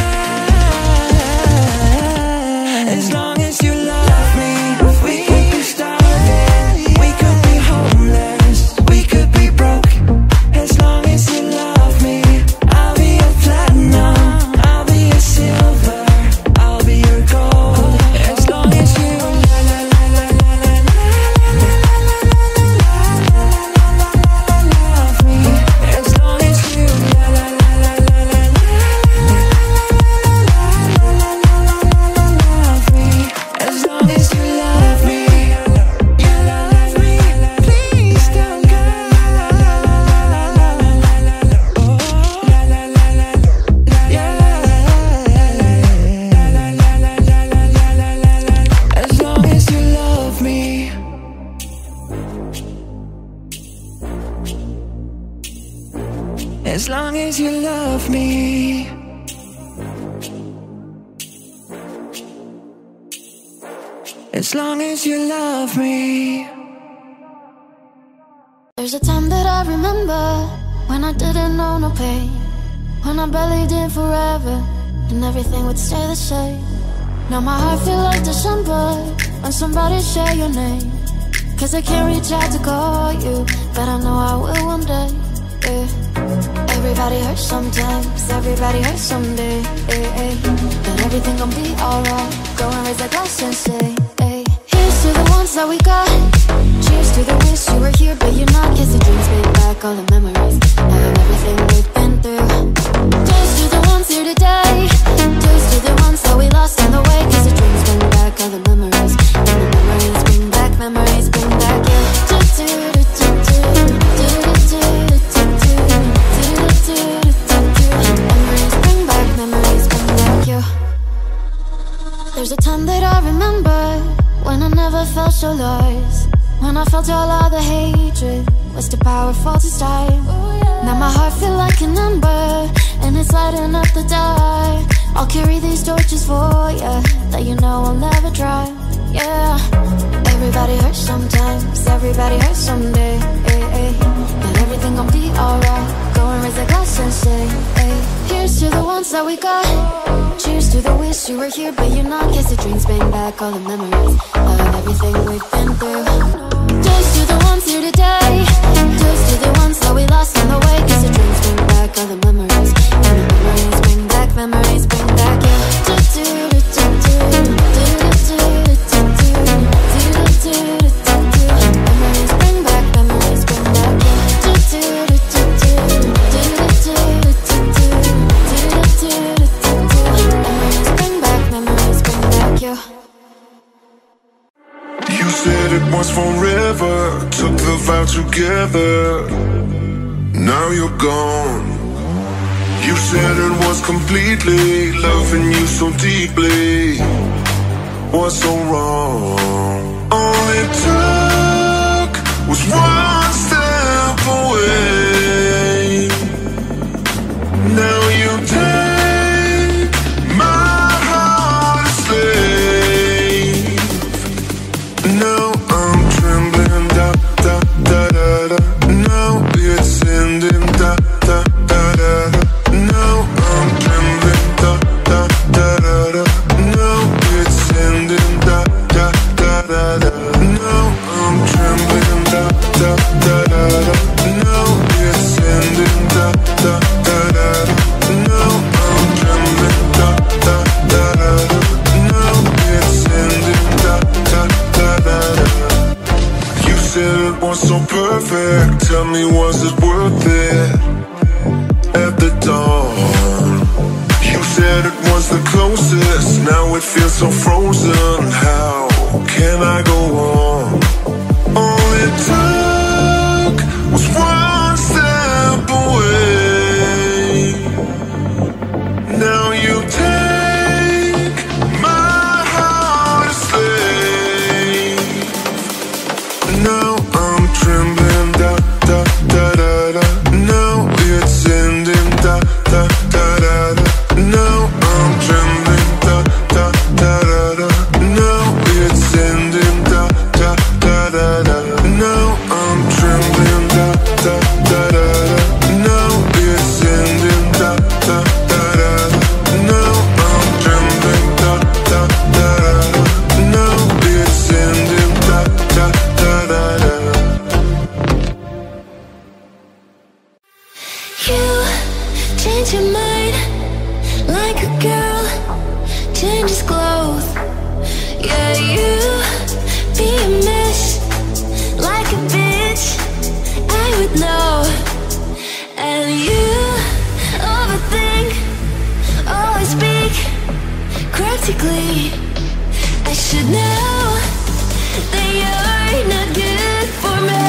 hand. As long as you love me, we could be starving, we could be homeless, we could be broke. As long as you love me, I'll be your platinum, I'll be your silver, I'll be your gold. As long as you la la la la la la love me. As long as you la la la la la la love me. As long as you love me, you love me. Please don't go. As long as you love me. As long as you love me. As long as you love me. There's a time that I remember when I didn't know no pain, when I barely did forever and everything would stay the same. Now my heart feels like December when somebody share your name. Cause I can't reach out to call you, but I know I will one day, yeah. Everybody hurts sometimes, everybody hurts someday, eh, eh. But everything gon' be alright. Go and raise a glass and say, eh. Here's to the ones that we got. Cheers to the wish you were here but you're not. Cause the dreams bring back all the memories of everything we've been through. Toast to the ones here today. Toast to the ones that we lost on the way. Cause the dreams bring back all the memories, and the memories bring back, memories bring back, yeah. Memories bring back, memories bring back you. There's a time that I remember when I never felt so lost, when I felt all of the hatred was too powerful to stop. Now my heart feel like an ember and it's lighting up the dark. I'll carry these torches for ya that you know I'll never dry, yeah. Everybody hurts sometimes, everybody hurts someday, eh, eh. But everything gon' be alright. Go and raise a glass and say, eh. Here's to the ones that we got. Cheers to the wish you were here but you're not. Cause the dreams bring back all the memories of everything we've been through. Toast to the ones here today. Toast to the ones that we lost on the way. Cause the dreams bring back all the memories, and the memories bring back, memories bring back, yeah. Memories bring back, memories bring back, yeah. Memories bring back, memories bring back, yeah. You said it was forever, took the vow together. Now you're gone. You said it was completely, loving you so deeply. What's so wrong? All it took was one step away. Now you take my heart a slave. Now I'm trembling, da da da da da. Now it's ending, da da da da da. Now I'm trembling, da da da da da. Now it's ending, da da da da da. Now I'm trembling, da da da da da. Now it's ending, da da da da da. Now I'm trembling, da da da da da. Now it's ending, da da da da da. You said it was so perfect. Tell me, was it worth it? At the dawn, you said it was the closest. Now it feels so frozen. How can I go on? All it took was one step away. Now you take my heart a slave. Now I'm trembling, da da da da da. Now we're ascending, da da da da da. Now I'm trembling, da da da da da. Now we're ascending, da da da da da. Now I'm trembling, da da da da da. Now we're ascending, da da da da da. Now I'm trembling, da da da da da. Now we're ascending, da da da da da. You change your mind like a girl changes clothes. Yeah, you be a mess like a bitch, I would know. And you overthink, always speak critically. I should know that you're not good for me.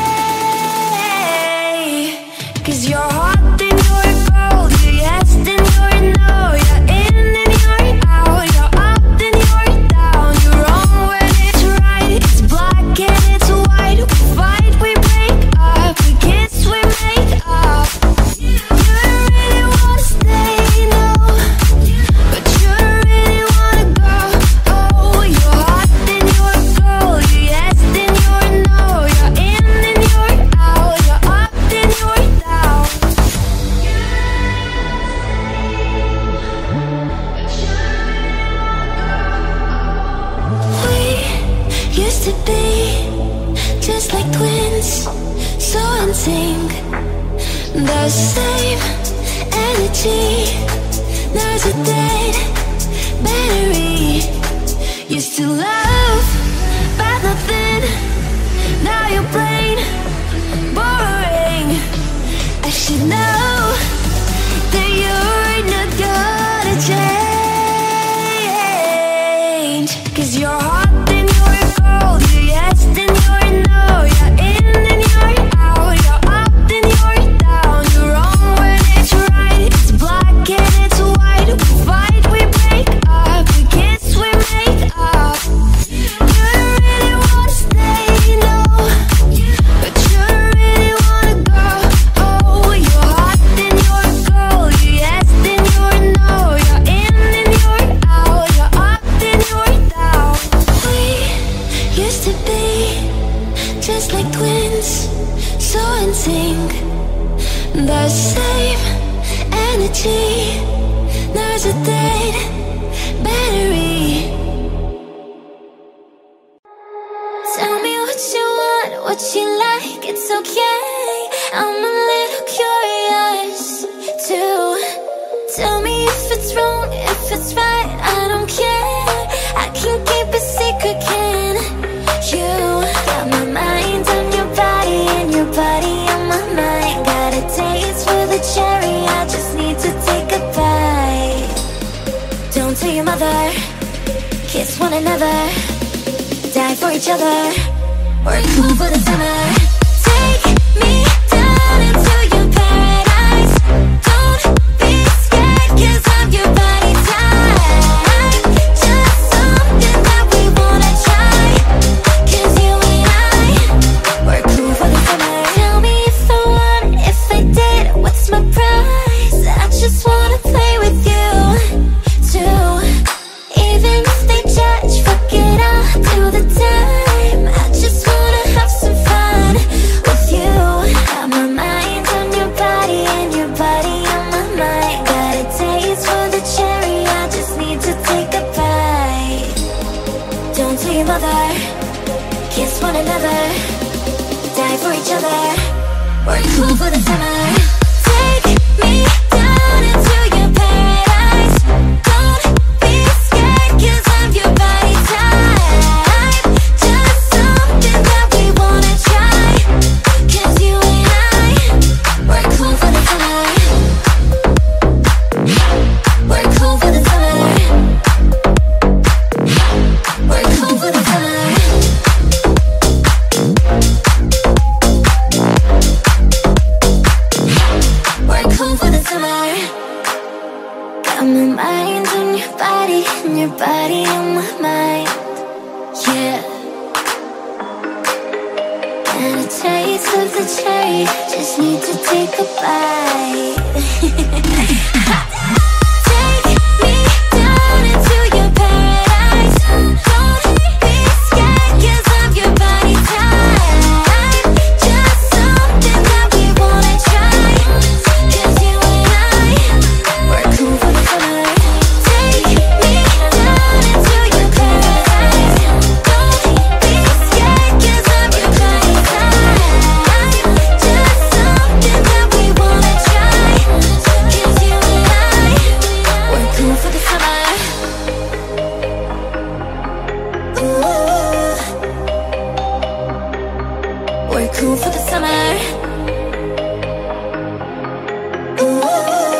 'Cause you're hot, then you're cold. You're yes, then you're no. You're in, then you're out. You're up, then you're down. You're wrong when it's right. It's black and it's white. We fight, we break up. We kiss, we make up. You really wanna stay, no, but you really wanna go. Oh, you're hot, then you're cold. You're yes, then you're no. You're in, then you're out. You're up, then you're down. We used to be just like twins, so in sync. The same energy. Now's a dead battery. Used to love, but nothing. Now you're plain boring. I should know that you're not gonna change. 'Cause you're hot, then you're cold. You're yes, then you're no. You're in, then you're out. You're up, then you're down. You're wrong when it's right. It's black and it's white. We fight, we break up. We kiss, we make up. You really wanna stay, no, but you really wanna go. Oh, you're hot, then you're cold. You're yes, then you're no. You're in, then you're out. You're up, then you're down. We used to be just like twins, so in sync. The same energy. Now's a dead battery. Tell me what you want, what you like, it's okay. I'm a little curious too. Tell me if it's wrong, if it's right, I don't care. I can keep a secret, can you? Got my mind on your body and your body on my mind. Got a taste for the cherry, I just need to take a bite. Don't tell your mother, kiss one another, die for each other. We're cool for the summer. Take me down into your paradise. Don't be scared, 'cause I'm your body type. Just something that we wanna try. 'Cause you and I, we're cool for the summer. Tell me if I won, if I did, what's my prize? I just wanna play with you too. Even if they judge, fuck it, I'll do the time. I just wanna have some fun with you. Got my mind on your body and your body on my mind. Got a taste for the cherry, I just need to take a bite. Don't tell your mother, kiss one another, die for each other. We're cool for the summer. Take me down into your paradise. Don't be scared, 'cause I'm your body type. Just something that we wanna try. 'Cause you and I, we're cool for the summer. We're cool for the summer. We're cool for the summer. And a taste of the cherry, just need to take a bite. Take me down into your paradise. Don't be scared, cause I'm your body type. Just something that we wanna try. Cause you and I, we're cool for the summer. Take me down into your paradise. Don't be scared, cause I'm your body type. Just something that we wanna try. Cause you and I, we're cool for the summer. Ooh. We're cool for the summer. Ooh.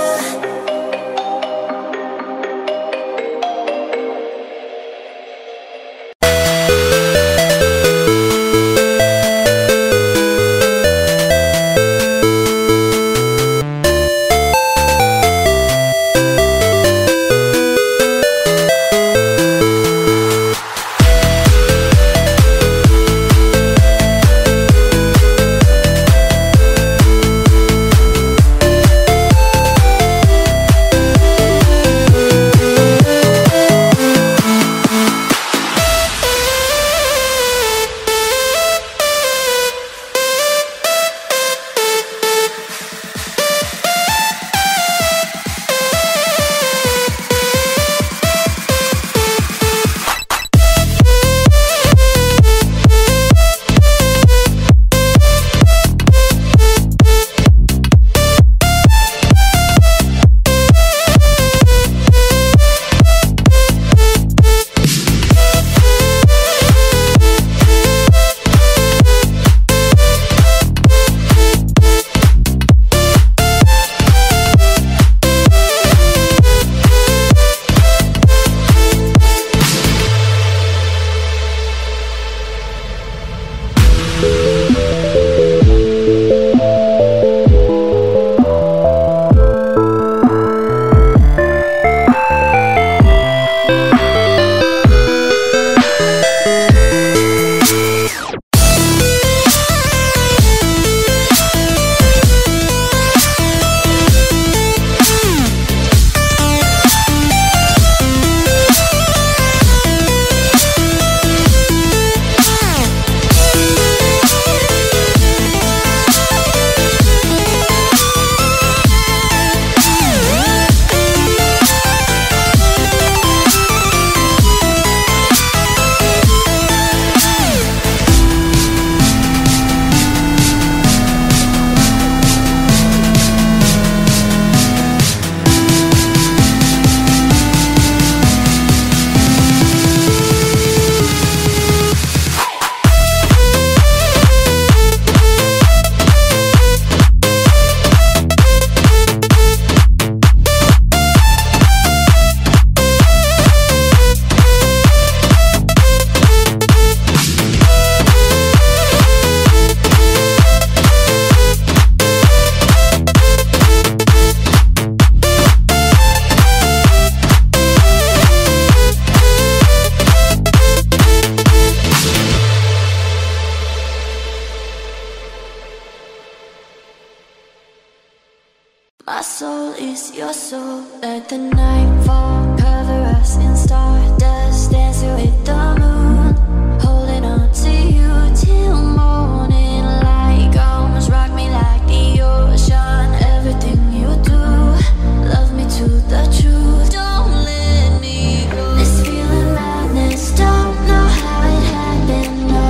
My soul is your soul. Let the night fall, cover us in stardust, dancing with the moon, holding on to you till morning light comes. Rock me like the ocean. Everything you do, love me to the truth. Don't let me go. This feeling madness, don't know how it happened. No,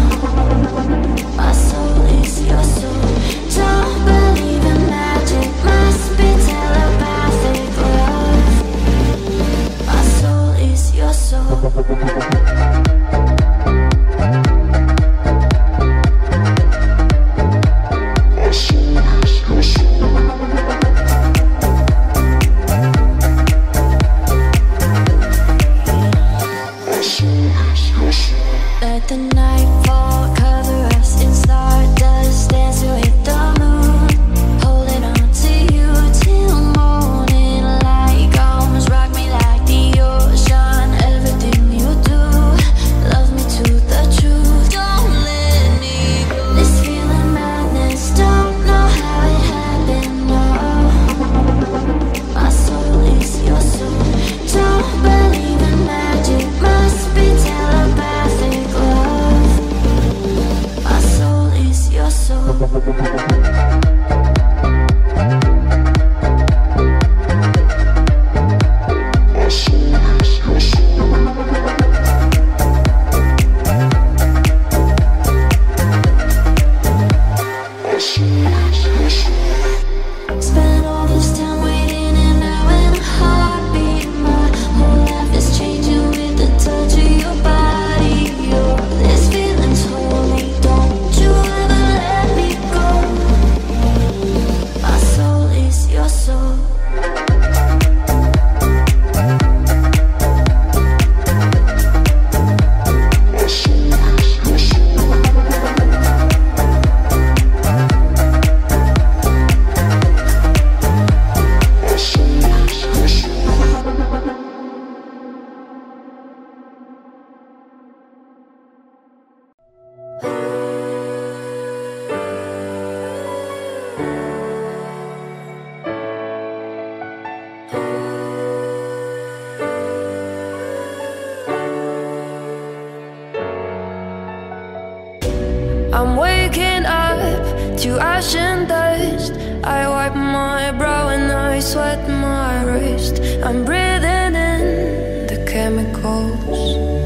my soul is your soul. Don't believe in magic, must be telepathic love. Spent all this time waiting and now in a heartbeat, my whole life is changing with the touch of your body. Your this feeling's holy, don't you ever let me go. My soul is your soul. I'm waking up to ash and dust. I wipe my brow and I sweat my wrist. I'm breathing in the chemicals.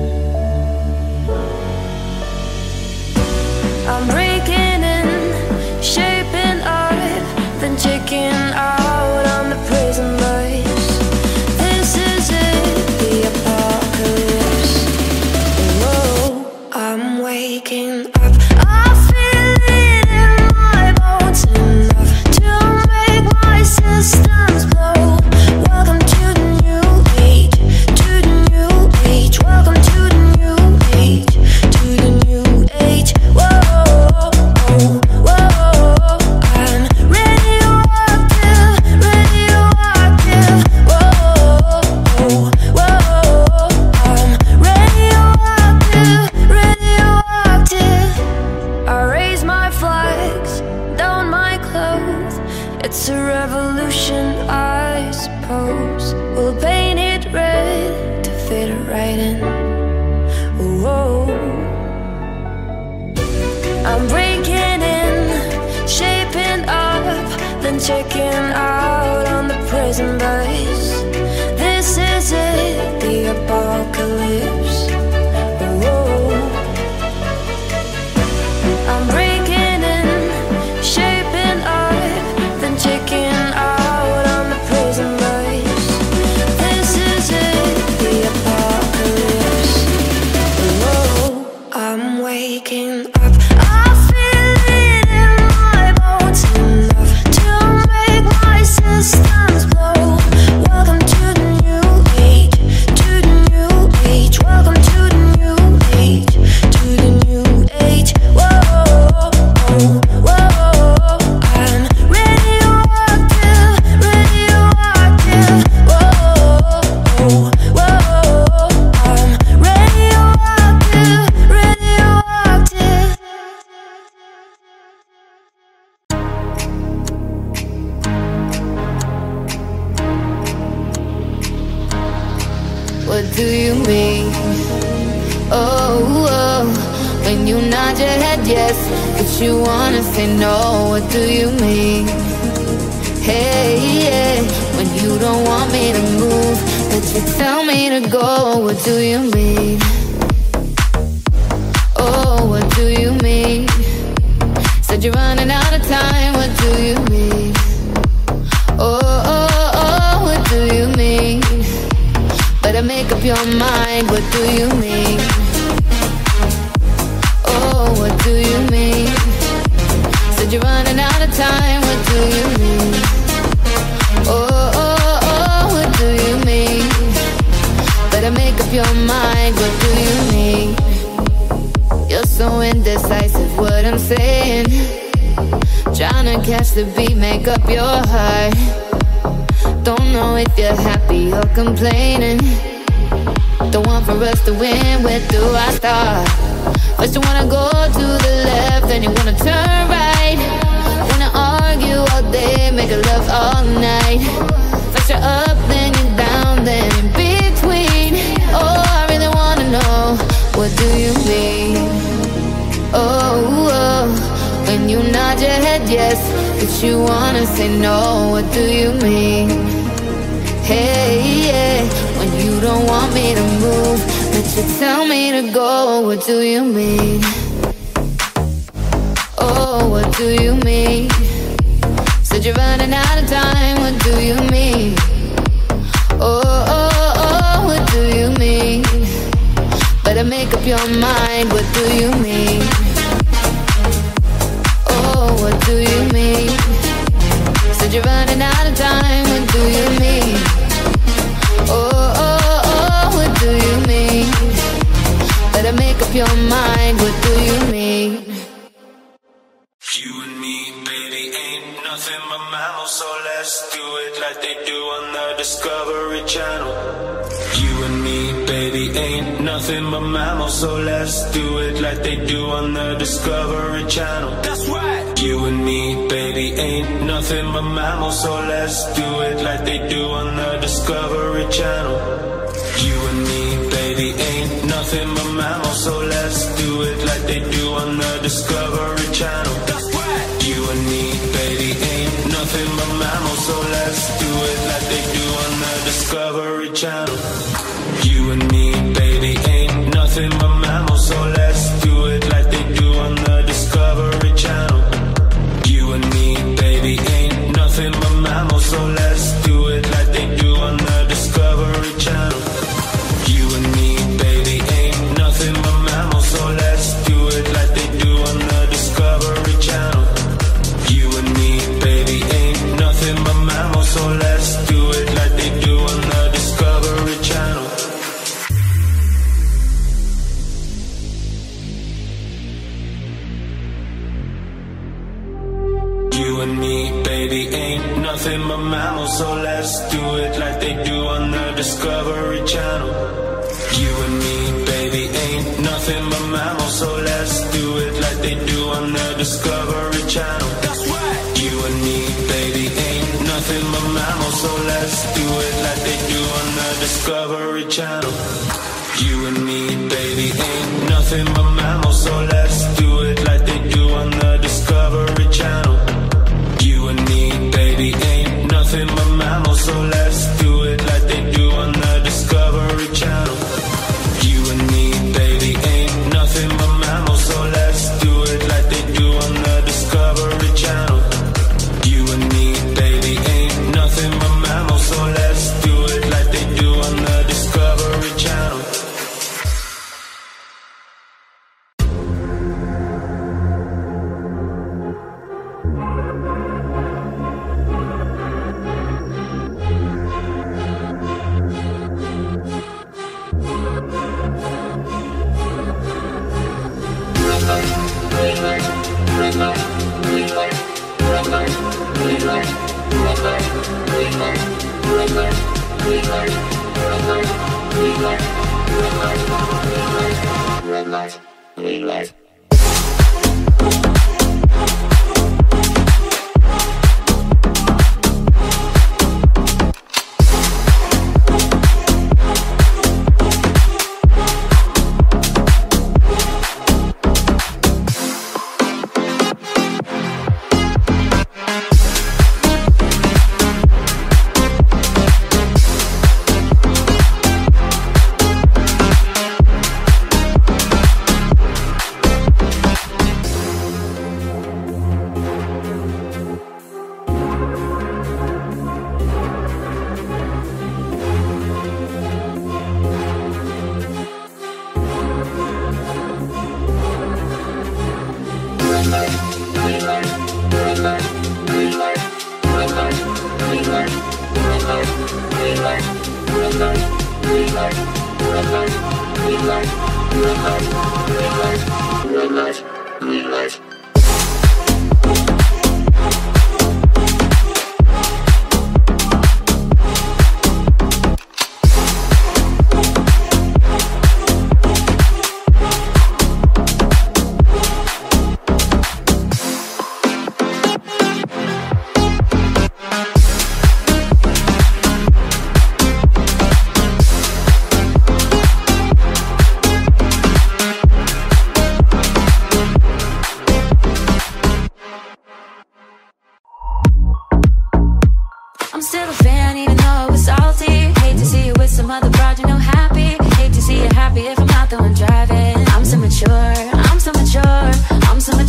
I'm breaking in, shaping up, then checking out on the prison bus. This is it, the apocalypse. Whoa, I'm waking up. I feel it in my bones enough to make my systems blow. Welcome to the new age, to the new age. Welcome to the new age, to the new age. Whoa, whoa, I'm radioactive, radioactive. Whoa, whoa, I'm radioactive, radioactive. I raise my flags, down my clothes. It's a revolution, I suppose. We'll paint it red to fit it right in. Whoa, I'm breaking in, shaping up, then checking out on the prison bus. This is it, the apocalypse. Whoa, I'm breaking in, shaping up, then checking out on the prison bus. This is it, the apocalypse. Whoa, I'm waking up. I feel it in my bones enough to make my systems blow. Welcome to the new age, to the new age. Welcome to the new age, to the new age. Whoa, whoa, I'm radioactive, radioactive. Whoa, whoa, I'm radioactive, radioactive. What do you mean? Oh, oh, when you nod your head yes, but you wanna say no. What do you mean? Hey, yeah, when you don't want me to move, but you tell me to go. What do you mean? Oh, what do you mean? Said you're running out of time. What do you mean? Oh, oh, oh, what do you mean? Better make up your mind. What do you mean? Oh, what do you mean? Said you're running out of time. What do you mean? Oh, oh, oh, what do you mean? Better make up your mind. What do you mean? You're so indecisive, what I'm saying. Trying to catch the beat, make up your heart. Don't know if you're happy or complaining. Don't want for us to win, where do I start? First you wanna go to the left, then you wanna turn right. Wanna argue all day, make love all night. First you're up, then you're down, then in between. Oh, I really wanna know, what do you mean? Oh, oh, when you nod your head yes, but you wanna say no. What do you mean? Hey, yeah, when you don't want me to move, but you tell me to go. What do you mean? Oh, what do you mean? Said you're running out of time. What do you mean? Oh, oh, oh, what do you mean? Better make up your mind. What do you mean? Oh, what do you mean? Said you're running out of time. What do you mean? Oh, oh, oh, what do you mean? Better make up your mind. What do you mean? You and me, baby, ain't nothing but mammals, so let's do it like they do on the Discovery Channel. You and me, baby, ain't nothing but mammals, so let's do it like they do on the Discovery Channel. That's right. You and me, baby, ain't nothing but mammals, so let's do it like they do on the Discovery Channel. You and me, baby, ain't nothing but mammals, so let's do it like they do on the Discovery Channel. That's right. You and me, baby, ain't nothing but mammals, so let's do it like they do on the Discovery Channel. You and me, baby, ain't nothing but mammals, so let's do it like they do on the Discovery Channel. You and me, baby, ain't nothing but mammals, so let's do it like they do on the Discovery Channel. You and me, baby, ain't nothing but mammals, so let's do it like they do on the Discovery Channel. You and me, baby, ain't nothing but mammals, so let's do it like they do on the Discovery Channel. You and me, baby, ain't nothing but mammals, so let's do it like they do on the Discovery Channel. You and me, baby, ain't nothing but mammals, so let's do it like they do on the Discovery Channel. That's right. You and me, baby, ain't nothing but mammals, so let's do it like they do on the Discovery Channel. You and me, baby, ain't nothing but mammals, so let's do it like they do on the Discovery Channel. You and me, baby, ain't nothing but mammals, so let's do it like they do on the Discovery Channel. You and me, baby, ain't nothing but mammals, so let's do it like they do on the Discovery Channel. You and me, baby, ain't nothing but mammals, so let's do it like they do on the Discovery Channel. Red light, green light.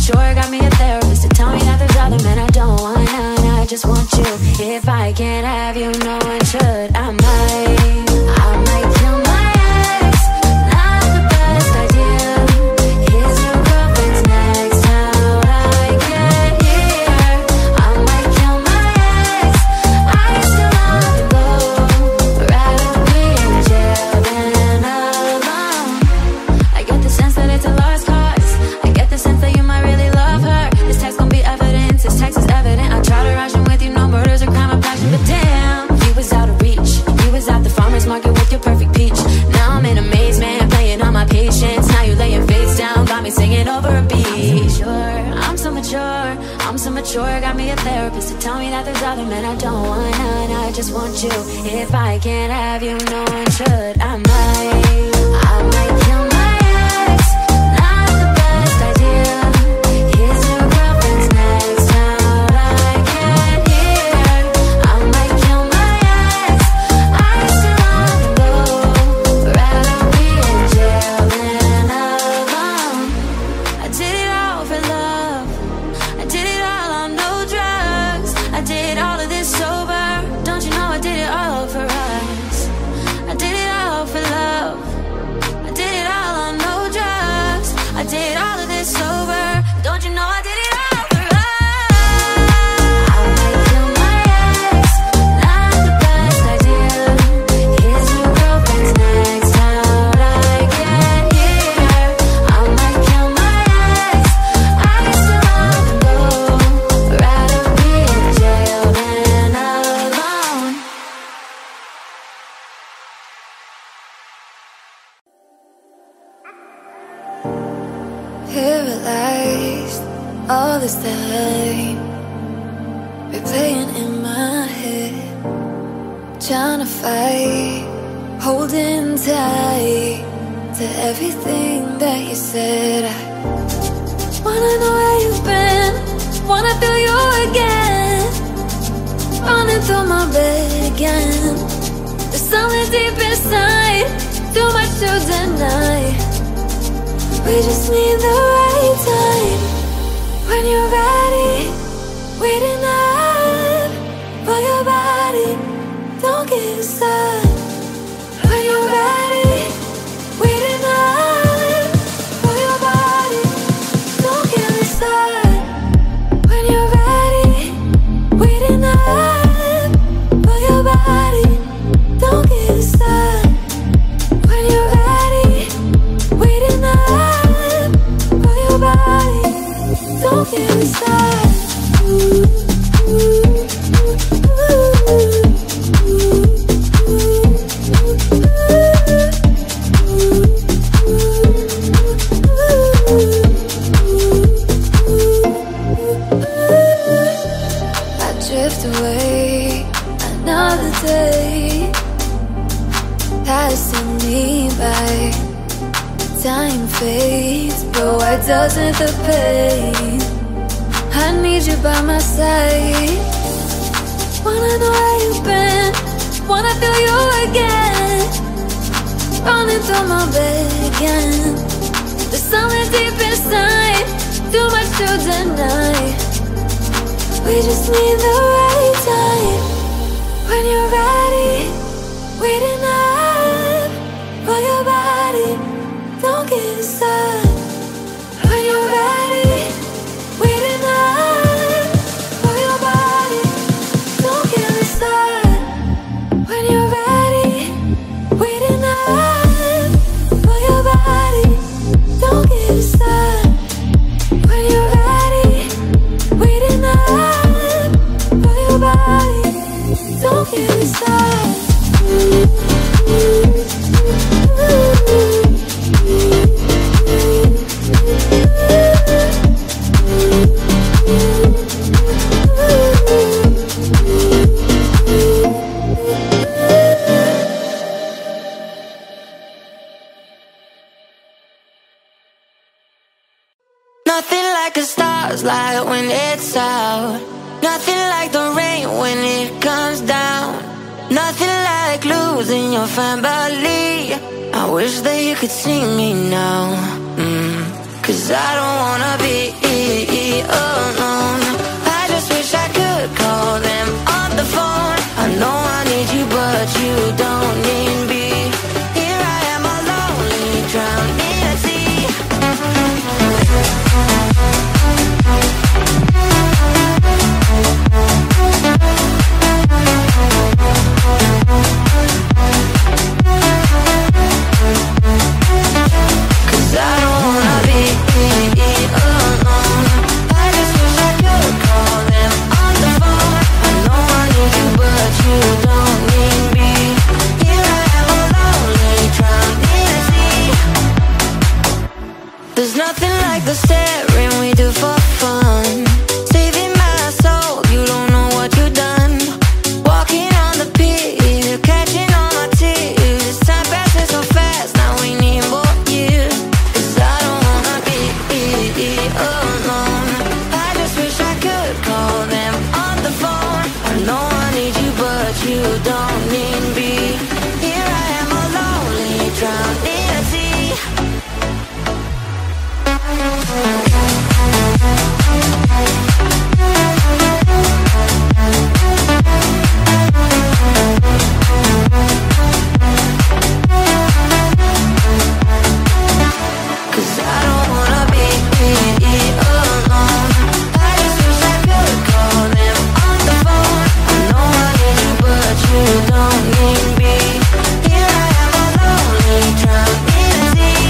mature, got me a therapist to tell me that there's other men I don't want none, I just want you. If I can't have you, no one should. I might, I might kill my ex. Not the best idea. His new girlfriend's next. How'd I get here? I might kill my ex. I still want to go. Rather be in jail than alone. I get the sense that it's a lost cause. I get the sense that you might really love her. This text gon' be evidence. This text is evident. I try to ration with you, no murders or crime of passion, but damn, he was out of reach. He was at the farmer's market with your perfect peach. Now I'm in amazement, playing on my patience. Now you laying face down, got me singing over a beat. I'm so mature, I'm so mature. Got me a therapist to tell me that there's other men I don't want none, I just want you. If I can't have you, no one should. I might, I might kill my ex. Not the best idea. His new girlfriend's next. How'd I get here? I might kill my ex. I still want to go. Rather be in jail than alone. I did it all for love. I did it all on no drugs. I did all of this sober. Don't you know I did it all for us? I did it all for love. I did it all on no drugs. I did all of this sober. Don't you know I did it all for us? I might kill my ex. Not the best idea. His new girlfriend's next. How'd I get here? I might kill my ex. I still want to go. Rather be in jail than alone. Paralyzed all this time, replaying in my head, trying to fight, holding tight to everything that you said. I wanna know where you've been, wanna feel you again, running through my bed again. There's something deep inside, too much to deny. We just need the right time. When you're ready, waiting up for your body. Don't get stuck. When you're ready, waiting up for your body. Don't get stuck. When you're ready, waiting up for your body. Don't get stuck. When you're ready, waiting up for your body. Don't get stuck. I drift away another day, passing me by. Time fades, but why doesn't the pain? I need you by my side. Wanna know where you've been, wanna feel you again, running through my bed again. There's something deep inside, too much to deny. We just need the right time. When you're ready, waiting up for your body. Don't get stuck. When you're ready, waiting up for your body. Don't get stuck. When you're ready, waiting up for your body. Don't get stuck. When you're ready, waiting up for your body. Don't get stuck. Nothing like the stars light when it's out. Nothing like the rain when it comes down. Nothing like losing your family. I wish that you could see me now. mm. 'cause I don't wanna be alone. I just wish I could call them on the phone. I know I need you, but you don't need me. Here I am alone, drowned in a sea. Cause I don't wanna be alone. I just wish I could call them on the phone. I know I need you, but you don't need me. Here I am alone, drowned in a sea. There's nothing like the staring we do for fun. Saving my soul, you don't know what you've done. Walking on the pier, catching all my tears. Time passes so fast, now we need more years. Cause I don't wanna be alone. I just wish I could call them on the phone. I know I need you, but you don't need me. Here I am alone, drowned in a sea. Cause I don't wanna be alone. I just wish I could call them on the phone. I know I need you, but you don't need me. Here I am alone, drowned in a sea.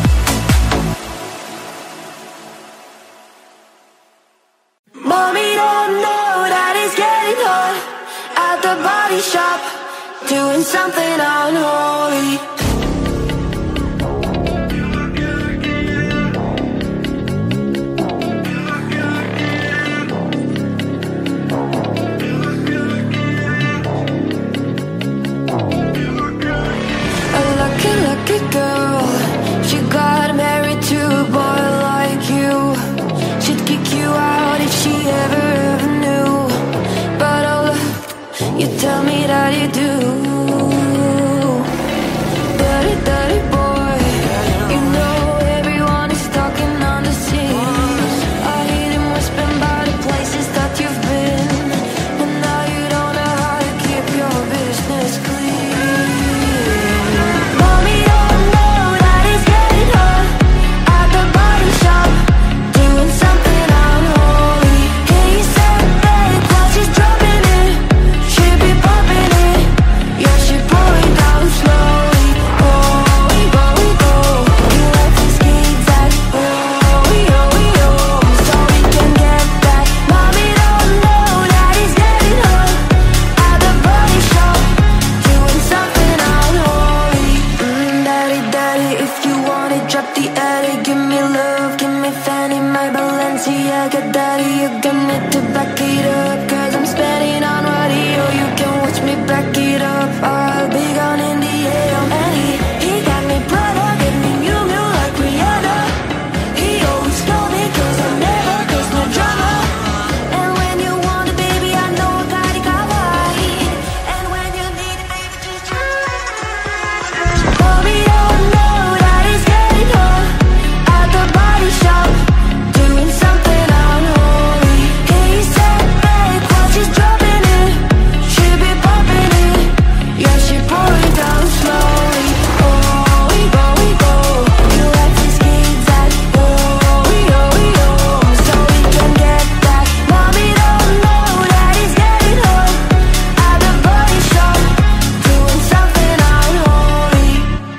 Mommy don't know that it's getting hot at the body shop, doing something unholy. A lucky, lucky girl, she got married to a boy like you. She'd kick you out if she ever, ever knew. But oh look, you tell me that you do. Dirty, dirty boy, you know everyone is talking on the scene. I hear them whispering about the places that you've been, but now you don't know how to keep your business clean. Mommy don't know that it's getting hot at the body shop, doing something unholy. He said babe, while she's dropping it, she be popping it. Yeah, she pull it down slowly. Oh, we go, we go. You like to skate that. Oh, we oh, we oh. So we can get that. Mommy don't know that he's getting hot at the body shop, doing something unholy. Mm, daddy, daddy, if you want it, drop the attic. Give me love, give me fanny, my Balenciaga daddy. You're gonna need to back it up, cause I'm spending on radio. You can watch me back it up. I'll be gone in the A M. And he, he got me Prada, get me Miu Miu like Rihanna. He always call me cause I'm never, cause no drama. And when you want it, baby, I know I got it covered. And when you need it, baby, just try. Mommy don't know that it's getting hot at the body shop, doing something unholy. He said babe, while she's dropping it, she be popping it. Yeah, she pull it down slowly. Oh, we go, we go. You like to skate that. Oh, we oh, we oh. So we can get that. Mommy don't know that it's getting hot at the body shop, doing something unholy.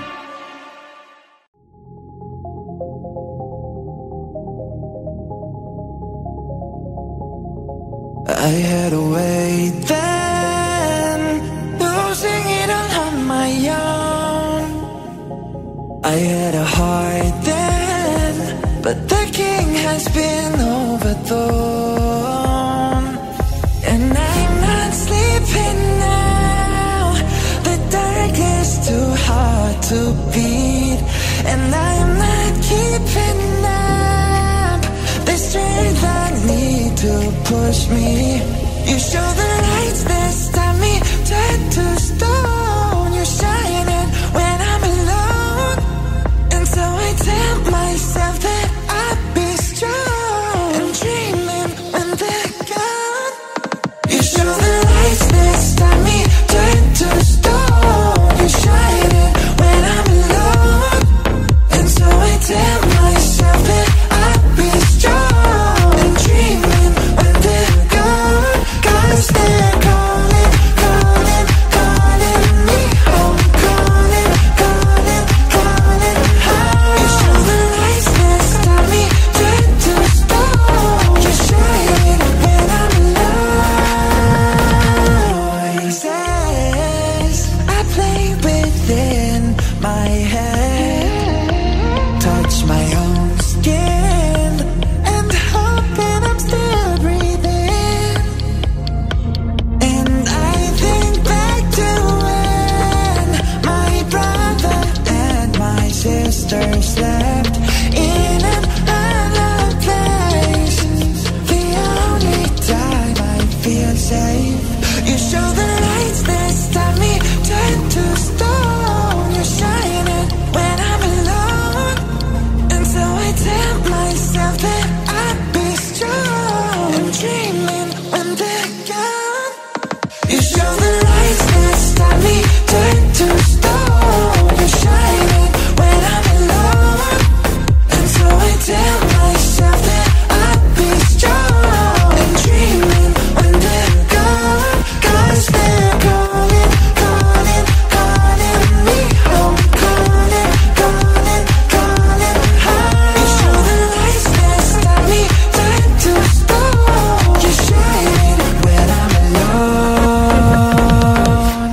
I had a way then, losing it all on my own. I had a heart then, but the king has been overthrown. And I'm not sleeping now, the dark is too hard to beat. And I'm not keeping up the strength I need to push me. You show the lights that stop me, turn to stone. You're shining when I'm alone, and so I tell myself that to stone. You're shining when I'm alone, and so I tell myself that I'd be strong and dreaming when they're gone, 'cause they're calling, calling, calling me home, calling, calling, calling home. You show the lights that stop me dead to stone. You're shining when I'm alone.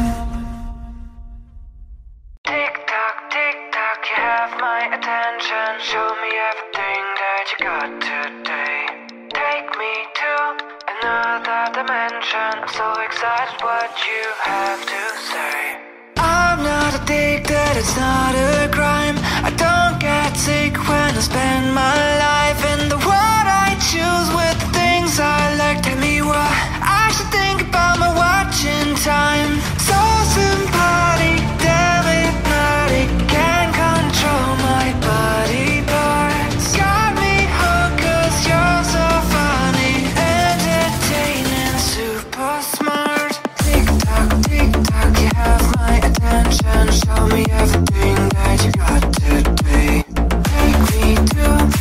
Tick tock, tick tock, you have my attention. Show me everything that you got today. Take me to another dimension. I'm so excited what you have to say. I'm not addicted, it's not a crime. I don't get sick when I spend my life in the world I choose with the things I like. Tell me what I should think about my watching time. So sympathetic, damn it, naughty. Can't control my body parts. Got me hooked 'cause you're so funny, entertaining, super smart. Tick tock, tick tock, you have my attention. Show me everything that you got today. Take me to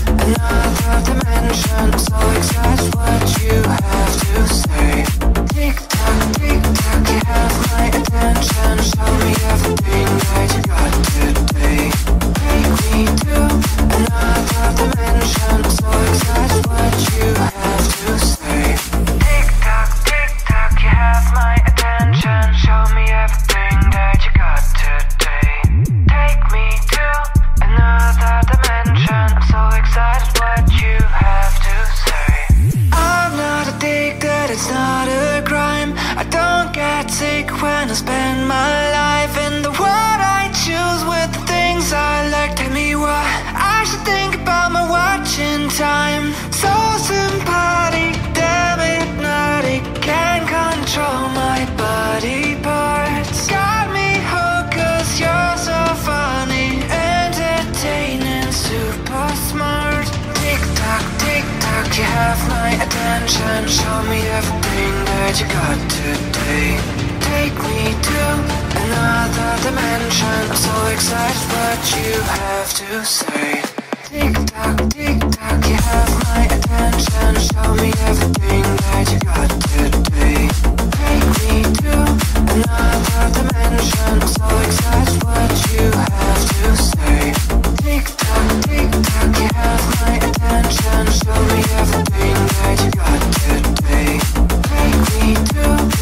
another dimension. I'm so excited what you have to say. Tick tock, tick tock, you have my attention. Show me everything that you got today. Take me to another dimension. I'm so excited what you have to say. Tick tock, tick tock, you have my attention. Show me everything that you got today. Take me to another dimension. I'm so excited what you have to say. I'm not addicted, it's not a crime. I don't get sick when I spend my life in the world I choose with the things I like. Tell me what I should think about my watching time. So sympathetic, damn it, naughty. Can't control my body parts. Got me hooked 'cause you're so funny, entertaining, super smart. Tick tock, tick tock, you have my attention. Show me everything that you got today. Take me to another dimension. I'm so excited what you have to say. Tick tock, tick tock, you have my attention. Show me everything that you got today. Take me to another dimension. I'm so excited what you have to say. Tick tock, tick tock, you have my attention. Show me everything that you got today. Take me to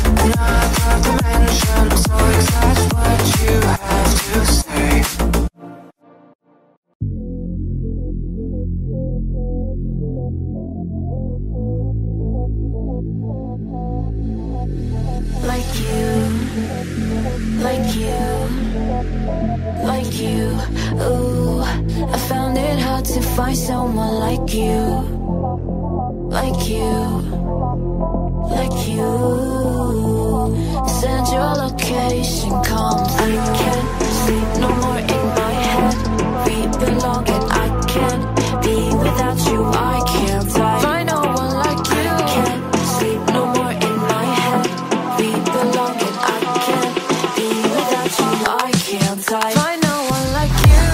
another dimension. I'm so excited what you have to say. Like you, like you, like you. Ooh, I found it hard to find someone like you, like you, like you. Send your location, come through. I can't sleep no more in my head. We belong and I can't be without you. I can't die. Find no one like you. I can't sleep no more in my head. We belong and I can't be without you. I can't die. Find no one like you.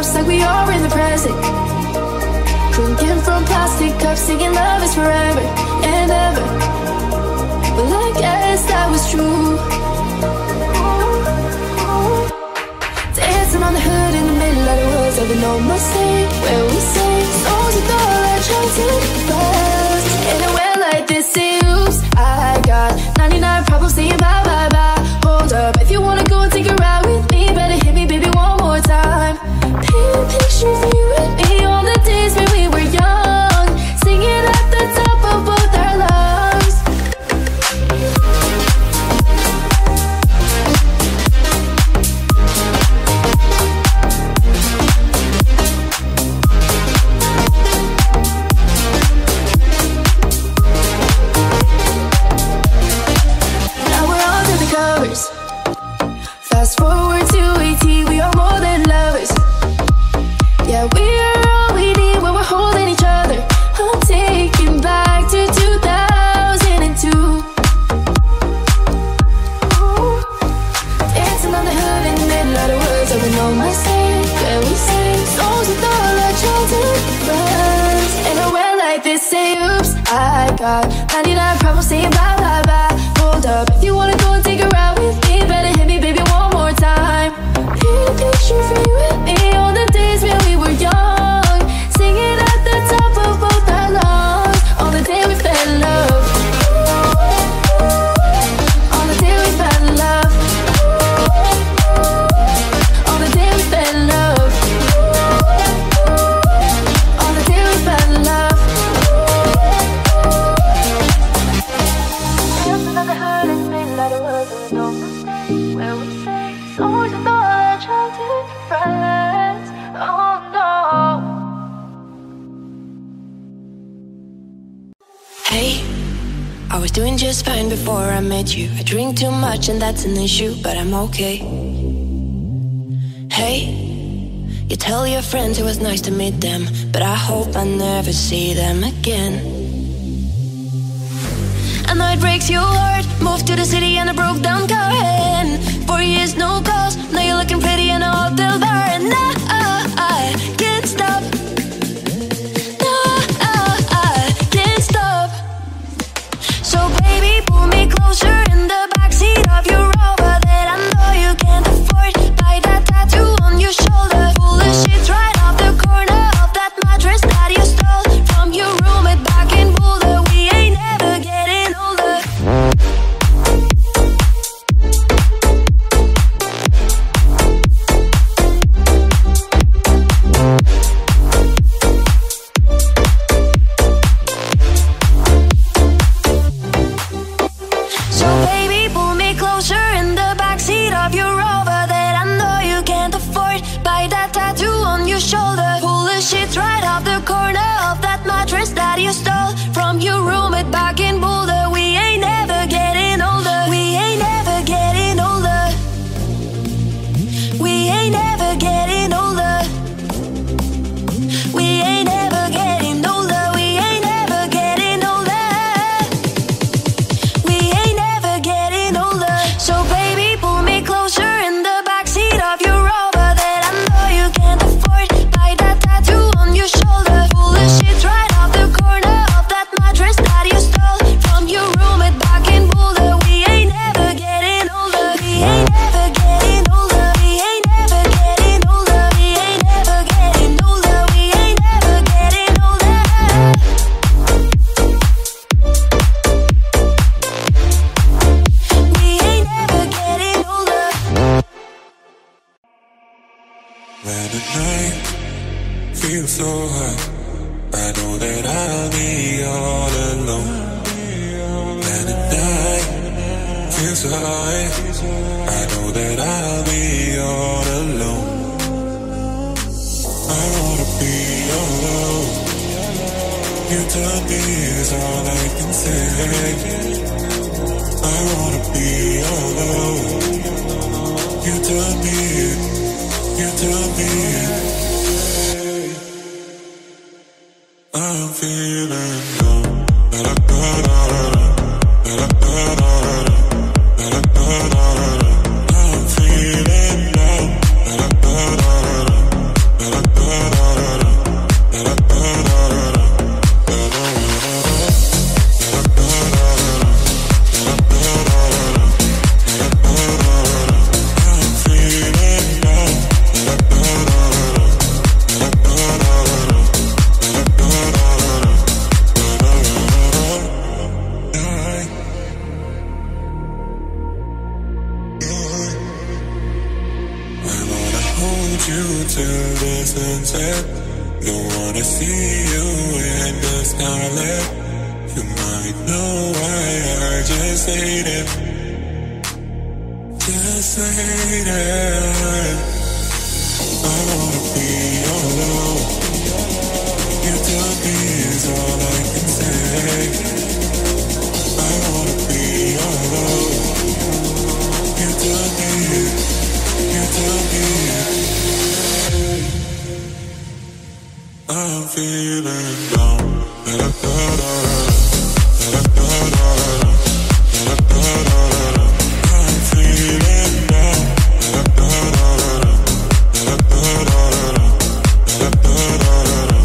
stops like we are in the present. Drinking from plastic cups, singing love is forever and ever. Well, I guess that was true. Dancing on the hood in the middle of the woods of an old Mustang, where we sing songs with all our childhood friends. And it went like this, oops, I got ninety-nine problems saying bye, bye, bye. Hold up, if you wanna go and take a ride with me, better hit me, baby, one more time. Paint a picture for you and me on the days when we were young, singing at the top of both our lungs. Now we're under the covers. Fast forward to eighteen, we are more than lovers. Yeah, we are all we need when we're holding each other. I'm taking back to two thousand two. Ooh. Dancing on the hood in the middle of the woods of an old Mustang, where we sing songs with all our childhood friends. And it went like this, say oops, I got ninety-nine problems saying bye, bye, bye. Hold up, if you wanna go and take a ride with me, better hit me, baby, one more time. Paint a picture for you and me on the days when we were young, singing at the top of both our lungs. On the day we fell in love, on the day we fell in love, on the day we fell in love, on the day we fell in love. Dancing on the hood in the middle of the woods of an old Mustang, where we sing songs with all our childhood friends. Oh no. Hey, I was doing just fine before I met you. I drink too much and that's an issue, but I'm okay. Hey, you tell your friends it was nice to meet them, but I hope I never see them again. I know it breaks your heart. Moved to the city and I broke down car. And four years no calls. Now you're looking pretty in a hotel bar. And now I can't stop. No, I can't stop. So baby, pull me closer in the backseat of your Robbe that I know you can't afford. Buy that tattoo on your shoulder. Pull the sheets right off the corner of that mattress that you stole from your roommate back in Boulder. We ain't ever getting older. So baby, pull me closer in the backseat of your Robbe that I know you can't afford. Buy that tattoo on your shoulder. Pull the sheets right off the corner of that mattress that you stole from your roommate back in Boulder. We ain't ever getting older. We ain't ever getting older. We ain't ever getting older. We ain't ever getting older. We ain't ever getting older. We ain't ever getting older. So baby, pull me closer in the backseat of your Robbe that I know you can't afford. Buy that tattoo on your shoulder. Pull the sheets right off the corner of that mattress that you stole from your roommate back in Boulder. We ain't ever getting older. We ain't ever getting older. We ain't ever getting older. We ain't ever getting older. We ain't ever getting older. We ain't ever getting older. When the night feels so hot, I know that I'll be all alone. When the night feels so high, I know that I'll be all alone. I wanna be alone. You tell me is all I can say. I wanna be alone. You tell me, you tell me. I'm feeling numb. Da da da da da. Da da da da da. Da da da da da. I'm feeling numb. Da da da da da. Da da hold you till the sunset. Don't wanna see you in the scarlet. You might know why I just hate it. Just hate it. I wanna be alone. You tell me is all I can say. I wanna be alone. You tell me, you tell me. I'm feeling down. Da da da da da da da da da da da da. I'm feeling down. Da da da da da da da da da da da da.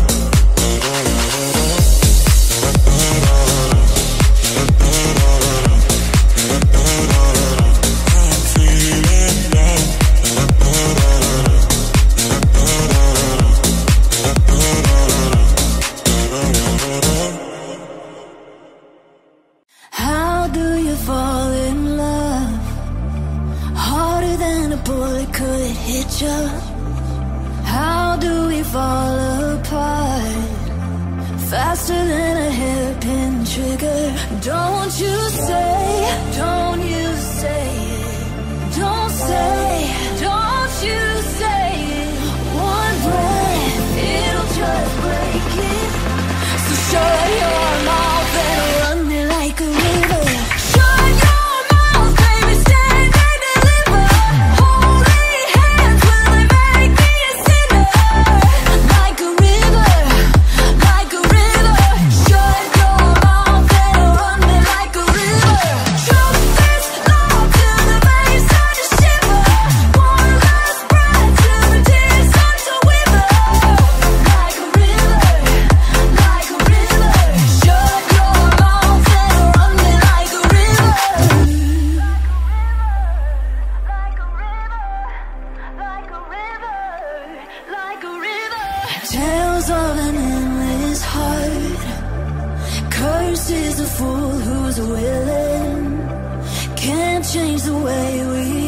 How do you fall in love? Harder than a bullet, could it hit you? How do we fall apart? Faster than a hairpin trigger. Don't you say, don't you say it. Don't say, don't you say it. One breath, it'll just break it. So shut your mouth and run me like a river. Shut your mouth, baby, stand and deliver. Holy hands, will they make me a sinner? Like a river, like a river. Shut your mouth and run me like a river. Truth is love till the base of the shiver. One last breath till the tears start to wither. Like a river, like a river. Shut your mouth and run me like a river. Like a river, like a river, like a river. Tales of an endless heart. Cursed is the fool who's willing. Can't change the way we